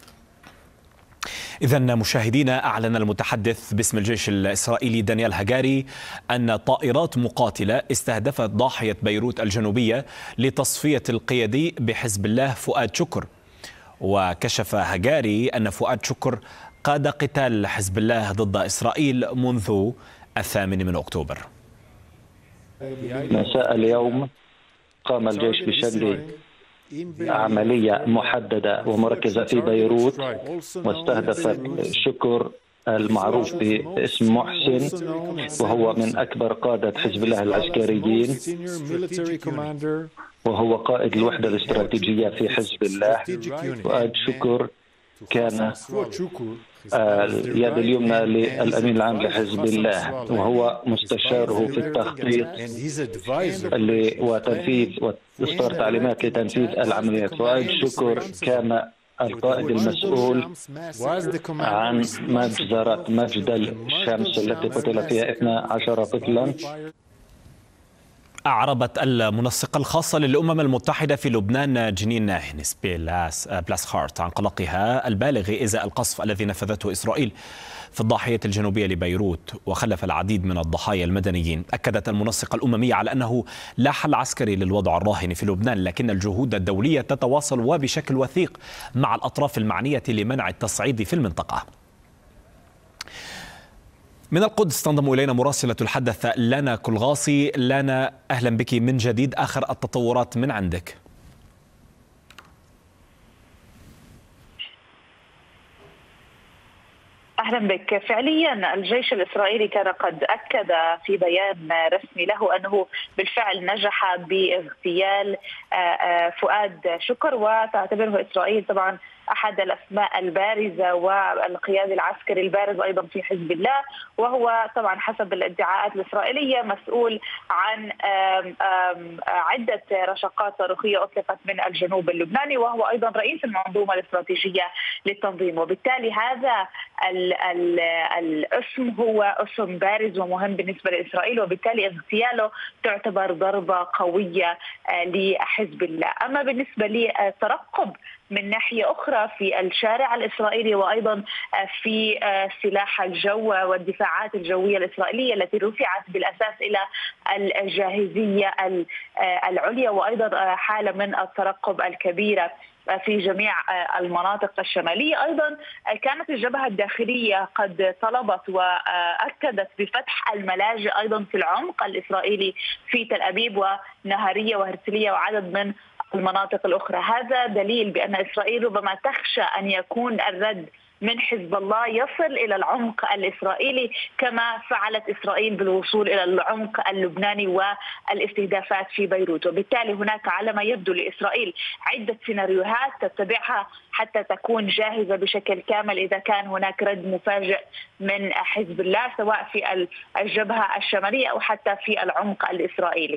S1: إذن مشاهدينا، أعلن المتحدث باسم الجيش الإسرائيلي دانيال هاجاري أن طائرات مقاتلة استهدفت ضاحية بيروت الجنوبية لتصفية القيادي بحزب الله فؤاد شكر. وكشف هاجاري أن فؤاد شكر قاد قتال حزب الله ضد إسرائيل منذ الثامن من أكتوبر.
S5: مساء اليوم قام الجيش بشن عملية محددة ومركزة في بيروت، واستهدفت شكر المعروف باسم محسن، وهو من أكبر قادة حزب الله العسكريين، وهو قائد الوحدة الاستراتيجية في حزب الله. فؤاد شكر كان اليد اليمنى للأمين العام لحزب الله، وهو مستشاره في التخطيط وتنفيذ وإصدار تعليمات لتنفيذ العمليات. فؤاد شكر كان القائد المسؤول عن مجزرة مجد الشمس التي قتل فيها اثنا عشر طفلا.
S1: أعربت المنسقة الخاصة للأمم المتحدة في لبنان جنين هينس بلاس بلاسخارت عن قلقها البالغ إزاء القصف الذي نفذته إسرائيل في الضاحية الجنوبية لبيروت وخلف العديد من الضحايا المدنيين. أكدت المنسقة الأممية على أنه لا حل عسكري للوضع الراهن في لبنان، لكن الجهود الدولية تتواصل وبشكل وثيق مع الأطراف المعنية لمنع التصعيد في المنطقة. من القدس تنضم إلينا مراسلة الحدث لانا كلغاصي. لانا، أهلا بك من جديد، آخر التطورات من عندك.
S2: أهلا بك. فعليا الجيش الإسرائيلي كان قد أكد في بيان رسمي له أنه بالفعل نجح باغتيال فؤاد شكر، وتعتبره إسرائيل طبعا أحد الأسماء البارزة والقيادي العسكري البارز أيضا في حزب الله، وهو طبعا حسب الادعاءات الإسرائيلية مسؤول عن عدة رشقات صاروخية أطلقت من الجنوب اللبناني، وهو أيضا رئيس المنظومة الاستراتيجية للتنظيم. وبالتالي هذا الاسم هو اسم بارز ومهم بالنسبة لإسرائيل، وبالتالي اغتياله تعتبر ضربة قوية لحزب الله. أما بالنسبة للترقب من ناحية أخرى في الشارع الإسرائيلي وأيضا في سلاح الجو والدفاعات الجوية الإسرائيلية التي رفعت بالأساس إلى الجاهزية العليا، وأيضا حالة من الترقب الكبيرة في جميع المناطق الشمالية. أيضا كانت الجبهة الداخلية قد طلبت وأكدت بفتح الملاجئ أيضا في العمق الإسرائيلي في تل أبيب ونهارية وهرسلية وعدد من المناطق الأخرى. هذا دليل بأن إسرائيل ربما تخشى أن يكون الرد من حزب الله يصل إلى العمق الإسرائيلي كما فعلت إسرائيل بالوصول إلى العمق اللبناني والاستهدافات في بيروت. وبالتالي هناك على ما يبدو لإسرائيل عدة سيناريوهات تتبعها حتى تكون جاهزة بشكل كامل إذا كان هناك رد مفاجئ من حزب الله، سواء في الجبهة الشمالية أو حتى في العمق الإسرائيلي.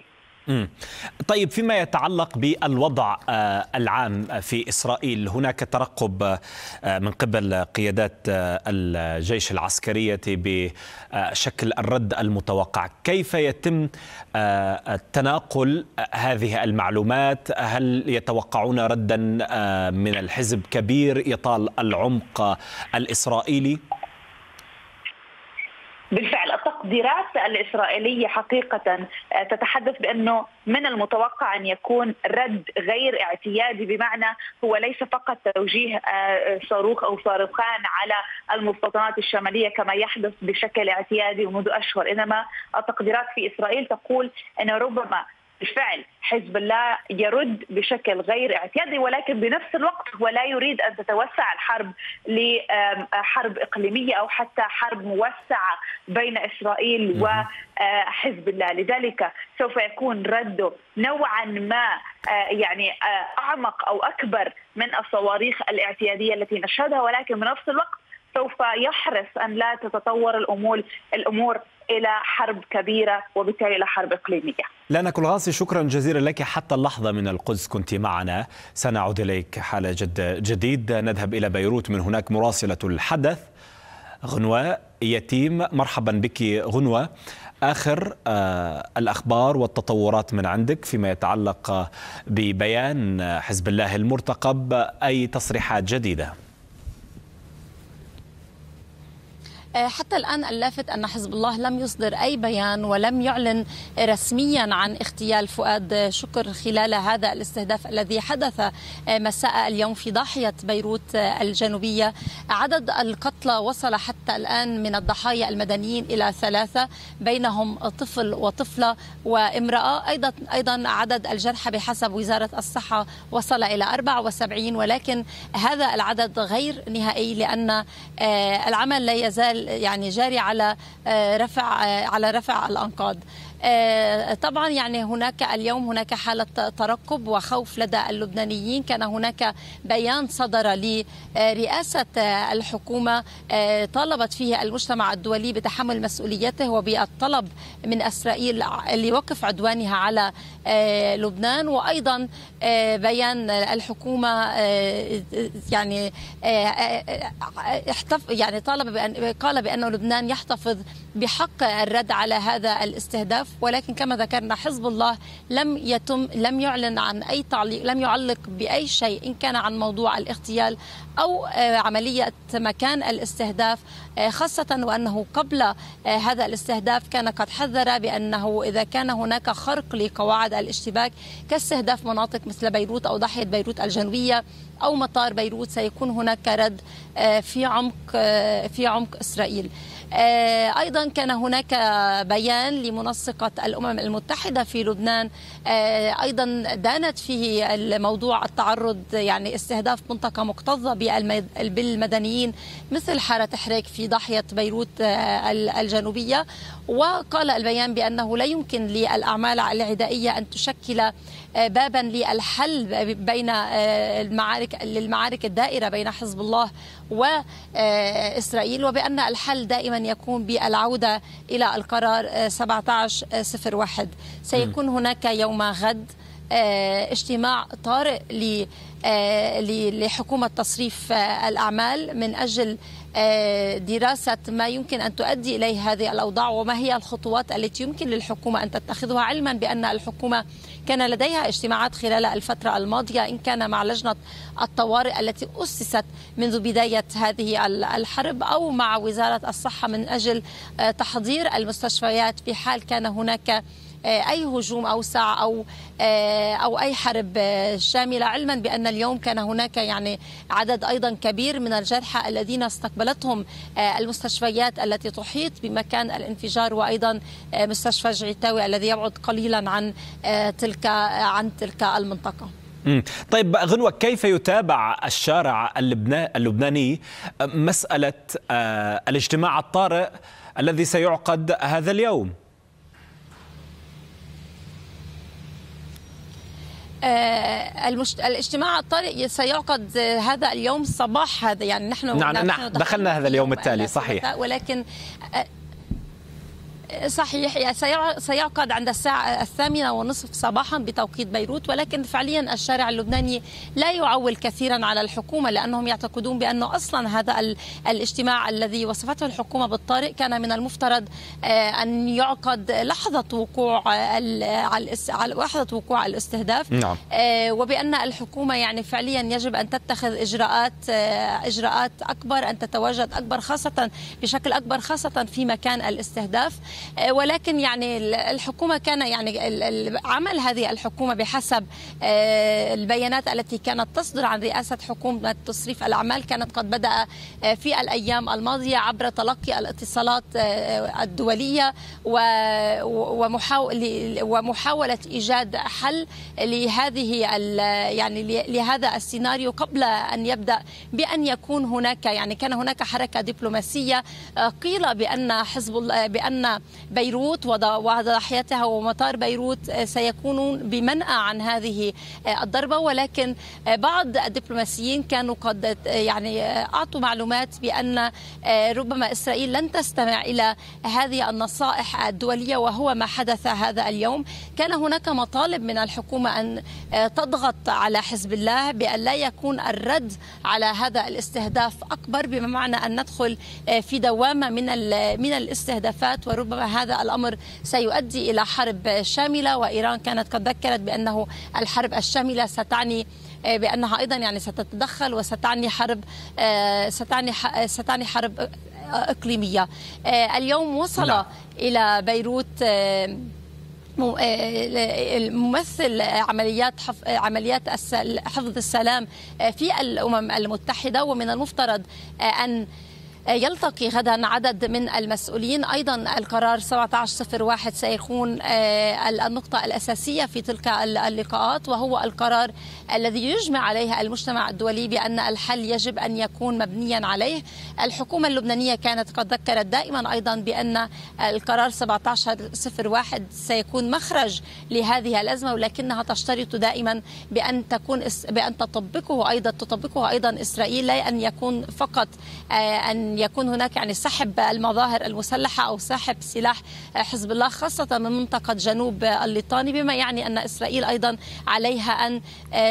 S1: طيب، فيما يتعلق بالوضع العام في إسرائيل، هناك ترقب من قبل قيادات الجيش العسكرية بشكل الرد المتوقع. كيف يتم تناقل هذه المعلومات؟ هل يتوقعون ردا من الحزب كبير يطال العمق الإسرائيلي؟
S15: بالفعل التقديرات الإسرائيلية حقيقة تتحدث بأنه من المتوقع أن يكون رد غير اعتيادي، بمعنى هو ليس فقط توجيه صاروخ أو صاروخان على المستوطنات الشمالية كما يحدث بشكل اعتيادي منذ أشهر، إنما التقديرات في إسرائيل تقول أن ربما بالفعل حزب الله يرد بشكل غير اعتيادي، ولكن بنفس الوقت هو لا يريد أن تتوسع الحرب لحرب إقليمية أو حتى حرب موسعة بين إسرائيل وحزب الله. لذلك سوف يكون رده نوعا ما يعني أعمق أو أكبر من الصواريخ الاعتيادية التي نشهدها، ولكن بنفس الوقت سوف يحرص أن لا تتطور الأمور الأمور إلى حرب كبيرة وبالتالي إلى حرب إقليمية.
S1: لانا كولغاسي، شكرا جزيلا لك حتى اللحظة من القدس كنت معنا. سنعود إليك حال جد جديد. نذهب إلى بيروت، من هناك مراسلة الحدث غنوة يتيم. مرحبا بك غنوة، آخر آه الأخبار والتطورات من عندك فيما يتعلق ببيان حزب الله المرتقب، أي تصريحات جديدة؟
S16: حتى الآن اللافت أن حزب الله لم يصدر أي بيان ولم يعلن رسميا عن اغتيال فؤاد شكر خلال هذا الاستهداف الذي حدث مساء اليوم في ضاحية بيروت الجنوبية. عدد القتلى وصل حتى الآن من الضحايا المدنيين إلى ثلاثة، بينهم طفل وطفلة وامرأة. أيضا أيضا عدد الجرحى بحسب وزارة الصحة وصل إلى أربعة وسبعين، ولكن هذا العدد غير نهائي لأن العمل لا يزال يعني جاري على رفع على رفع الأنقاض. طبعا يعني هناك اليوم هناك حالة ترقب وخوف لدى اللبنانيين. كان هناك بيان صدر لرئاسة الحكومة طالبت فيه المجتمع الدولي بتحمل مسؤوليته وبالطلب من إسرائيل لوقف عدوانها على لبنان، وأيضا بيان الحكومة يعني احتف يعني طالب بأن قال بأن لبنان يحتفظ بحق الرد على هذا الاستهداف. ولكن كما ذكرنا حزب الله لم يتم لم يعلن عن أي تعليق، لم يعلق بأي شيء إن كان عن موضوع الاغتيال أو عملية مكان الاستهداف، خاصة وأنه قبل هذا الاستهداف كان قد حذر بأنه إذا كان هناك خرق لقواعد الاشتباك كاستهداف مناطق مثل بيروت أو ضاحية بيروت الجنوبية أو مطار بيروت سيكون هناك رد في عمق في عمق إسرائيل. أيضا كان هناك بيان لمنسقة الأمم المتحدة في لبنان أيضا دانت فيه الموضوع التعرض يعني استهداف منطقة مكتظة بالمدنيين مثل حارة حريك في ضاحية بيروت الجنوبية. وقال البيان بأنه لا يمكن للأعمال العدائية أن تشكل بابا للحل بين المعارك للمعارك الدائرة بين حزب الله وإسرائيل، وبأن الحل دائما يكون بالعودة إلى القرار سبعة عشر صفر واحد. سيكون هناك يوم غد اجتماع طارئ لحكومة تصريف الأعمال من أجل دراسة ما يمكن أن تؤدي إليه هذه الأوضاع وما هي الخطوات التي يمكن للحكومة أن تتخذها، علما بأن الحكومة كان لديها اجتماعات خلال الفترة الماضية إن كان مع لجنة الطوارئ التي أسست منذ بداية هذه الحرب أو مع وزارة الصحة من أجل تحضير المستشفيات في حال كان هناك أي هجوم أوسع أو أو أي حرب شاملة، علما بأن اليوم كان هناك يعني عدد أيضا كبير من الجرحى الذين استقبلتهم المستشفيات التي تحيط بمكان الانفجار، وأيضا مستشفى جعيتاوي الذي يبعد قليلا عن تلك عن تلك المنطقة.
S1: طيب غنوة، كيف يتابع الشارع اللبناني مسألة الاجتماع الطارئ الذي سيعقد هذا اليوم؟
S16: المشت... الاجتماع الطارئ سيعقد هذا اليوم صباح هذا يعني نحن
S1: نعم نحن دخلنا هذا اليوم التالي صحيح،
S16: ولكن صحيح، سيعقد عند الساعة الثامنة والنصف صباحا بتوقيت بيروت، ولكن فعليا الشارع اللبناني لا يعول كثيرا على الحكومة، لأنهم يعتقدون بأنه أصلا هذا الاجتماع الذي وصفته الحكومة بالطارئ كان من المفترض أن يعقد لحظة وقوع لحظة وقوع الاستهداف. نعم. وبأن الحكومة يعني فعليا يجب أن تتخذ إجراءات إجراءات أكبر، أن تتواجد أكبر خاصة بشكل أكبر خاصة في مكان الاستهداف. ولكن يعني الحكومة كان يعني عمل هذه الحكومة بحسب البيانات التي كانت تصدر عن رئاسة حكومة تصريف الأعمال كانت قد بدأ في الأيام الماضية عبر تلقي الاتصالات الدولية ومحاولة إيجاد حل لهذه يعني لهذا السيناريو قبل أن يبدأ بأن يكون هناك يعني كان هناك حركة دبلوماسية. قيل بأن حزب الله بأن بيروت وضاحيتها ومطار بيروت سيكونون بمنأى عن هذه الضربة، ولكن بعض الدبلوماسيين كانوا قد يعني أعطوا معلومات بأن ربما إسرائيل لن تستمع إلى هذه النصائح الدولية، وهو ما حدث هذا اليوم. كان هناك مطالب من الحكومة أن تضغط على حزب الله بأن لا يكون الرد على هذا الاستهداف أكبر، بمعنى أن ندخل في دوامة من من الاستهدافات، وربما هذا الأمر سيؤدي إلى حرب شاملة. وإيران كانت قد ذكرت بأنه الحرب الشاملة ستعني بأنها أيضا يعني ستتدخل وستعني حرب ستعني ستعني حرب إقليمية. اليوم وصل لا. إلى بيروت ممثل عمليات عمليات حفظ السلام في الأمم المتحدة، ومن المفترض أن يلتقي غدا عدد من المسؤولين. أيضا القرار سبعة عشر صفر واحد سيكون النقطة الأساسية في تلك اللقاءات، وهو القرار الذي يجمع عليه المجتمع الدولي بأن الحل يجب أن يكون مبنيا عليه. الحكومة اللبنانية كانت قد ذكرت دائما أيضا بأن القرار سبعة عشر صفر واحد سيكون مخرج لهذه الأزمة، ولكنها تشترط دائما بأن تكون بأن تطبقه أيضا تطبقه أيضا إسرائيل، لا أن يكون فقط أن يكون هناك يعني سحب المظاهر المسلحة أو سحب سلاح حزب الله خاصة من منطقة جنوب الليطاني، بما يعني أن إسرائيل أيضا عليها أن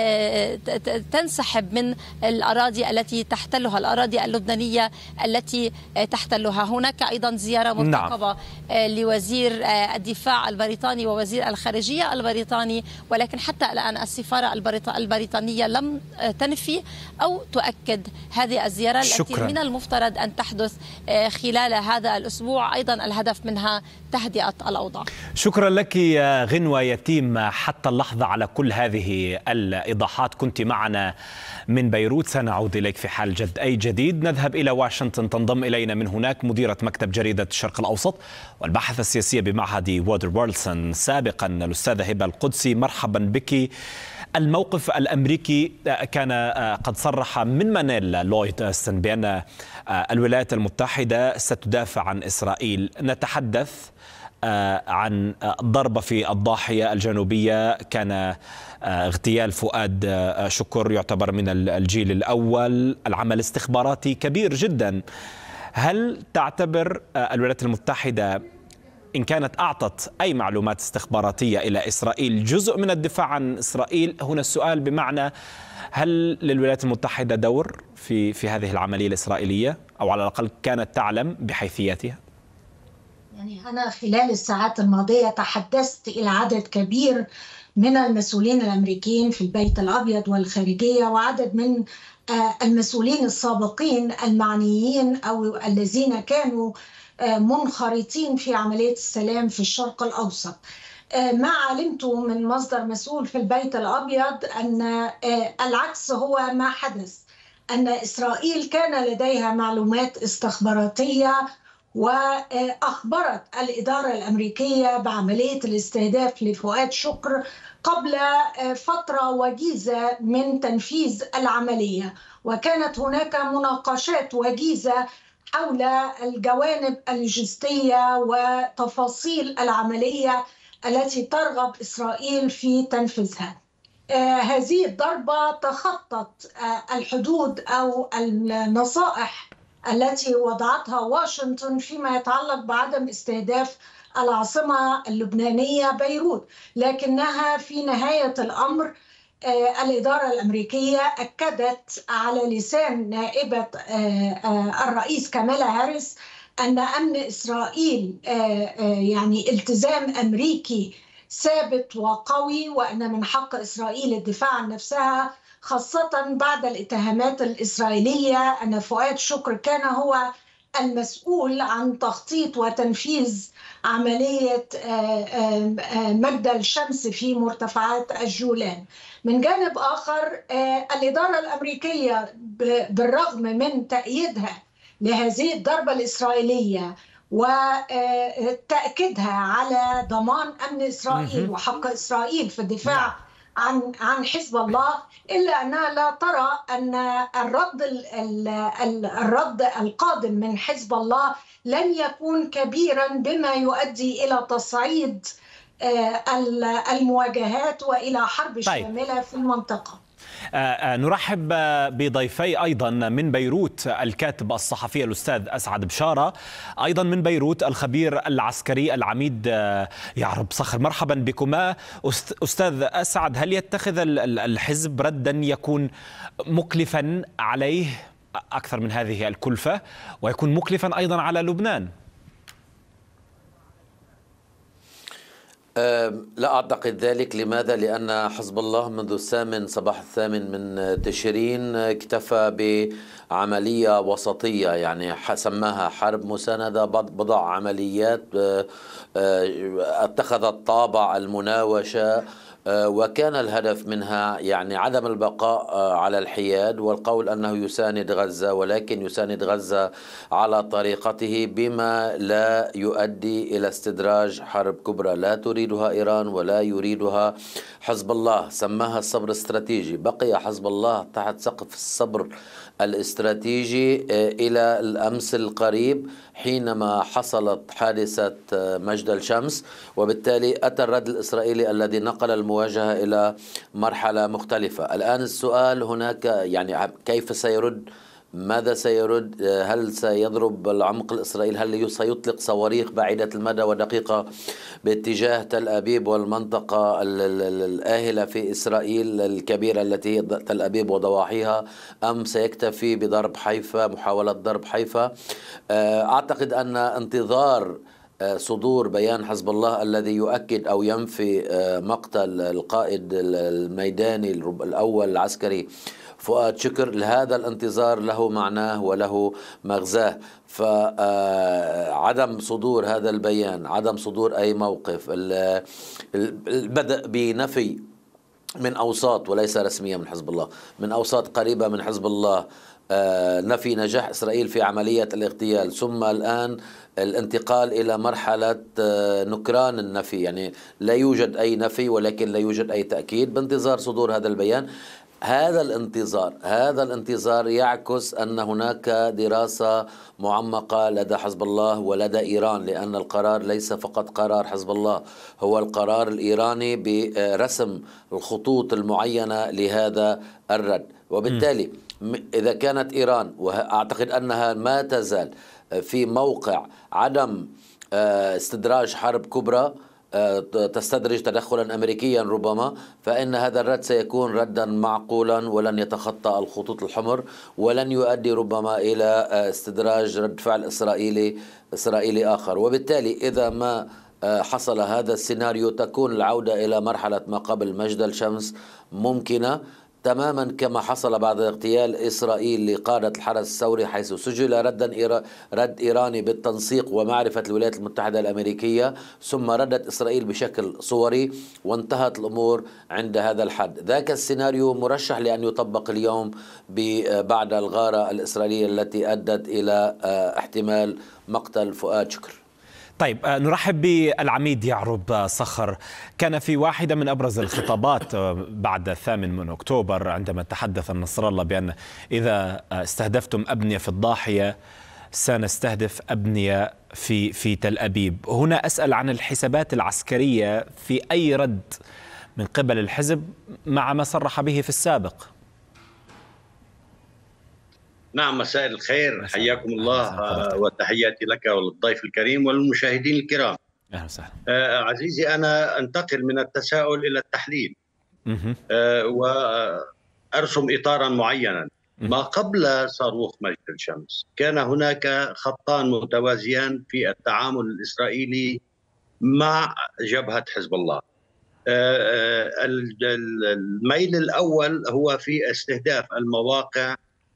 S16: تنسحب من الأراضي التي تحتلها، الأراضي اللبنانية التي تحتلها. هناك أيضا زيارة مرتقبة نعم. لوزير الدفاع البريطاني ووزير الخارجية البريطاني، ولكن حتى الآن السفارة البريطانية لم تنفي أو تؤكد هذه الزيارة التي شكرا. من المفترض أن تحدث خلال هذا الأسبوع، أيضا الهدف منها تهدئة الأوضاع.
S1: شكرا لك يا غنوة يتيم حتى اللحظة على كل هذه الإيضاحات. كنت معنا من بيروت، سنعود إليك في حال جد أي جديد. نذهب إلى واشنطن، تنضم إلينا من هناك مديرة مكتب جريدة الشرق الأوسط والباحثة السياسية بمعهد وودر ويلسون سابقا الأستاذة هبة القدسي. مرحبا بك. الموقف الأمريكي كان قد صرح من منيل لويد أستن بأن الولايات المتحدة ستدافع عن إسرائيل. نتحدث عن ضربة في الضاحية الجنوبية، كان اغتيال فؤاد شكر يعتبر من الجيل الأول، العمل استخباراتي كبير جدا. هل تعتبر الولايات المتحدة إن كانت أعطت أي معلومات استخباراتية إلى إسرائيل جزء من الدفاع عن إسرائيل؟ هنا السؤال بمعنى هل للولايات المتحدة دور في في هذه العملية الإسرائيلية، أو على الأقل كانت تعلم بحيثياتها؟
S17: يعني أنا خلال الساعات الماضية تحدثت إلى عدد كبير من المسؤولين الأمريكيين في البيت الأبيض والخارجية، وعدد من المسؤولين السابقين المعنيين أو الذين كانوا منخرطين في عملية السلام في الشرق الأوسط. ما علمته من مصدر مسؤول في البيت الأبيض أن العكس هو ما حدث، أن إسرائيل كان لديها معلومات استخباراتية وأخبرت الإدارة الأمريكية بعملية الاستهداف لفؤاد شكر قبل فترة وجيزة من تنفيذ العملية، وكانت هناك مناقشات وجيزة حول الجوانب اللوجستية وتفاصيل العملية التي ترغب إسرائيل في تنفيذها. آه هذه الضربة تخطت آه الحدود أو النصائح التي وضعتها واشنطن فيما يتعلق بعدم استهداف العاصمة اللبنانية بيروت، لكنها في نهاية الأمر الإدارة الأمريكية أكدت على لسان نائبة الرئيس كامالا هاريس أن أمن إسرائيل يعني التزام أمريكي ثابت وقوي، وأن من حق إسرائيل الدفاع عن نفسها، خاصة بعد الاتهامات الإسرائيلية أن فؤاد شكر كان هو المسؤول عن تخطيط وتنفيذ عملية مجد الشمس في مرتفعات الجولان. من جانب آخر الإدارة الأمريكية بالرغم من تأييدها لهذه الضربة الإسرائيلية وتأكيدها على ضمان أمن إسرائيل وحق إسرائيل في الدفاع عن عن حزب الله، إلا أنها لا ترى أن الرد الرد القادم من حزب الله لن يكون كبيرا بما يؤدي إلى تصعيد المواجهات وإلى حرب شاملة في المنطقة.
S1: نرحب بضيفي أيضا من بيروت الكاتب الصحفي الأستاذ أسعد بشارة، أيضا من بيروت الخبير العسكري العميد يعرب صخر. مرحبا بكما. أستاذ أسعد، هل يتخذ الحزب ردا يكون مكلفا عليه أكثر من هذه الكلفة ويكون مكلفا أيضا على لبنان؟
S18: لا أعتقد ذلك. لماذا؟ لأن حزب الله منذ الثامن صباح الثامن من تشرين اكتفى بعملية وسطية، يعني سماها حرب مساندة، بضع عمليات اتخذت طابع المناوشة، وكان الهدف منها يعني عدم البقاء على الحياد والقول أنه يساند غزة، ولكن يساند غزة على طريقته بما لا يؤدي إلى استدراج حرب كبرى لا تريدها إيران ولا يريدها حزب الله. سماها الصبر الاستراتيجي. بقي حزب الله تحت سقف الصبر الاستراتيجي إلى الأمس القريب حينما حصلت حادثة مجد الشمس، وبالتالي أتى الرد الإسرائيلي الذي نقل المواجهة إلى مرحلة مختلفة. الآن السؤال هناك يعني كيف سيرد؟ ماذا سيرد؟ هل سيضرب العمق الإسرائيلي؟ هل سيطلق صواريخ بعيدة المدى ودقيقة باتجاه تل أبيب والمنطقة الآهلة في إسرائيل الكبيرة التي هي تل أبيب وضواحيها، أم سيكتفي بضرب حيفا، محاولة ضرب حيفا؟ أعتقد أن انتظار صدور بيان حزب الله الذي يؤكد أو ينفي مقتل القائد الميداني الأول العسكري فؤاد شكر، لهذا الانتظار له معناه وله مغزاه. فعدم صدور هذا البيان، عدم صدور أي موقف، البدء بنفي من أوساط وليس رسمية من حزب الله، من أوساط قريبة من حزب الله، نفي نجاح إسرائيل في عملية الاغتيال، ثم الآن الانتقال إلى مرحلة نكران النفي، يعني لا يوجد أي نفي ولكن لا يوجد أي تأكيد، بانتظار صدور هذا البيان. هذا الانتظار هذا الانتظار يعكس أن هناك دراسة معمقة لدى حزب الله ولدى إيران، لأن القرار ليس فقط قرار حزب الله، هو القرار الإيراني برسم الخطوط المعينة لهذا الرد. وبالتالي إذا كانت إيران، وأعتقد أنها ما تزال في موقع عدم استدراج حرب كبرى تستدرج تدخلا أمريكيا ربما، فإن هذا الرد سيكون ردا معقولا ولن يتخطى الخطوط الحمر ولن يؤدي ربما إلى استدراج رد فعل إسرائيلي إسرائيلي آخر. وبالتالي إذا ما حصل هذا السيناريو تكون العودة إلى مرحلة ما قبل مجد الشمس ممكنة، تماما كما حصل بعد اغتيال إسرائيل لقادة الحرس الثوري، حيث سجل ردا إيرا رد إيراني بالتنسيق ومعرفة الولايات المتحدة الأمريكية، ثم ردت إسرائيل بشكل صوري وانتهت الأمور عند هذا الحد. ذاك السيناريو مرشح لأن يطبق اليوم بعد الغارة الإسرائيلية التي أدت إلى احتمال مقتل فؤاد شكر.
S1: طيب، نرحب بالعميد يعرب صخر. كان في واحدة من أبرز الخطابات بعد الثامن من أكتوبر عندما تحدث النصر الله بأن إذا استهدفتم أبنية في الضاحية سنستهدف أبنية في في تل أبيب. هنا أسأل عن الحسابات العسكرية في أي رد من قبل الحزب مع ما صرح به في السابق.
S19: نعم، مساء الخير، حياكم الله وتحياتي لك وللضيف الكريم والمشاهدين الكرام.
S1: أهلا وسهلا.
S19: آه عزيزي، أنا أنتقل من التساؤل إلى التحليل آه وأرسم إطارا معينا. ما قبل صاروخ مجد الشمس كان هناك خطان متوازيان في التعامل الإسرائيلي مع جبهة حزب الله. الميل الأول هو في استهداف المواقع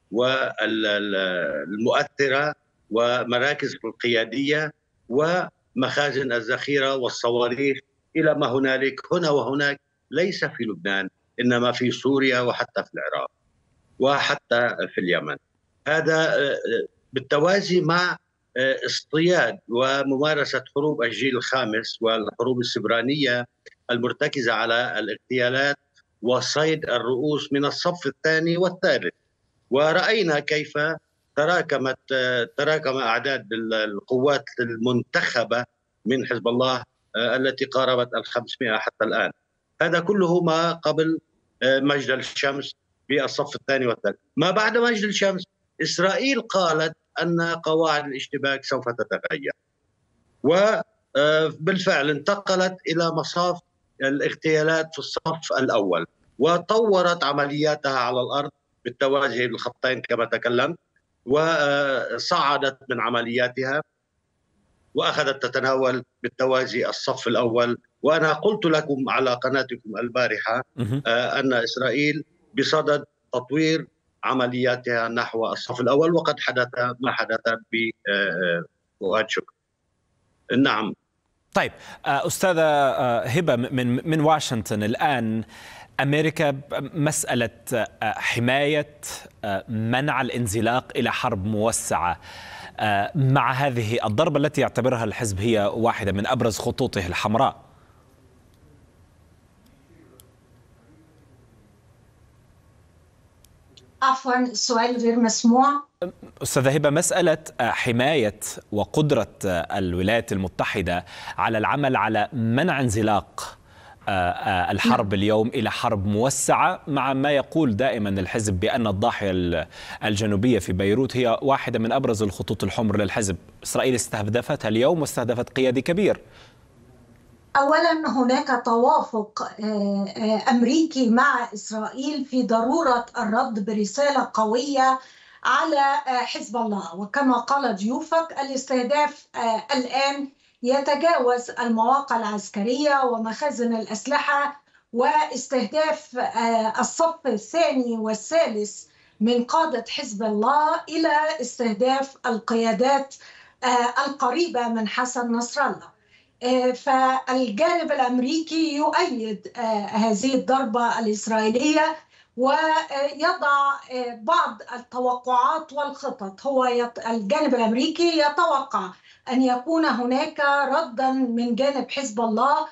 S19: والمؤثرة ومراكز القيادية ومخازن الذخيرة والصواريخ إلى ما هنالك هنا وهناك، ليس في لبنان إنما في سوريا وحتى في العراق وحتى في اليمن. هذا بالتوازي مع اصطياد وممارسة حروب الجيل الخامس والحروب السبرانية المرتكزة على الاغتيالات وصيد الرؤوس من الصف الثاني والثالث. ورأينا كيف تراكمت تراكم أعداد القوات المنتخبة من حزب الله التي قاربت الخمسمائة حتى الآن. هذا كله ما قبل مجد الشمس في الصف الثاني والثالث. ما بعد مجد الشمس إسرائيل قالت أن قواعد الاشتباك سوف تتغير، وبالفعل انتقلت إلى مصاف الاغتيالات في الصف الأول وطورت عملياتها على الأرض بالتوازي بالخطين كما تكلمت، وصعدت من عملياتها وأخذت تتناول بالتوازي الصف الأول. وأنا قلت لكم على قناتكم البارحة أن إسرائيل بصدد تطوير عملياتها نحو الصف الأول، وقد حدث ما حدث بفؤاد شكر. نعم.
S1: طيب أستاذة هبة من من واشنطن، الآن أمريكا مسألة حماية منع الانزلاق إلى حرب موسعة مع هذه الضربة التي يعتبرها الحزب هي واحدة من أبرز خطوطه الحمراء.
S17: عفوا، السؤال غير مسموع.
S1: أستاذة هبة، مسألة حماية وقدرة الولايات المتحدة على العمل على منع انزلاق الحرب اليوم إلى حرب موسعة، مع ما يقول دائما الحزب بأن الضاحية الجنوبية في بيروت هي واحدة من أبرز الخطوط الحمر للحزب. إسرائيل استهدفتها اليوم واستهدفت قيادي كبير.
S17: أولا هناك توافق أمريكي مع إسرائيل في ضرورة الرد برسالة قوية على حزب الله، وكما قال ضيوفك الاستهداف الآن يتجاوز المواقع العسكرية ومخازن الأسلحة، واستهداف الصف الثاني والثالث من قادة حزب الله إلى استهداف القيادات القريبة من حسن نصر الله. فالجانب الأمريكي يؤيد هذه الضربة الإسرائيلية ويضع بعض التوقعات والخطط. هو الجانب الأمريكي يتوقع أن يكون هناك ردا من جانب حزب الله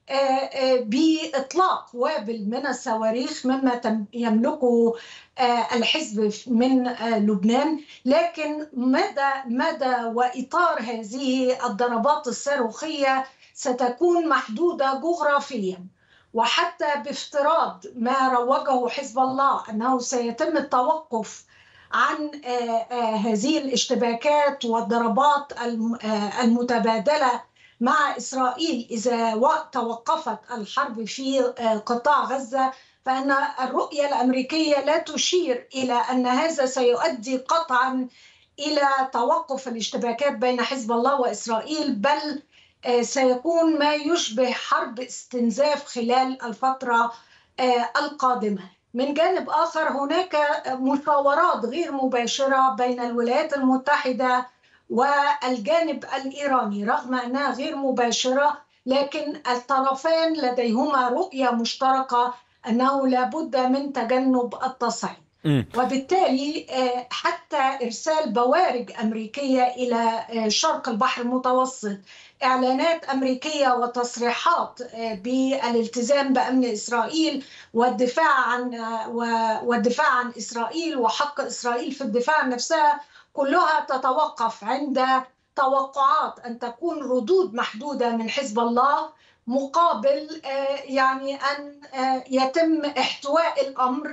S17: بإطلاق وابل من الصواريخ مما يملكه الحزب من لبنان، لكن مدى مدى وإطار هذه الضربات الصاروخية ستكون محدودة جغرافيا. وحتى بافتراض ما روجه حزب الله أنه سيتم التوقف عن هذه الاشتباكات والضربات المتبادلة مع إسرائيل إذا توقفت الحرب في قطاع غزة، فإن الرؤية الأمريكية لا تشير إلى أن هذا سيؤدي قطعا إلى توقف الاشتباكات بين حزب الله وإسرائيل، بل سيكون ما يشبه حرب استنزاف خلال الفترة القادمة. من جانب آخر هناك مشاورات غير مباشرة بين الولايات المتحدة والجانب الإيراني، رغم أنها غير مباشرة لكن الطرفان لديهما رؤية مشتركة أنه لابد من تجنب التصعيد. وبالتالي حتى إرسال بوارج أمريكية إلى شرق البحر المتوسط، إعلانات أمريكية وتصريحات بالالتزام بأمن إسرائيل والدفاع عن والدفاع عن إسرائيل وحق إسرائيل في الدفاع عن نفسها، كلها تتوقف عند توقعات أن تكون ردود محدودة من حزب الله مقابل يعني أن يتم احتواء الأمر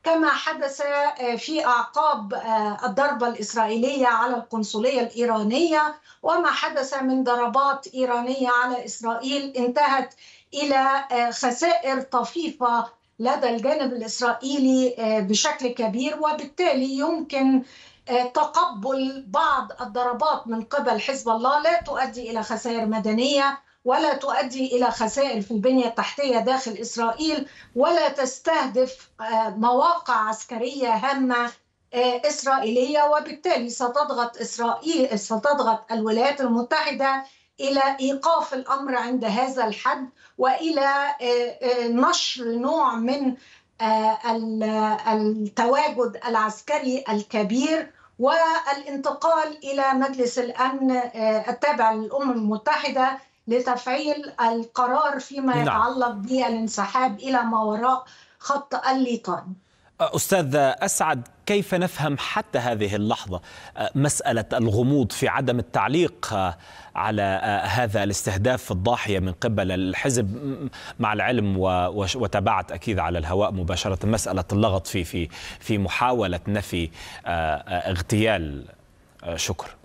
S17: كما حدث في أعقاب الضربة الإسرائيلية على القنصلية الإيرانية، وما حدث من ضربات إيرانية على إسرائيل انتهت إلى خسائر طفيفة لدى الجانب الإسرائيلي بشكل كبير. وبالتالي يمكن تقبل بعض الضربات من قبل حزب الله لا تؤدي إلى خسائر مدنية ولا تؤدي إلى خسائر في البنية التحتية داخل إسرائيل، ولا تستهدف مواقع عسكرية هامة إسرائيلية. وبالتالي ستضغط إسرائيل ستضغط الولايات المتحدة إلى إيقاف الأمر عند هذا الحد، وإلى نشر نوع من التواجد العسكري الكبير والانتقال إلى مجلس الأمن التابع للأمم المتحدة لتفعيل القرار فيما يتعلق بالانسحاب إلى ما وراء خط الليطان.
S1: أستاذ أسعد، كيف نفهم حتى هذه اللحظة مسألة الغموض في عدم التعليق على هذا الاستهداف الضاحية من قبل الحزب، مع العلم وتابعت أكيد على الهواء مباشرة مسألة اللغط في في في محاولة نفي اغتيال؟ شكر.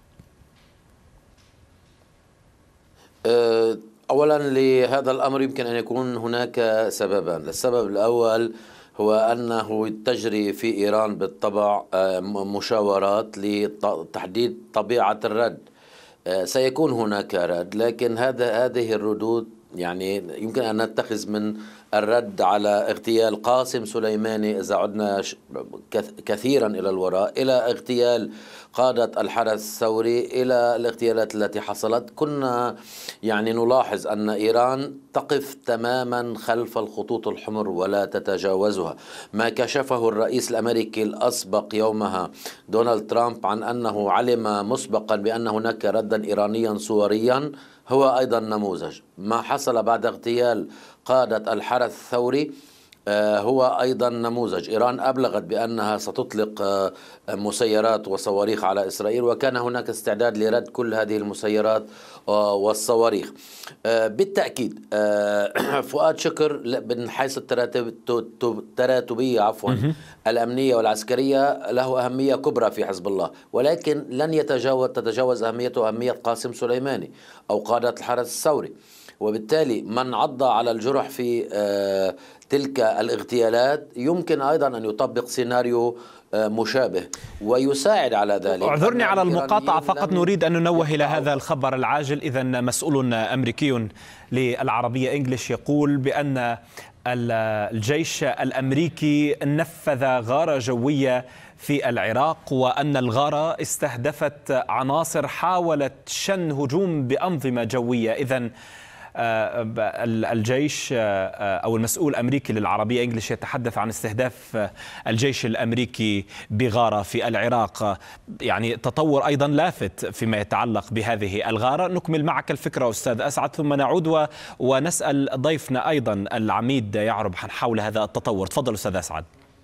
S18: أولا لهذا الأمر يمكن أن يكون هناك سببان. السبب الأول هو أنه تجري في إيران بالطبع مشاورات لتحديد طبيعة الرد. سيكون هناك رد، لكن هذا هذه الردود يعني يمكن أن نتخذ من الرد على اغتيال قاسم سليماني إذا عدنا كثيرا إلى الوراء، إلى اغتيال قادة الحرس الثوري، إلى الاغتيالات التي حصلت. كنا يعني نلاحظ أن إيران تقف تماما خلف الخطوط الحمر ولا تتجاوزها. ما كشفه الرئيس الأمريكي الأسبق يومها دونالد ترامب عن أنه علم مسبقا بأن هناك ردا إيرانيا صوريا هو أيضا نموذج. ما حصل بعد اغتيال قادة الحرس الثوري هو أيضا نموذج. إيران أبلغت بأنها ستطلق مسيرات وصواريخ على إسرائيل، وكان هناك استعداد لرد كل هذه المسيرات والصواريخ. بالتأكيد فؤاد شكر من حيث التراتبية عفوا الأمنية والعسكرية له أهمية كبرى في حزب الله، ولكن لن يتجاوز تتجاوز أهميته أهمية قاسم سليماني أو قادة الحرس الثوري. وبالتالي من عض على الجرح في تلك الاغتيالات يمكن أيضا أن يطبق سيناريو مشابه ويساعد على ذلك.
S1: اعذرني على المقاطعة، فقط نريد أن ننوه إلى هذا الخبر العاجل. إذن مسؤول أمريكي للعربية إنجليش يقول بأن الجيش الأمريكي نفذ غارة جوية في العراق، وأن الغارة استهدفت عناصر حاولت شن هجوم بأنظمة جوية. إذن الجيش أو المسؤول الأمريكي للعربية إنجليش يتحدث عن استهداف الجيش الأمريكي بغارة في العراق، يعني تطور أيضا لافت فيما يتعلق بهذه الغارة. نكمل معك الفكرة أستاذ أسعد ثم نعود ونسأل ضيفنا أيضا العميد يعرب حول هذا التطور. تفضل أستاذ أسعد.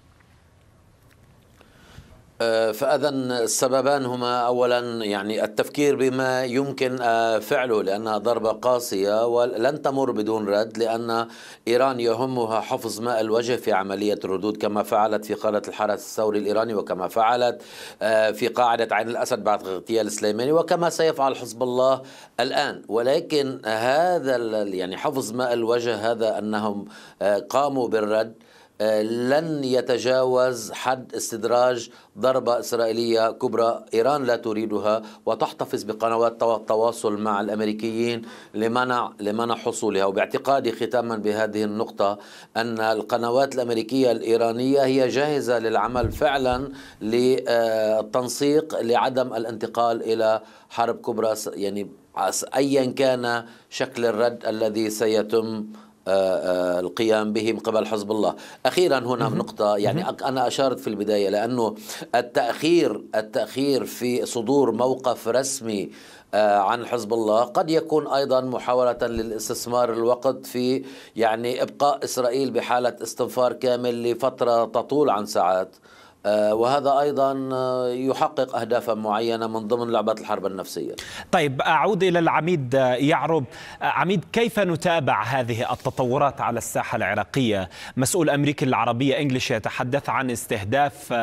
S18: فأذن السببان هما أولا يعني التفكير بما يمكن فعله، لأنها ضربة قاسية ولن تمر بدون رد، لأن إيران يهمها حفظ ماء الوجه في عملية الردود كما فعلت في قادة الحرس الثوري الإيراني، وكما فعلت في قاعدة عين الأسد بعد اغتيال سليماني، وكما سيفعل حزب الله الآن. ولكن هذا يعني حفظ ماء الوجه، هذا أنهم قاموا بالرد، لن يتجاوز حد استدراج ضربة إسرائيلية كبرى إيران لا تريدها، وتحتفظ بقنوات تواصل مع الأمريكيين لمنع لمنع حصولها. وباعتقادي ختاما بهذه النقطة أن القنوات الأمريكية الإيرانية هي جاهزة للعمل فعلا للتنسيق لعدم الانتقال إلى حرب كبرى، يعني أيا كان شكل الرد الذي سيتم القيام به من قبل حزب الله. أخيرا هنا نقطة، يعني أنا أشارت في البداية، لأنه التأخير التأخير في صدور موقف رسمي عن حزب الله قد يكون أيضا محاولة للاستثمار الوقت في يعني إبقاء إسرائيل بحالة استنفار كامل لفترة تطول عن ساعات، وهذا أيضا يحقق أهدافا معينة من ضمن لعبات الحرب النفسية.
S1: طيب أعود إلى العميد يعرب. عميد، كيف نتابع هذه التطورات على الساحة العراقية؟ مسؤول أمريكا العربية إنجليش يتحدث عن استهداف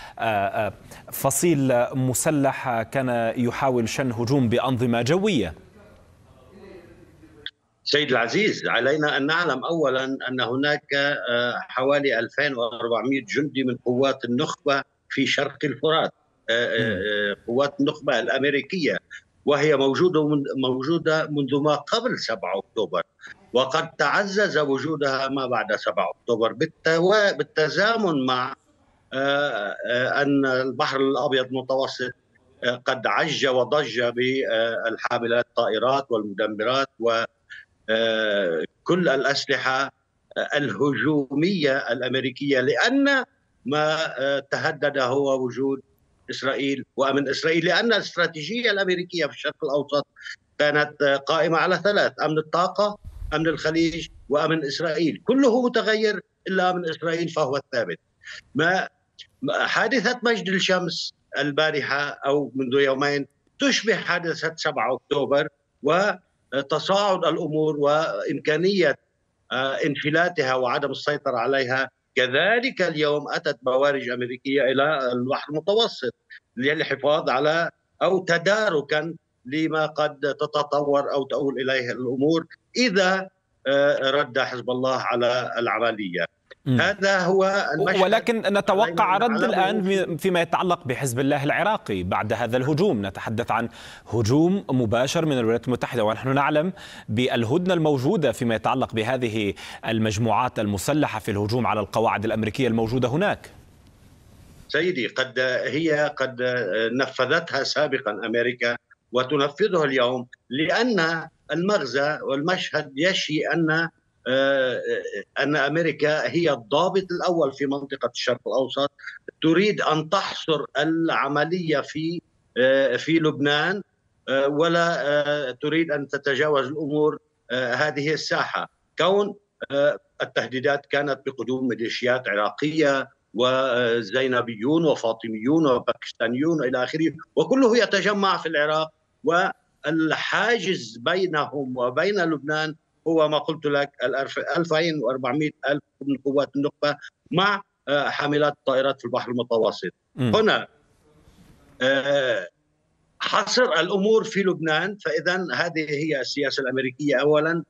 S1: فصيل مسلح كان يحاول شن هجوم بأنظمة جوية.
S19: سيد العزيز، علينا أن نعلم أولا أن هناك حوالي ألفين وأربعمئة جندي من قوات النخبة في شرق الفرات، قوات النخبة الأمريكية، وهي موجودة موجودة منذ ما قبل سبعة أكتوبر، وقد تعزز وجودها ما بعد سبعة أكتوبر بالتزامن مع أن البحر الأبيض المتوسط قد عج وضج بالحاملات الطائرات والمدمرات و كل الأسلحة الهجومية الأمريكية، لأن ما تهدد هو وجود إسرائيل وأمن إسرائيل، لأن الاستراتيجية الأمريكية في الشرق الأوسط كانت قائمة على ثلاث: أمن الطاقة، أمن الخليج، وأمن إسرائيل. كله متغير إلا أمن إسرائيل فهو الثابت. ما حادثة مجد الشمس البارحة أو منذ يومين تشبه حادثة سبعة أكتوبر، و تصاعد الأمور وإمكانية انفلاتها وعدم السيطرة عليها. كذلك اليوم أتت بوارج أمريكية إلى البحر المتوسط للحفاظ على أو تداركا لما قد تتطور أو تؤول إليه الأمور إذا رد حزب الله على العملية. م. هذا هو المشهد.
S1: ولكن نتوقع رد الآن فيما يتعلق بحزب الله العراقي بعد هذا الهجوم. نتحدث عن هجوم مباشر من الولايات المتحدة، ونحن نعلم بالهدنة الموجودة فيما يتعلق بهذه المجموعات المسلحة في الهجوم على القواعد الأمريكية الموجودة هناك.
S19: سيدي، قد هي قد نفذتها سابقا أمريكا وتنفذها اليوم، لأن المغزى والمشهد يشي أن أن أمريكا هي الضابط الأول في منطقة الشرق الأوسط، تريد أن تحصر العملية في في لبنان، ولا تريد أن تتجاوز الأمور هذه الساحة. كون التهديدات كانت بقدوم ميليشيات عراقية وزينبيون وفاطميون وباكستانيون إلى آخره، وكله يتجمع في العراق، والحاجز بينهم وبين لبنان هو ما قلت لك ألفين وأربعمئة ألف من قوات النخبة مع حاملات الطائرات في البحر المتوسط. م. هنا حصر الأمور في لبنان، فإذا هذه هي السياسة الأمريكية أولا،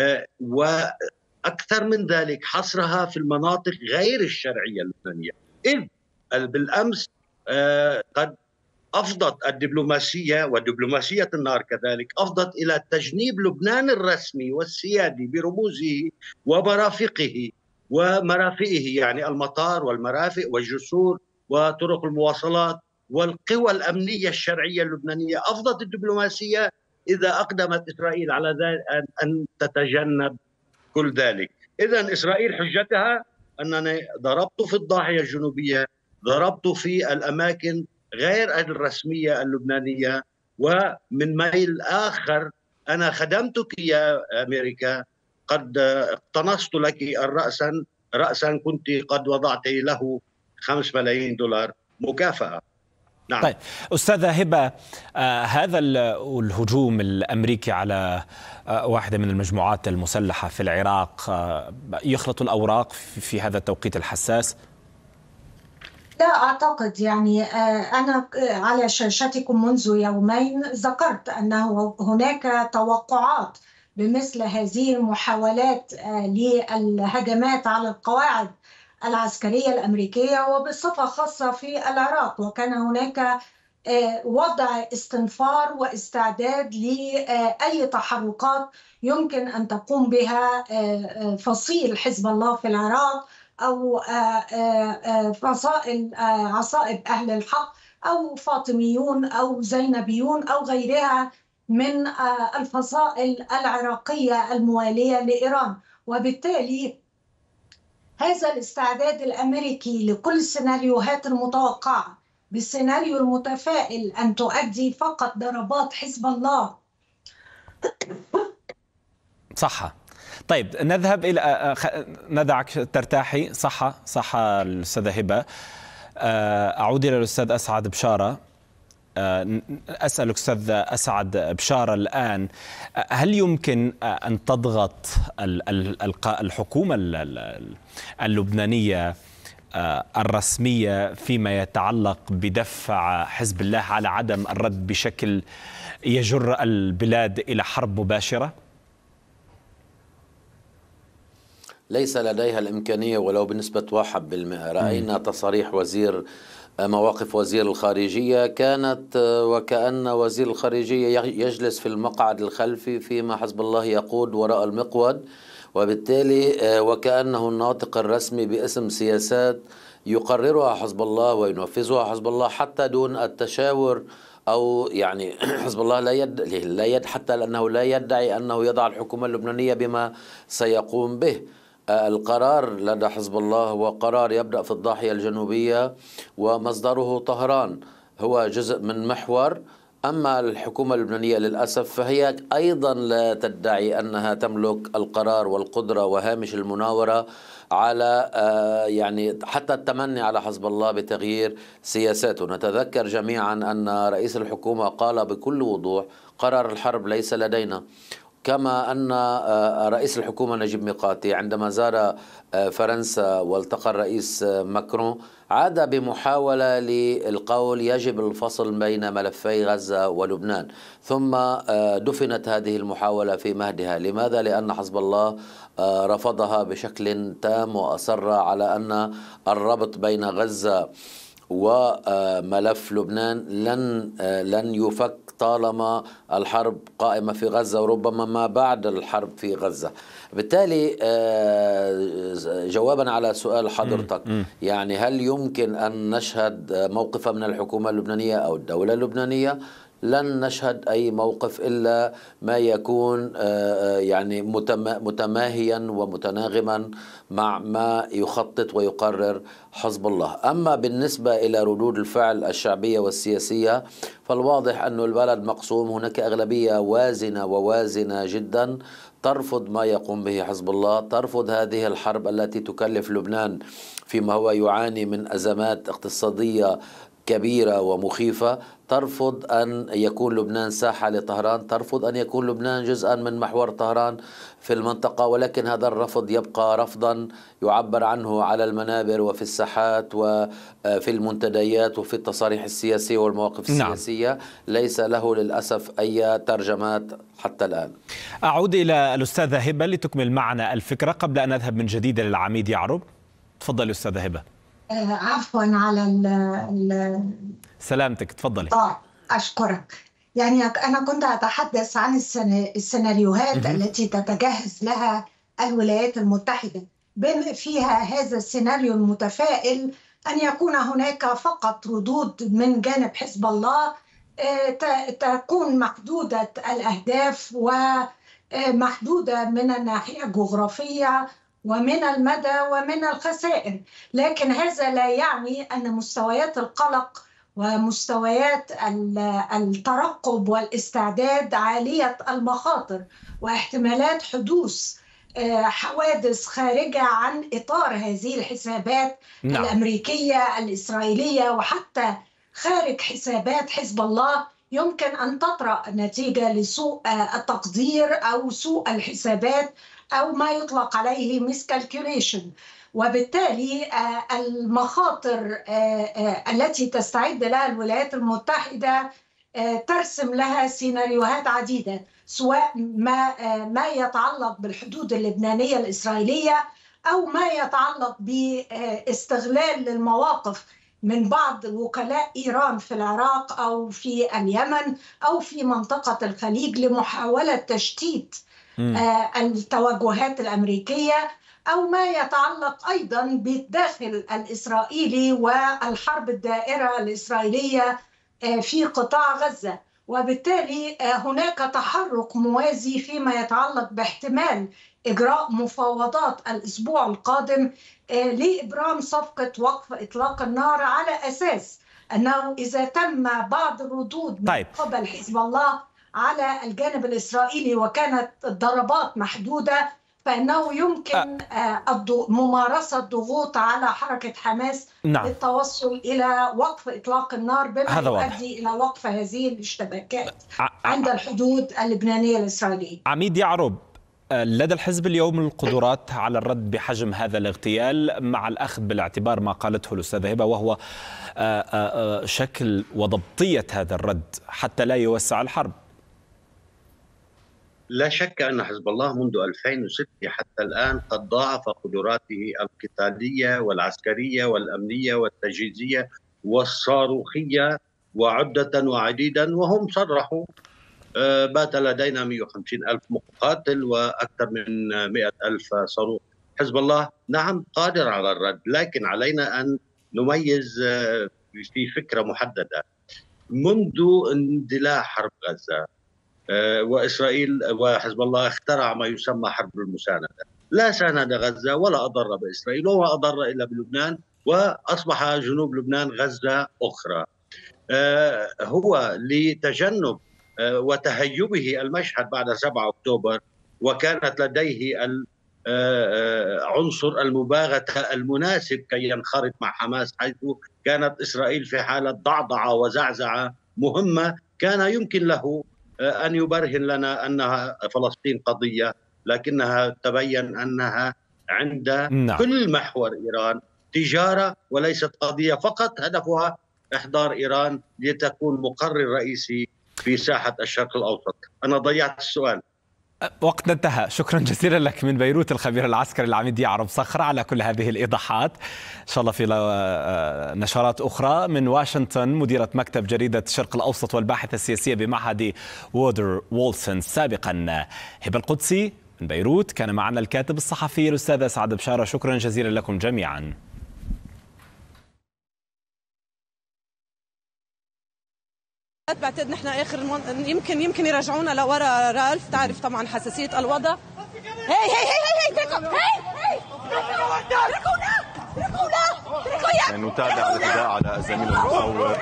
S19: وأكثر من ذلك حصرها في المناطق غير الشرعية اللبنانية. إذ بالأمس قد أفضت الدبلوماسية ودبلوماسية النار كذلك أفضت إلى تجنيب لبنان الرسمي والسيادي برموزه ومرافقه ومرافئه، يعني المطار والمرافق والجسور وطرق المواصلات والقوى الأمنية الشرعية اللبنانية. أفضت الدبلوماسية إذا أقدمت إسرائيل على ذلك أن تتجنب كل ذلك. إذن إسرائيل حجتها أنني ضربت في الضاحية الجنوبية، ضربت في الأماكن غير الرسمية اللبنانية، ومن ميل آخر أنا خدمتك يا أمريكا، قد اقتنصت لك الرأسا رأسا كنت قد وضعت له خمس ملايين دولار مكافأة.
S1: نعم. طيب أستاذة هبة، آه هذا الهجوم الأمريكي على آه واحدة من المجموعات المسلحة في العراق آه يخلط الأوراق في, في هذا التوقيت الحساس؟
S17: لا أعتقد. يعني أنا على شاشتكم منذ يومين ذكرت أنه هناك توقعات بمثل هذه المحاولات للهجمات على القواعد العسكرية الأمريكية وبصفة خاصة في العراق، وكان هناك وضع استنفار واستعداد لأي تحركات يمكن أن تقوم بها فصيل حزب الله في العراق أو فصائل عصائب أهل الحق أو فاطميون أو زينبيون أو غيرها من الفصائل العراقية الموالية لإيران. وبالتالي هذا الاستعداد الأمريكي لكل السيناريوهات المتوقعة بالسيناريو المتفائل أن تؤدي فقط ضربات حزب الله.
S1: صح. طيب نذهب إلى ندعك ترتاحي. صح صح الأستاذة هبة. أعود إلى الأستاذ أسعد بشارة. أسألك أستاذ أسعد بشارة الآن، هل يمكن أن تضغط الحكومة اللبنانية الرسمية فيما يتعلق بدفع حزب الله على عدم الرد بشكل يجر البلاد إلى حرب مباشرة؟
S18: ليس لديها الإمكانية ولو بنسبة واحد بالمئة. رأينا تصاريح وزير مواقف وزير الخارجية كانت وكأن وزير الخارجية يجلس في المقعد الخلفي فيما حزب الله يقود وراء المقود، وبالتالي وكأنه الناطق الرسمي باسم سياسات يقررها حزب الله وينفذها حزب الله حتى دون التشاور، أو يعني حزب الله لا يد لا يد حتى لأنه لا يدعي أنه يضع الحكومة اللبنانية بما سيقوم به. القرار لدى حزب الله هو قرار يبدأ في الضاحية الجنوبية ومصدره طهران، هو جزء من محور. أما الحكومة اللبنانية للأسف فهي أيضا لا تدعي أنها تملك القرار والقدرة وهامش المناورة على يعني حتى التمني على حزب الله بتغيير سياساته. نتذكر جميعا أن رئيس الحكومة قال بكل وضوح قرار الحرب ليس لدينا، كما أن رئيس الحكومة نجيب ميقاتي عندما زار فرنسا والتقى الرئيس ماكرون عاد بمحاولة للقول يجب الفصل بين ملفي غزة ولبنان، ثم دفنت هذه المحاولة في مهدها. لماذا؟ لأن حزب الله رفضها بشكل تام وأصر على أن الربط بين غزة وملف لبنان لن لن يفك طالما الحرب قائمة في غزة، وربما ما بعد الحرب في غزة. بالتالي جوابا على سؤال حضرتك، يعني هل يمكن أن نشهد موقفا من الحكومة اللبنانية أو الدولة اللبنانية؟ لن نشهد أي موقف إلا ما يكون يعني متماهيا ومتناغما مع ما يخطط ويقرر حزب الله. أما بالنسبة إلى ردود الفعل الشعبية والسياسية فالواضح أن البلد مقسوم، هناك أغلبية وازنة ووازنة جدا ترفض ما يقوم به حزب الله، ترفض هذه الحرب التي تكلف لبنان فيما هو يعاني من أزمات اقتصادية كبيرة ومخيفة، ترفض أن يكون لبنان ساحة لطهران، ترفض أن يكون لبنان جزءا من محور طهران في المنطقة. ولكن هذا الرفض يبقى رفضا يعبر عنه على المنابر وفي الساحات وفي المنتديات وفي التصاريح السياسية والمواقف السياسية. نعم. ليس له للأسف أي ترجمات حتى الآن.
S1: أعود إلى الأستاذة هبة لتكمل معنا الفكرة قبل أن أذهب من جديد للعميد يعرب. تفضل أستاذة هبة.
S17: عفوا على ال
S1: سلامتك، تفضلي.
S17: آه أشكرك. يعني أنا كنت أتحدث عن السيناريوهات التي تتجهز لها الولايات المتحدة، بما فيها هذا السيناريو المتفائل أن يكون هناك فقط ردود من جانب حزب الله تكون محدودة الأهداف ومحدودة من الناحية الجغرافية ومن المدى ومن الخسائر، لكن هذا لا يعني أن مستويات القلق ومستويات الترقب والاستعداد عالية المخاطر، واحتمالات حدوث حوادث خارجة عن إطار هذه الحسابات نعم. الأمريكية الإسرائيلية وحتى خارج حسابات حزب الله يمكن أن تطرأ نتيجة لسوء التقدير أو سوء الحسابات أو ما يطلق عليه miscalculation. وبالتالي المخاطر التي تستعد لها الولايات المتحدة ترسم لها سيناريوهات عديدة، سواء ما ما يتعلق بالحدود اللبنانية الإسرائيلية أو ما يتعلق باستغلال المواقف من بعض وكلاء إيران في العراق أو في اليمن أو في منطقة الخليج لمحاولة تشتيت التوجهات الأمريكية، أو ما يتعلق أيضا بالداخل الإسرائيلي والحرب الدائرة الإسرائيلية في قطاع غزة. وبالتالي هناك تحرك موازي فيما يتعلق باحتمال إجراء مفاوضات الأسبوع القادم لإبرام صفقة وقف إطلاق النار، على أساس أنه إذا تم بعض الردود من قبل حزب الله على الجانب الإسرائيلي وكانت الضربات محدودة، فإنه يمكن ممارسة ضغوط على حركة حماس
S1: نعم.
S17: للتوصل إلى وقف إطلاق النار بما يؤدي
S1: واضح.
S17: إلى وقف هذه الاشتباكات عند الحدود اللبنانية الإسرائيلية.
S1: عميد يعرب، لدى الحزب اليوم القدرات على الرد بحجم هذا الاغتيال مع الأخذ بالاعتبار ما قالته الأستاذة هبة وهو شكل وضبطية هذا الرد حتى لا يوسع الحرب؟
S19: لا شك أن حزب الله منذ ألفين وستة حتى الآن قد ضاعف قدراته القتالية والعسكرية والأمنية والتجهيزية والصاروخية وعدة وعديدا، وهم صرحوا بات لدينا مئة وخمسين ألف مقاتل وأكثر من مئة ألف صاروخ. حزب الله نعم قادر على الرد، لكن علينا أن نميز في فكرة محددة. منذ اندلاع حرب غزة وإسرائيل وحزب الله اخترع ما يسمى حرب المساندة، لا ساند غزة ولا أضر بإسرائيل وما أضر إلا بلبنان، وأصبح جنوب لبنان غزة أخرى. هو لتجنب وتهيبه المشهد بعد سبعة أكتوبر، وكانت لديه عنصر المباغتة المناسب كي ينخرط مع حماس، حيث كانت إسرائيل في حالة ضعضعة وزعزعة مهمة، كان يمكن له أن يبرهن لنا أنها فلسطين قضية، لكنها تبين أنها عند نعم. كل محور إيران تجارة وليست قضية فقط هدفها إحضار إيران لتكون مقرر رئيسي في ساحة الشرق الأوسط. أنا ضيعت السؤال.
S1: وقتنا انتهى. شكرا جزيلا لك من بيروت الخبير العسكري العميد يعرب صخر على كل هذه الإيضاحات. إن شاء الله في نشرات أخرى. من واشنطن مديرة مكتب جريدة الشرق الأوسط والباحثة السياسية بمعهد وودر وولسون سابقا هبة القدسي. من بيروت كان معنا الكاتب الصحفي الأستاذ سعد بشارة. شكرا جزيلا لكم جميعا.
S6: بعتقد نحن اخر من... يمكن يمكن يرجعونا لورا رالف، تعرف طبعا حساسيه الوضع. هي هي هي هي هي هي اتركونا اتركونا
S20: نتابع الاعتداء على الزميل المصور.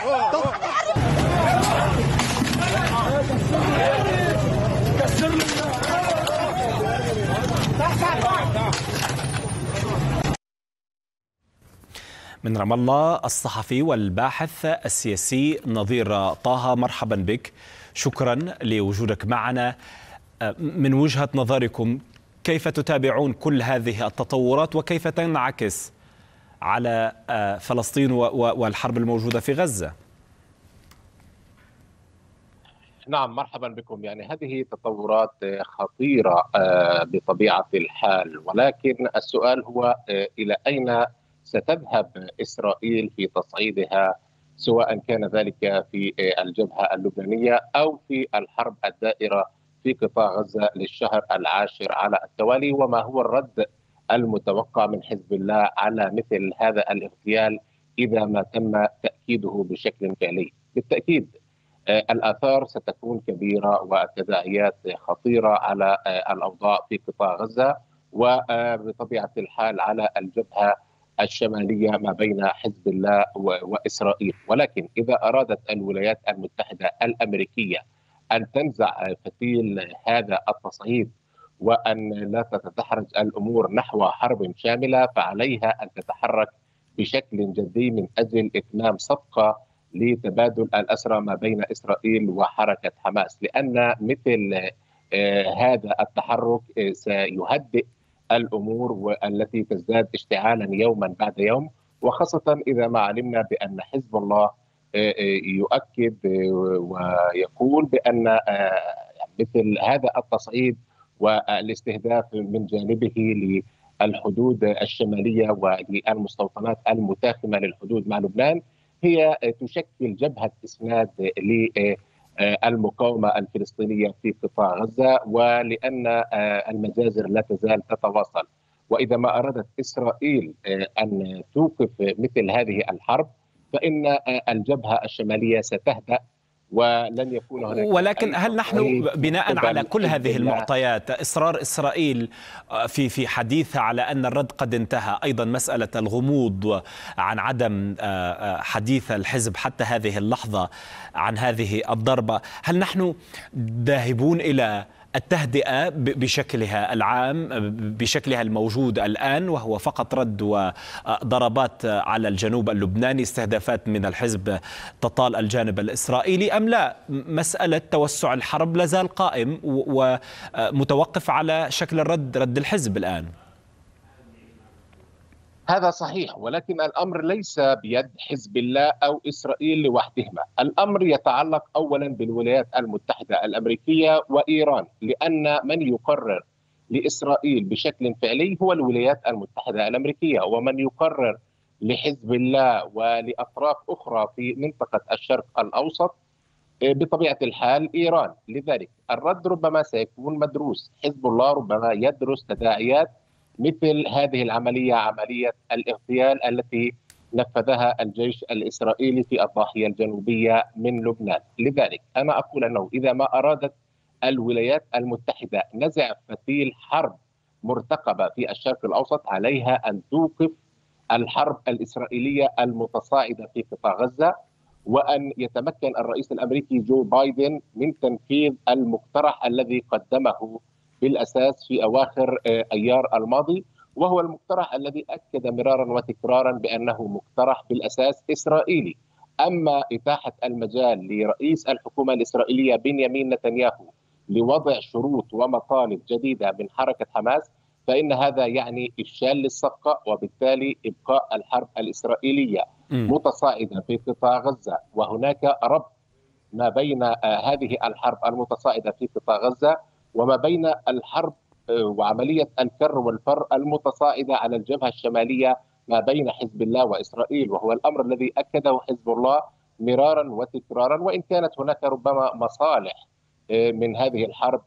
S1: من رام الله الصحفي والباحث السياسي نظير طه، مرحبا بك. شكرا لوجودك معنا. من وجهة نظركم كيف تتابعون كل هذه التطورات وكيف تنعكس على فلسطين والحرب الموجودة في غزة؟
S21: نعم مرحبا بكم. يعني هذه تطورات خطيرة بطبيعة الحال، ولكن السؤال هو إلى أين ستذهب إسرائيل في تصعيدها، سواء كان ذلك في الجبهة اللبنانية أو في الحرب الدائرة في قطاع غزة للشهر العاشر على التوالي، وما هو الرد المتوقع من حزب الله على مثل هذا الاغتيال إذا ما تم تأكيده بشكل فعلي. بالتأكيد الآثار ستكون كبيرة وتداعيات خطيرة على الأوضاع في قطاع غزة، وبطبيعة الحال على الجبهة الشمالية ما بين حزب الله وإسرائيل. ولكن إذا أرادت الولايات المتحدة الأمريكية أن تنزع فتيل هذا التصعيد وأن لا تتدحرج الأمور نحو حرب شاملة، فعليها أن تتحرك بشكل جدي من أجل إتمام صفقة لتبادل الأسرى ما بين إسرائيل وحركة حماس، لأن مثل هذا التحرك سيهدئ الأمور والتي تزداد اشتعالا يوما بعد يوم، وخاصة إذا ما علمنا بأن حزب الله يؤكد ويقول بأن مثل هذا التصعيد والاستهداف من جانبه للحدود الشمالية وللمستوطنات المتاخمة للحدود مع لبنان هي تشكل جبهة إسناد للمقاومة الفلسطينية في قطاع غزة، ولأن المجازر لا تزال تتواصل. وإذا ما أرادت إسرائيل أن توقف مثل هذه الحرب فإن الجبهة الشمالية ستهدأ ولن يكون هناك.
S1: ولكن هل نحن بناء على كل هذه المعطيات، إصرار إسرائيل في في حديثها على أن الرد قد انتهى، أيضا مسألة الغموض عن عدم حديث الحزب حتى هذه اللحظة عن هذه الضربة، هل نحن ذاهبون إلى التهدئة بشكلها العام بشكلها الموجود الآن، وهو فقط رد وضربات على الجنوب اللبناني، استهدافات من الحزب تطال الجانب الإسرائيلي، أم لا مسألة توسع الحرب لازال قائم ومتوقف على شكل الرد رد الحزب الآن؟
S21: هذا صحيح، ولكن الأمر ليس بيد حزب الله أو إسرائيل لوحدهما. الأمر يتعلق أولا بالولايات المتحدة الأمريكية وإيران، لأن من يقرر لإسرائيل بشكل فعلي هو الولايات المتحدة الأمريكية، ومن يقرر لحزب الله ولأطراف أخرى في منطقة الشرق الأوسط بطبيعة الحال إيران. لذلك الرد ربما سيكون مدروس، حزب الله ربما يدرس تداعيات مثل هذه العملية، عملية الاغتيال التي نفذها الجيش الإسرائيلي في الضاحية الجنوبية من لبنان. لذلك أنا أقول أنه إذا ما أرادت الولايات المتحدة نزع فتيل حرب مرتقبة في الشرق الأوسط، عليها أن توقف الحرب الإسرائيلية المتصاعدة في قطاع غزة، وأن يتمكن الرئيس الأمريكي جو بايدن من تنفيذ المقترح الذي قدمه بالأساس في أواخر أيار الماضي، وهو المقترح الذي أكد مرارا وتكرارا بأنه مقترح بالأساس إسرائيلي. أما إتاحة المجال لرئيس الحكومة الإسرائيلية بنيامين نتنياهو لوضع شروط ومطالب جديدة من حركة حماس، فإن هذا يعني إفشال للصفقة، وبالتالي إبقاء الحرب الإسرائيلية م. متصاعدة في قطاع غزة، وهناك ربط ما بين هذه الحرب المتصاعدة في قطاع غزة وما بين الحرب وعملية الكر والفر المتصاعدة على الجبهة الشمالية ما بين حزب الله وإسرائيل، وهو الأمر الذي أكده حزب الله مرارا وتكرارا، وإن كانت هناك ربما مصالح من هذه الحرب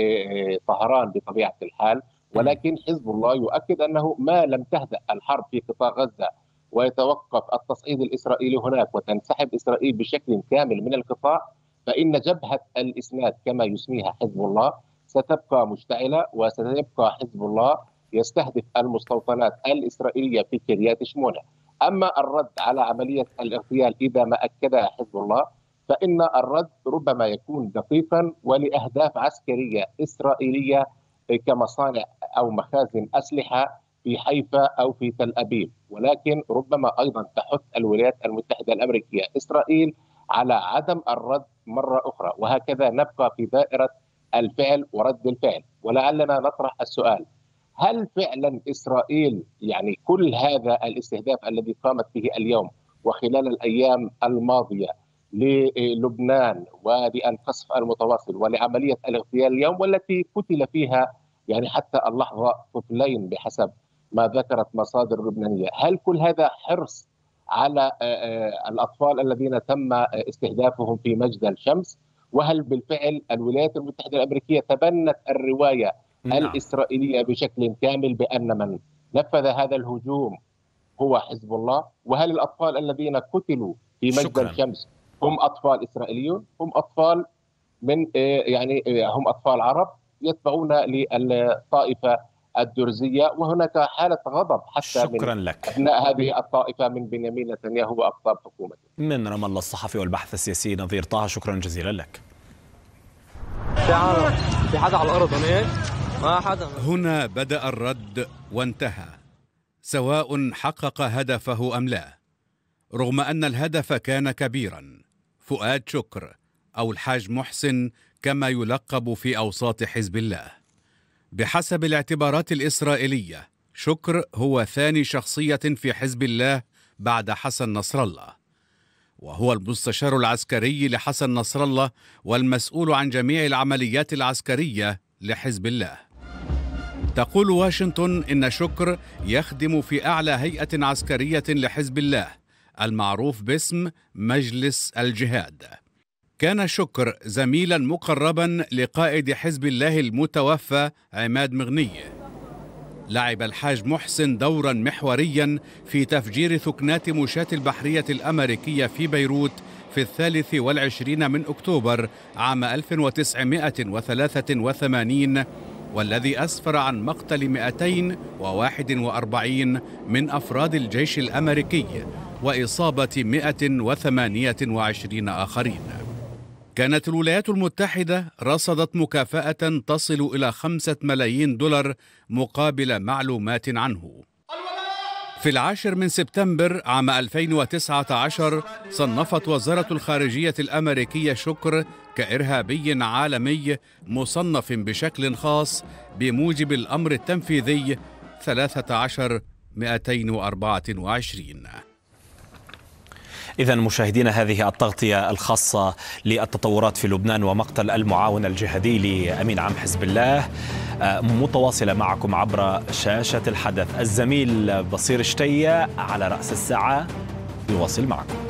S21: لطهران بطبيعة الحال، ولكن حزب الله يؤكد أنه ما لم تهدأ الحرب في قطاع غزة ويتوقف التصعيد الإسرائيلي هناك وتنسحب إسرائيل بشكل كامل من القطاع، فإن جبهة الإسناد كما يسميها حزب الله ستبقى مشتعلة، وستبقى حزب الله يستهدف المستوطنات الإسرائيلية في كريات شمونة. أما الرد على عملية الاغتيال إذا ما أكدها حزب الله، فإن الرد ربما يكون دقيقا ولأهداف عسكرية إسرائيلية كمصانع أو مخازن أسلحة في حيفا أو في تل أبيب، ولكن ربما أيضا تحث الولايات المتحدة الأمريكية إسرائيل على عدم الرد مرة أخرى، وهكذا نبقى في دائرة الفعل ورد الفعل. ولعلنا نطرح السؤال: هل فعلا إسرائيل يعني كل هذا الاستهداف الذي قامت به اليوم وخلال الأيام الماضية للبنان وللقصف المتواصل ولعملية الاغتيال اليوم والتي قتل فيها يعني حتى اللحظة طفلين بحسب ما ذكرت مصادر لبنانية، هل كل هذا حرص على الأطفال الذين تم استهدافهم في مجد الشمس؟ وهل بالفعل الولايات المتحدة الأمريكية تبنت الرواية نعم. الإسرائيلية بشكل كامل بأن من نفذ هذا الهجوم هو حزب الله؟ وهل الأطفال الذين قتلوا في مجد شكرا. الشمس هم أطفال إسرائيليون؟ هم أطفال من يعني هم أطفال عرب يتبعون للطائفة الدرزية، وهناك حالة غضب حتى
S1: شكرا
S21: من
S1: لك.
S21: أبناء هذه الطائفة من بنيامين نتنياهو وأقطاب حكومته.
S1: من رام الله الصحفي والبحث السياسي نظير طه، شكرا جزيلا لك.
S12: في عالم في حدا على الأرض هناك؟ ما حدا.
S13: هنا بدأ الرد وانتهى، سواء حقق هدفه أم لا، رغم أن الهدف كان كبيرا. فؤاد شكر أو الحاج محسن كما يلقب في أوساط حزب الله. بحسب الاعتبارات الإسرائيلية، شكر هو ثاني شخصية في حزب الله بعد حسن نصر الله، وهو المستشار العسكري لحسن نصر الله والمسؤول عن جميع العمليات العسكرية لحزب الله. تقول واشنطن إن شكر يخدم في أعلى هيئة عسكرية لحزب الله المعروف باسم مجلس الجهاد. كان شكر زميلا مقربا لقائد حزب الله المتوفى عماد مغنية. لعب الحاج محسن دورا محوريا في تفجير ثكنات مشاة البحرية الأمريكية في بيروت في الثالث والعشرين من أكتوبر عام ألف وتسعمائة وثلاثة وثمانين، والذي أسفر عن مقتل مئتين وواحد وأربعين من أفراد الجيش الأمريكي وإصابة مئة وثمانية وعشرين آخرين. كانت الولايات المتحدة رصدت مكافأة تصل إلى خمسة ملايين دولار مقابل معلومات عنه. في العاشر من سبتمبر عام ألفين وتسعة عشر صنفت وزارة الخارجية الأمريكية شكر كإرهابي عالمي مصنف بشكل خاص بموجب الأمر التنفيذي ثلاثة عشر مئتين وأربعة وعشرين.
S1: إذن مشاهدينا، هذه التغطية الخاصة للتطورات في لبنان ومقتل المعاون الجهادي لأمين عام حزب الله متواصلة معكم عبر شاشة الحدث. الزميل بصير شتية على رأس الساعة يواصل معكم.